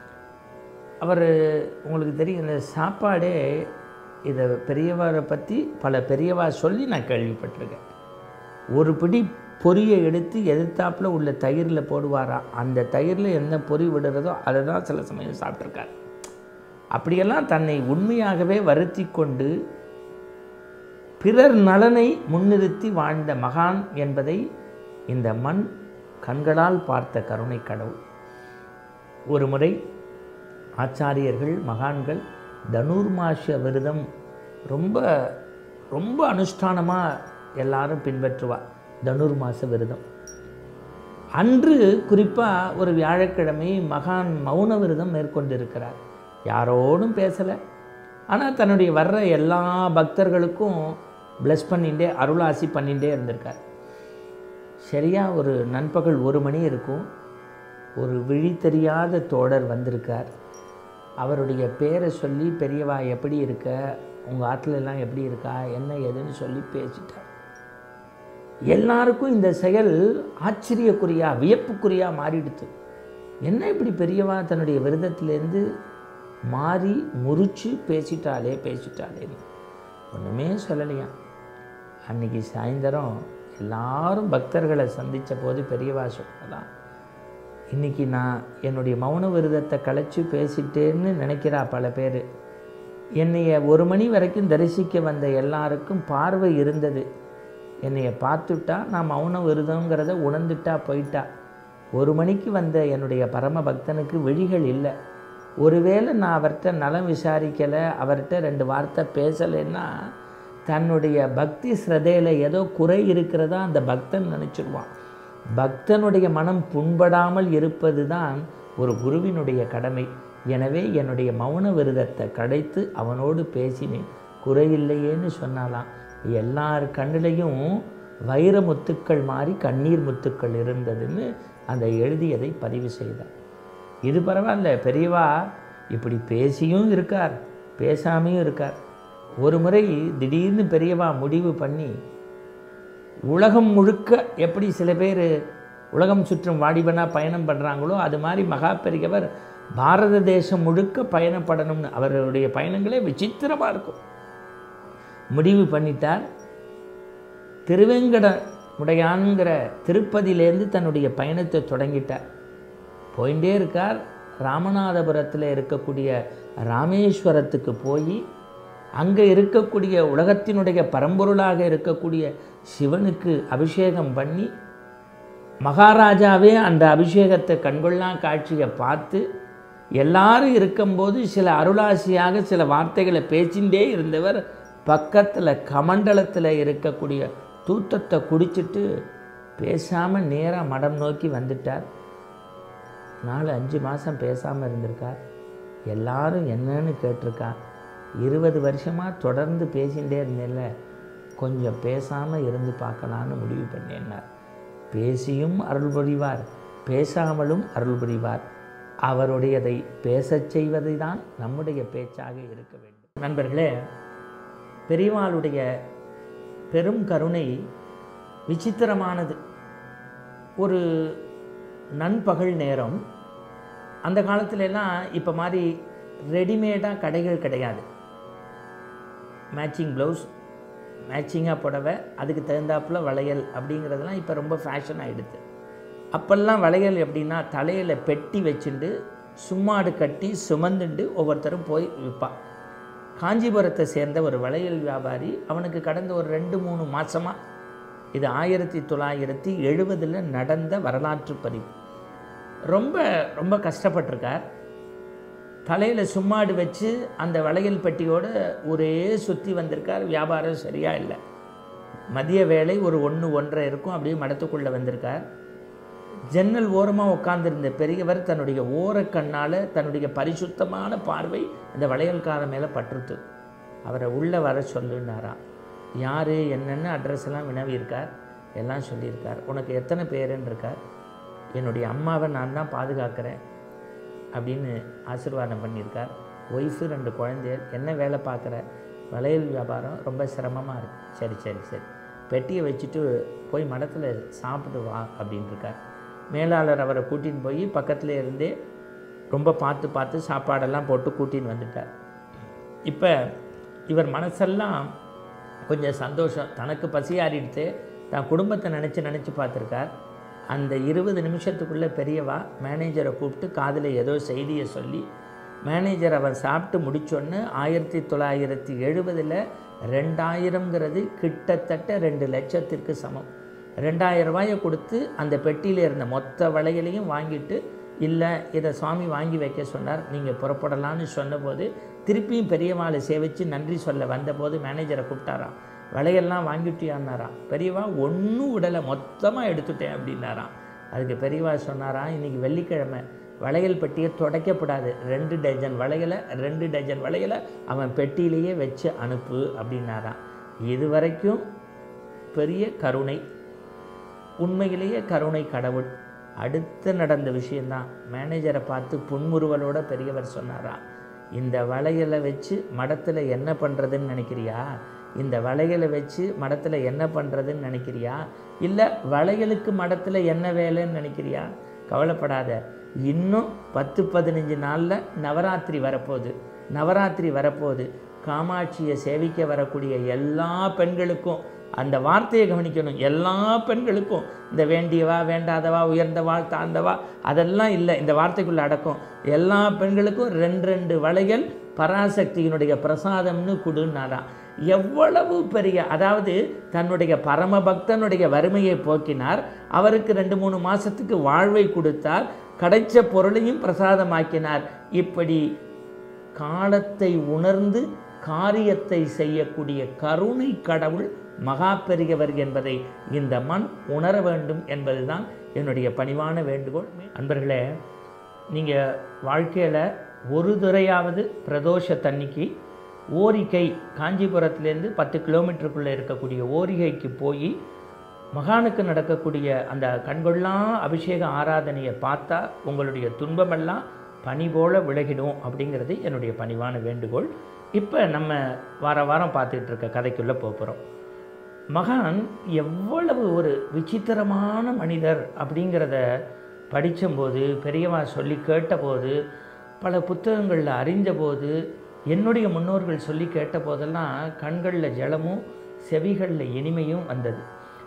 அவர் உங்களுக்கு தெரியும், இந்த சாப்பாடே இதை பெரியவரை பற்றி பல பெரியவா சொல்லி நான் கேள்விப்பட்டிருக்கேன். ஒரு பிடி பொரியை எடுத்து எதிர்த்தாப்பில் உள்ள தயிரில் போடுவாராம். அந்த தயிரில் என்ன பொறி விடுறதோ அதை தான் சில சமயம் சாப்பிட்ருக்கார். அப்படியெல்லாம் தன்னை உண்மையாகவே வருத்தி கொண்டு பிறர் நலனை முன்னிறுத்தி வாழ்ந்த மகான் என்பதை இந்த மண் கண்களால் பார்த்த கருணை கடவுள். ஒரு முறை ஆச்சாரியர்கள், மகான்கள் தனுர்மாச விரதம் ரொம்ப ரொம்ப அனுஷ்டானமாக எல்லாரும் பின்பற்றுவார். தனுர்மாச விரதம் அன்று குறிப்பாக ஒரு வியாழக்கிழமை மகான் மௌன விரதம் மேற்கொண்டிருக்கிறார். யாரோடும் பேசலை. ஆனால் தன்னுடைய வர்ற எல்லா பக்தர்களுக்கும் ப்ளஸ் பண்ணிகிட்டே அருளாசி பண்ணிகிட்டே இருந்திருக்கார். சரியாக ஒரு நண்பகல் ஒரு மணி இருக்கும். ஒரு விழி தெரியாத தோழர் வந்திருக்கார். அவருடைய பேரை சொல்லி பெரியவா எப்படி இருக்க, உங்கள் ஆற்றுல எல்லாம் எப்படி இருக்கா, என்ன ஏதுன்னு சொல்லி பேசிட்டார். எல்லாருக்கும் இந்த செயல் ஆச்சரியக்குறியா வியப்புக்குறியா மாறிடுது. என்ன இப்படி பெரியவா தன்னுடைய விரதத்திலேருந்து மாறி முறிச்சு பேசிட்டாலே பேசிட்டாலேன்னு ஒன்றுமே சொல்லலையாம். அன்றைக்கி சாயந்தரம் எல்லாரும் பக்தர்களை சந்தித்த போது பெரியவா சொல்லலாம், இன்றைக்கி நான் என்னுடைய மௌன விரதத்தை கலைச்சி பேசிட்டேன்னு நினைக்கிறா பல பேர். என்னைய ஒரு மணி வரைக்கும் தரிசிக்க வந்த எல்லாருக்கும் பார்வை இருந்தது. என்னைய பார்த்துட்டா நான் மௌன விரதங்கிறத உணர்ந்துட்டா போயிட்டா. ஒரு மணிக்கு வந்த என்னுடைய பரம பக்தனுக்கு விழிகள் இல்லை. ஒருவேளை நான் அவர்கிட்ட நலம் விசாரிக்கலை, அவர்கிட்ட ரெண்டு வார்த்தை பேசலைன்னா தன்னுடைய பக்தி ஸ்ரதையில் ஏதோ குறை இருக்கிறதா அந்த பக்தன் நினச்சிடுவான். பக்தனுடைய மனம் புண்படாமல் இருப்பது தான் ஒரு குருவினுடைய கடமை. எனவே என்னுடைய மௌன விரதத்தை கடைத்து அவனோடு பேசினேன், குறையில்லையேன்னு சொன்னாலாம். எல்லார் கண்ணிலையும் வைர முத்துக்கள் மாறி கண்ணீர் முத்துக்கள் இருந்ததுன்னு அந்த எழுதியதை பதிவு செய்தார். இது பரவாயில்ல, பெரியவா இப்படி பேசியும் இருக்கார், பேசாமையும் இருக்கார். ஒரு முறை திடீர்னு பெரியவா முடிவு பண்ணி, உலகம் முழுக்க எப்படி சில பேர் உலகம் சுற்றும் வாடிபனாக பயணம் பண்ணுறாங்களோ அது மாதிரி மகா பெரியவர் பாரத தேசம் முழுக்க பயணப்படணும்னு அவருடைய பயணங்களே விசித்திரமாக இருக்கும். முடிவு பண்ணிட்டார். திருவேங்கட முடையான்கிற திருப்பதியிலேருந்து தன்னுடைய பயணத்தை தொடங்கிட்டார். போயிட்டே இருக்கார். ராமநாதபுரத்தில் இருக்கக்கூடிய ராமேஸ்வரத்துக்கு போய் அங்கே இருக்கக்கூடிய உலகத்தினுடைய பரம்பொருளாக இருக்கக்கூடிய சிவனுக்கு அபிஷேகம் பண்ணி, மகாராஜாவே அந்த அபிஷேகத்தை கண்கொள்ளா காட்சியை பார்த்து எல்லாரும் இருக்கும்போது சில அருளாசியாக சில வார்த்தைகளை பேசிகிட்டே இருந்தவர் பக்கத்தில் கமண்டலத்தில் இருக்கக்கூடிய தூத்தத்தை குடிச்சிட்டு பேசாமல் நேராக மடம் நோக்கி வந்துட்டார். நாலு அஞ்சு மாதம் பேசாமல் இருந்திருக்கார். எல்லாரும் என்னன்னு கேட்டிருக்கா. இருபது வருஷமாக தொடர்ந்து பேசிகிட்டே இருந்தேன்ல, கொஞ்சம் பேசாமல் இருந்து பார்க்கலான்னு முடிவு பண்ணேன்னார். பேசியும் அருள் புரிவார், பேசாமலும் அருள் புரிவார். அவருடையதை பேசச் செய்வதை தான் நம்முடைய பேச்சாக இருக்க வேண்டும். நண்பர்களே, பெரியவாளுடைய பெரும் கருணை விசித்திரமானது. ஒரு நண்பகல் நேரம், அந்த காலத்துலலாம் இப்போ மாதிரி ரெடிமேடாக கடைகள் கிடையாது. மேட்சிங் ப்ளவுஸ், மேட்சிங்காக புடவை, அதுக்கு தகுந்தாப்பில் வளையல் அப்படிங்கிறதுலாம் இப்போ ரொம்ப ஃபேஷன் ஆகிடுது. அப்போல்லாம் வளையல் எப்படின்னா தலையில் பெட்டி வச்சுட்டு சும்மாடு கட்டி சுமந்துண்டு ஒவ்வொருத்தரும் போய் விற்பான். காஞ்சிபுரத்தை சேர்ந்த ஒரு வளையல் வியாபாரி, அவனுக்கு கடந்த ஒரு ரெண்டு மூணு மாதமாக, இது ஆயிரத்தி தொள்ளாயிரத்தி எழுபதில் நடந்த வரலாற்று பதிவு, ரொம்ப ரொம்ப கஷ்டப்பட்டிருக்கார். தலையில் சும்மாடு வச்சு அந்த வளையல் பெட்டியோடு ஒரே சுற்றி வந்திருக்கார். வியாபாரம் சரியாக இல்லை. மதிய வேலை ஒரு ஒன்று ஒன்றரை இருக்கும். அப்படியே மடத்துக்குள்ளே வந்திருக்கார். ஜன்னல் ஓரமாக உட்கார்ந்திருந்த பெரியவர் தன்னுடைய ஓரக்கண்ணால் தன்னுடைய பரிசுத்தமான பார்வை இந்த வளையல்காரன் மேலே பற்றுத்து. அவரை உள்ளே வர சொல்லுன்னாராம். யார் என்னென்னு அட்ரஸ் எல்லாம் வினவியிருக்கார். எல்லாம் சொல்லியிருக்கார். உனக்கு எத்தனை பேருன்னு இருக்கார். என்னுடைய அம்மாவை நான் தான் பாதுகாக்கிறேன் அப்படின்னு ஆசீர்வாதம் பண்ணியிருக்கார். ஒய்ஃபு, ரெண்டு குழந்தையர். என்ன வேலை பார்க்குற? வளையல் வியாபாரம், ரொம்ப சிரமமாக இருக்குது. சரி சரி சரி பெட்டியை வச்சுட்டு போய் மடத்தில் சாப்பிட்டு வா அப்படின்ட்டுருக்கார். மேலாளர் அவரை கூட்டின்னு போய் பக்கத்தில் இருந்தே ரொம்ப பார்த்து பார்த்து சாப்பாடெல்லாம் போட்டு கூட்டின்னு வந்துட்டார். இப்போ இவர் மனசெல்லாம் கொஞ்சம் சந்தோஷம். தனக்கு பசியாறிடுத்து, தான் குடும்பத்தை நினச்சி நினச்சி பார்த்துருக்கார். அந்த இருபது நிமிஷத்துக்குள்ளே பெரியவா மேனேஜரை கூப்பிட்டு காதில் ஏதோ செய்தியை சொல்லி, மேனேஜர் அவன் சாப்பிட்டு முடித்தோன்னு ஆயிரத்தி தொள்ளாயிரத்தி எழுபதில் ரெண்டாயிரங்கிறது கிட்டத்தட்ட ரெண்டு லட்சத்திற்கு சமம். ரெண்டாயிரம் ரூபாயை கொடுத்து அந்த பெட்டியில் இருந்த மொத்த வளையலையும் வாங்கிட்டு, இல்லை இதை சுவாமி வாங்கி வைக்க சொன்னார், நீங்கள் புறப்படலான்னு சொன்னபோது திருப்பியும் பெரியவாளை சேவித்து நன்றி சொல்ல வந்தபோது மேனேஜரை கூப்பிட்டாராம். வளையெல்லாம் வாங்கிட்டியான்னாராம். பெரியவா ஒன்றும் விடலை, மொத்தமாக எடுத்துட்டேன் அப்படின்னாராம். அதுக்கு பெரியவா சொன்னாராம், இன்றைக்கி வெள்ளிக்கிழமை, வளையல் பெட்டியை துடைக்கப்படாது, ரெண்டு டஜன் வளையலை ரெண்டு டஜன் வளையலை அவன் பெட்டியிலேயே வச்சு அனுப்பு அப்படின்னாராம். இது வரைக்கும் பெரிய கருணை, உண்மையிலேயே கருணை கடவுள். அடுத்து நடந்த விஷயந்தான். மேனேஜரை பார்த்து புன்முறுவலோட பெரியவர் சொன்னாராம், இந்த வளையலை வச்சு மடத்தில் என்ன பண்ணுறதுன்னு நினைக்கிறியா? இந்த வளையலை வச்சு மடத்தில் என்ன பண்ணுறதுன்னு நினைக்கிறியா? இல்லை வளையலுக்கு மடத்தில் என்ன வேலைன்னு நினைக்கிறியா? கவலைப்படாத, இன்னும் பத்து பதினஞ்சு நாளில் நவராத்திரி வரப்போகுது. நவராத்திரி வரப்போகுது. காமாட்சியை சேவிக்க வரக்கூடிய எல்லா பெண்களுக்கும் அந்த வார்த்தையை கவனிக்கணும். எல்லா பெண்களுக்கும் இந்த வேண்டியவா, வேண்டாதவா, உயர்ந்தவா, தாழ்ந்தவா அதெல்லாம் இல்லை, இந்த வார்த்தைக்குள்ளே அடக்கும். எல்லா பெண்களுக்கும் ரெண்டு ரெண்டு வளையல் பராசக்தியினுடைய பிரசாதம்னு கொடுன்னாராம். எவ்வளவு பெரிய, அதாவது தன்னுடைய பரமபக்தனுடைய வறுமையை போக்கினார், அவருக்கு ரெண்டு மூணு மாதத்துக்கு வாழ்வை கொடுத்தார், கிடைச்ச பொருளையும் பிரசாதமாக்கினார். இப்படி காலத்தை உணர்ந்து காரியத்தை செய்யக்கூடிய கருணை கடவுள் மகா பெரியவர் என்பதை இந்த மண் உணர வேண்டும் என்பதுதான் என்னுடைய பணிவான வேண்டுகோள். அன்பர்களே, நீங்கள் வாழ்க்கையில் ஒரு துறையாவது பிரதோஷத்தன்னைக்கு ஓரிகை, காஞ்சிபுரத்துலேருந்து பத்து கிலோமீட்டருக்குள்ளே இருக்கக்கூடிய ஓரிகைக்கு போய் மகானுக்கு நடக்கக்கூடிய அந்த கண்கொள்ளா அபிஷேக ஆராதனையை பார்த்தா உங்களுடைய துன்பமெல்லாம் பனி போல விலகிடும் அப்படிங்கிறது என்னுடைய பணிவான வேண்டுகோள். இப்போ நம்ம வார வாரம் பார்த்துக்கிட்டு இருக்க கதைக்குள்ளே போகிறோம். மகான் எவ்வளவு ஒரு விசித்திரமான மனிதர் அப்படிங்கிறத படித்தபோது, பெரியவா சொல்லி கேட்டபோது, பல புத்தகங்களில் அறிஞ்சபோது, என்னுடைய முன்னோர்கள் சொல்லி கேட்ட போதெல்லாம் கண்களில் ஜலமும் செவிகளில் இனிமையும் வந்தது.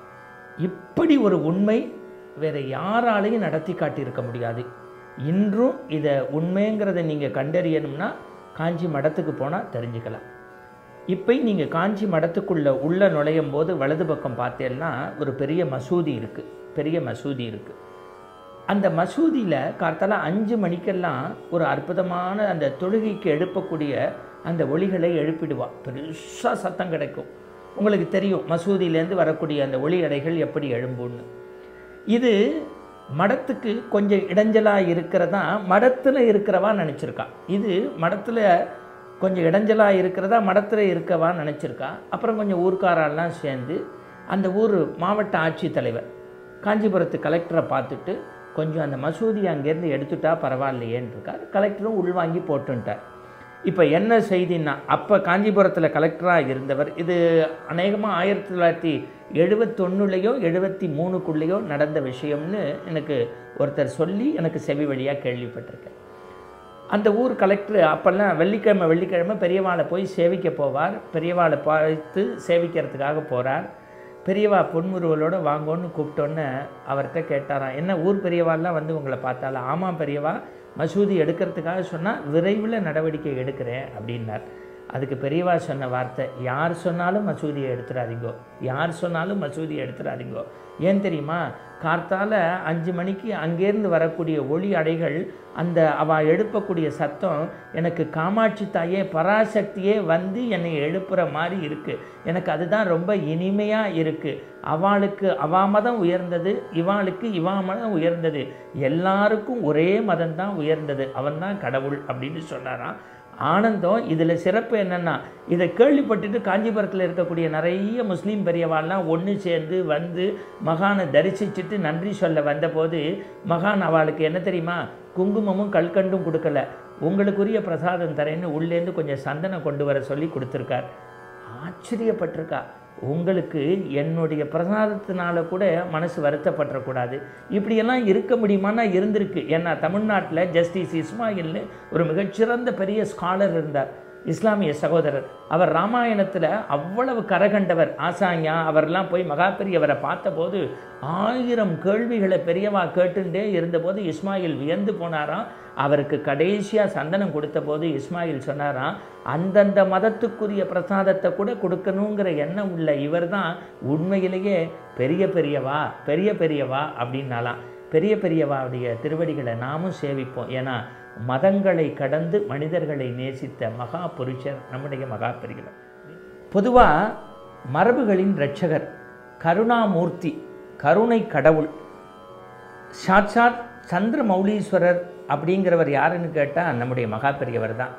இப்படி ஒரு உண்மை வேறு யாராலையும் நடத்தி காட்டியிருக்க முடியாது. இன்றும் இதை உண்மைங்கிறத நீங்கள் கண்டறியணும்னா காஞ்சி மடத்துக்கு போனால் தெரிஞ்சுக்கலாம். இப்போ நீங்கள் காஞ்சி மடத்துக்குள்ளே உள்ளே நுழையும் போது வலது பக்கம் பார்த்தேன்னா ஒரு பெரிய மசூதி இருக்குது, பெரிய மசூதி இருக்குது. அந்த மசூதியில் கார்த்தால அஞ்சு மணிக்கெல்லாம் ஒரு அற்புதமான அந்த தொழுகைக்கு எழுப்பக்கூடிய அந்த ஒளிகளை எழுப்பிடுவாள். பெருசாக சத்தம் கிடைக்கும். உங்களுக்கு தெரியும் மசூதியிலேருந்து வரக்கூடிய அந்த ஒளி அலைகள் எப்படி எழும்புன்னு. இது மடத்துக்கு கொஞ்சம் இடைஞ்சலாக இருக்கிறதா மடத்தில் இருக்கிறவா நினச்சிருக்கா. இது மடத்தில் கொஞ்சம் இடைஞ்சலாக இருக்கிறதா மடத்தில் இருக்கவா நினச்சிருக்கா. அப்புறம் கொஞ்சம் ஊர்க்காரெல்லாம் சேர்ந்து அந்த ஊர் மாவட்ட ஆட்சித்தலைவர் காஞ்சிபுரத்து கலெக்டரை பார்த்துட்டு கொஞ்சம் அந்த மசூதி அங்கேருந்து எடுத்துட்டா பரவாயில்லையேன்னு இருக்கார். கலெக்டரும் உள்வாங்கி போட்டுட்டார். இப்போ என்ன செய்தின்னா, அப்போ காஞ்சிபுரத்தில் கலெக்டராக இருந்தவர், இது அநேகமாக ஆயிரத்தி தொள்ளாயிரத்தி எழுபத்தொன்னுலேயோ எழுபத்தி மூணுக்குள்ளேயோ நடந்த விஷயம்னு எனக்கு ஒருத்தர் சொல்லி எனக்கு செவி வழியாக கேள்விப்பட்டிருக்கேன். அந்த ஊர் கலெக்டர் அப்போல்லாம் வெள்ளிக்கிழமை வெள்ளிக்கிழமை பெரியவாளை போய் சேவிக்க போவார். பெரியவாளை பார்த்து சேவிக்கிறதுக்காக போகிறார். பெரியவா பொன்முருவலோடு வாங்கோன்னு கூப்பிட்டோன்னே அவர்கிட்ட கேட்டாராம், என்ன ஊர் பெரியவாள்லாம் வந்து உங்களை பார்த்தாலும்? ஆமாம் பெரியவா, மசூதி எடுக்கிறதுக்காக சொன்னால் விரைவில் நடவடிக்கை எடுக்கிறேன் அப்படின்னார். அதுக்கு பெரியவா சொன்ன வார்த்தை, யார் சொன்னாலும் மசூதியை எடுத்துடாதீங்கோ, யார் சொன்னாலும் மசூதியை எடுத்துடாதீங்கோ. ஏன் தெரியுமா? கார்த்தால அஞ்சு மணிக்கு அங்கேருந்து வரக்கூடிய ஒளி அடைகள், அந்த அவள் எழுப்பக்கூடிய சத்தம் எனக்கு காமாட்சி தாயே பராசக்தியே வந்து என்னை எழுப்புகிற மாதிரி இருக்குது. எனக்கு அதுதான் ரொம்ப இனிமையாக இருக்குது. அவளுக்கு அவா மதம் உயர்ந்தது, இவாளுக்கு இவா மதம் உயர்ந்தது, எல்லாருக்கும் ஒரே மதம்தான் உயர்ந்தது, அவன்தான் கடவுள் அப்படின்னு சொன்னாராம். ஆனந்தம். இதில் சிறப்பு என்னென்னா, இதை கேள்விப்பட்டுட்டு காஞ்சிபுரத்தில் இருக்கக்கூடிய நிறைய முஸ்லீம் பெரியவாள்லாம் ஒன்று சேர்ந்து வந்து மகானை தரிசிச்சுட்டு நன்றி சொல்ல வந்தபோது மகான் அவளுக்கு என்ன தெரியுமா, குங்குமமும் கல்கண்டும் கொடுக்கல, உங்களுக்குரிய பிரசாதம் தரேன்னு உள்ளேருந்து கொஞ்சம் சந்தனம் கொண்டு வர சொல்லி கொடுத்துருக்கார். ஆச்சரியப்பட்டிருக்கா. உங்களுக்கு என்னுடைய பிரசாதத்தினால கூட மனசு வருத்தப்படக்கூடாது, இப்படியெல்லாம் இருக்க முடியுமானா இருந்திருக்கு. ஏன்னா தமிழ்நாட்டில் ஜஸ்டிஸ் இஸ்மாயில்னு ஒரு மிகச்சிறந்த பெரிய ஸ்காலர் இருந்தார், இஸ்லாமிய சகோதரர். அவர் ராமாயணத்தில் அவ்வளவு கரகண்டவர், ஆசான்யா. அவரெல்லாம் போய் மகா பெரியவரை பார்த்தபோது ஆயிரம் கேள்விகளை பெரியவா கேட்டுட்டே இருந்தபோது இஸ்மாயில் வியந்து போனாராம். அவருக்கு கடைசியாக சந்தனம் கொடுத்த போது இஸ்மாயில் சொன்னாராம், அந்தந்த மதத்துக்குரிய பிரசாதத்தை கூட கொடுக்கணுங்கிற எண்ணம் உள்ள இவர் தான் உண்மையிலேயே பெரிய பெரியவா பெரிய பெரியவா அப்படின்னாலாம். பெரிய பெரியவாவுடைய திருவடிகளை நாமும் சேவிப்போம். ஏன்னா மதங்களை கடந்து மனிதர்களை நேசித்த மகா புருஷர் நம்முடைய மகா பெரியவர். பொதுவாக மரபுகளின் இரட்சகர், கருணாமூர்த்தி, கருணை கடவுள், சாட்சாத் சந்திர மௌலீஸ்வரர் அப்படிங்கிறவர் யாருன்னு கேட்டால் நம்முடைய மகா பெரியவர் தான்.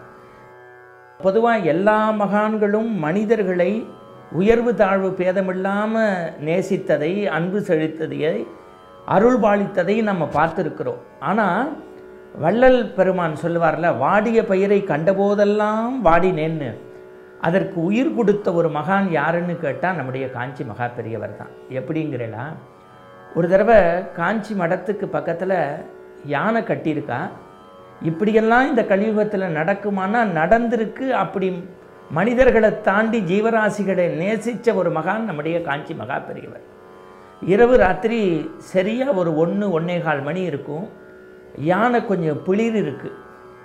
பொதுவாக எல்லா மகான்களும் மனிதர்களை உயர்வு தாழ்வு பேதமில்லாமல் நேசித்ததை, அன்பு செலுத்ததை, அருள் பாலித்ததை நம்ம பார்த்துருக்கிறோம். ஆனால் வள்ளல் பெருமான் சொல்லுவார்ல, வாடிய பயிரை கண்டபோதெல்லாம் வாடினேன்னு, அதற்கு உயிர் கொடுத்த ஒரு மகான் யாருன்னு கேட்டால் நம்முடைய காஞ்சி மகா பெரியவர் தான். எப்படிங்கிறா, ஒரு தடவை காஞ்சி மடத்துக்கு பக்கத்தில் யானை கட்டியிருக்கா. இப்படியெல்லாம் இந்த கலியுகத்தில் நடக்குமானா நடந்திருக்கு. அப்படி மனிதர்களை தாண்டி ஜீவராசிகளை நேசித்த ஒரு மகான் நம்முடைய காஞ்சி மகா பெரியவர். இரவு ராத்திரி சரியாக ஒரு ஒன்று ஒன்னே கால் மணி இருக்கும். யானை கொஞ்சம் பிளிர் இருக்குது.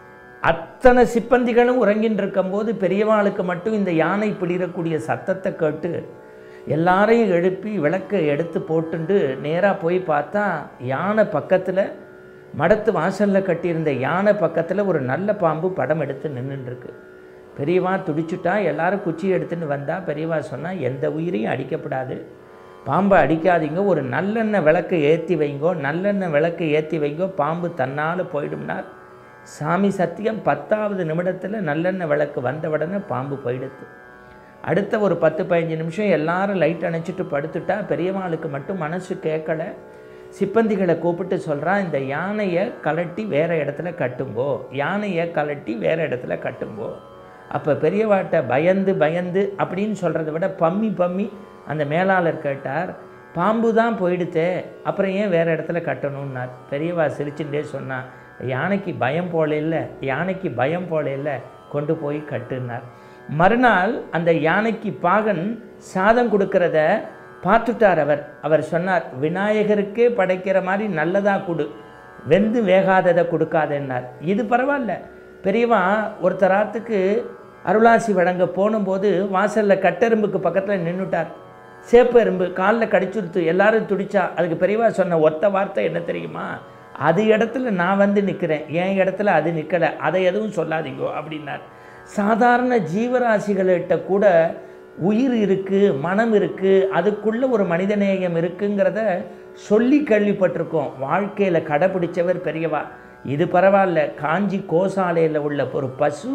அத்தனை சிப்பந்திகளும் உறங்கின்னு இருக்கும்போது பெரியவாளுக்கு மட்டும் இந்த யானை பிளிரக்கூடிய சத்தத்தை கேட்டு எல்லாரையும் எழுப்பி விளக்கை எடுத்து போட்டுண்டு நேராக போய் பார்த்தா யானை பக்கத்தில், மடத்து வாசலில் கட்டியிருந்த யானை பக்கத்தில் ஒரு நல்ல பாம்பு படம் எடுத்து நின்றுட்டுருக்கு. பெரியவா துடிச்சுட்டா. எல்லாரும் குச்சி எடுத்துன்னு வந்தால் பெரியவா சொன்னால், எந்த உயிரையும் அடிக்கப்படாது, பாம்பை அடிக்காதீங்க, ஒரு நல்லெண்ணெய் விளக்கை ஏற்றி வைங்கோ, நல்லெண்ணெய் விளக்கை ஏற்றி வைங்கோ, பாம்பு தன்னால் போயிடும்னார். சாமி சத்தியம். பத்தாவது நிமிடத்தில் நல்லெண்ணெய் விளக்கு வந்த உடனே பாம்பு போயிடுது. அடுத்த ஒரு பத்து பதினஞ்சு நிமிஷம் எல்லாரும் லைட் அணைச்சிட்டு படுத்துட்டா. பெரியவாளுக்கு மட்டும் மனசு கேட்கலை. சிப்பந்திகளை கூப்பிட்டு சொல்கிறான், இந்த யானையை கலட்டி வேறு இடத்துல கட்டுங்கோ, யானையை கலட்டி வேறு இடத்துல கட்டுங்கோ. அப்போ பெரியவாட்ட பயந்து பயந்து அப்படின்னு சொல்கிறத விட பம்மி பம்மி அந்த மேலாளர் கேட்டார், பாம்பு தான் போயிடுத்தே, அப்புறம் ஏன் வேறு இடத்துல கட்டணும்னார். பெரியவா சிரிச்சுட்டே சொன்னான், யானைக்கு பயம் போல இல்லை, யானைக்கு பயம் போல இல்லை, கொண்டு போய் கட்டுனார். மறுநாள் அந்த யானைக்கு பாகன் சாதம் கொடுக்கறத பார்த்துட்டார். அவர் அவர் சொன்னார், விநாயகருக்கே படைக்கிற மாதிரி நல்லதாக கொடு, வெந்து வேகாததை கொடுக்காதேன்னார். இது பரவாயில்ல. பெரியவா ஒருத்தராத்துக்கு அருளாசி வழங்க போனும்போது வாசலில் கட்டெரும்புக்கு பக்கத்தில் நின்றுட்டார். சேப்பு எறும்பு காலில் கடிச்சுடுத்து. எல்லாரும் துடிச்சா. அதுக்கு பெரியவா சொன்ன ஒத்த வார்த்தை என்ன தெரியுமா? அது இடத்துல நான் வந்து நிற்கிறேன், என் இடத்துல அது நிற்கலை, அதை எதுவும் சொல்லாதீங்கோ அப்படின்னார். சாதாரண ஜீவராசிகள்கிட்ட கூட உயிர் இருக்குது, மனம் இருக்குது, அதுக்குள்ளே ஒரு மனிதநேயம் இருக்குங்கிறத சொல்லி கேள்விப்பட்டிருக்கோம். வாழ்க்கையில் கடைப்பிடிச்சவர் பெரியவா. இது பரவாயில்ல. காஞ்சி கோசாலையில் உள்ள ஒரு பசு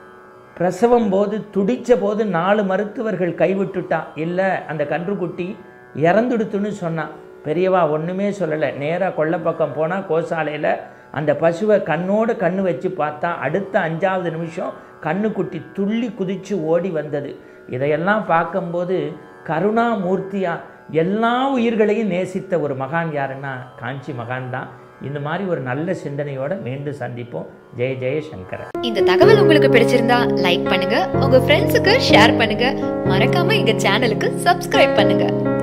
பிரசவம் போது துடித்த போது நாலு மருத்துவர்கள் கைவிட்டுட்டா. இல்லை, அந்த கன்றுக்குட்டி இறந்துடுத்துன்னு சொன்னான். பெரியவா ஒன்றுமே சொல்லலை. நேராக கொல்லைப்பக்கம் போனால் கோசாலையில் அந்த பசுவை கண்ணோடு கண்ணு வச்சு பார்த்தா அடுத்த அஞ்சாவது நிமிஷம் கண்ணுக்குட்டி துள்ளி குதித்து ஓடி வந்தது. இதையெல்லாம் பார்க்கும்போது கருணாமூர்த்தியாக எல்லா உயிர்களையும் நேசித்த ஒரு மகான் யாருன்னா காஞ்சி மகான் தான். இந்த மாதிரி ஒரு நல்ல சிந்தனையோட மீண்டும் சந்திப்போம். ஜெய ஜெய சங்கர. இந்த தகவல் உங்களுக்கு பிடிச்சிருந்தா லைக் பண்ணுங்க, உங்க ஃப்ரெண்ட்ஸுக்கு ஷேர் பண்ணுங்க, மறக்காம எங்க சேனலுக்கு சப்ஸ்கிரைப் பண்ணுங்க.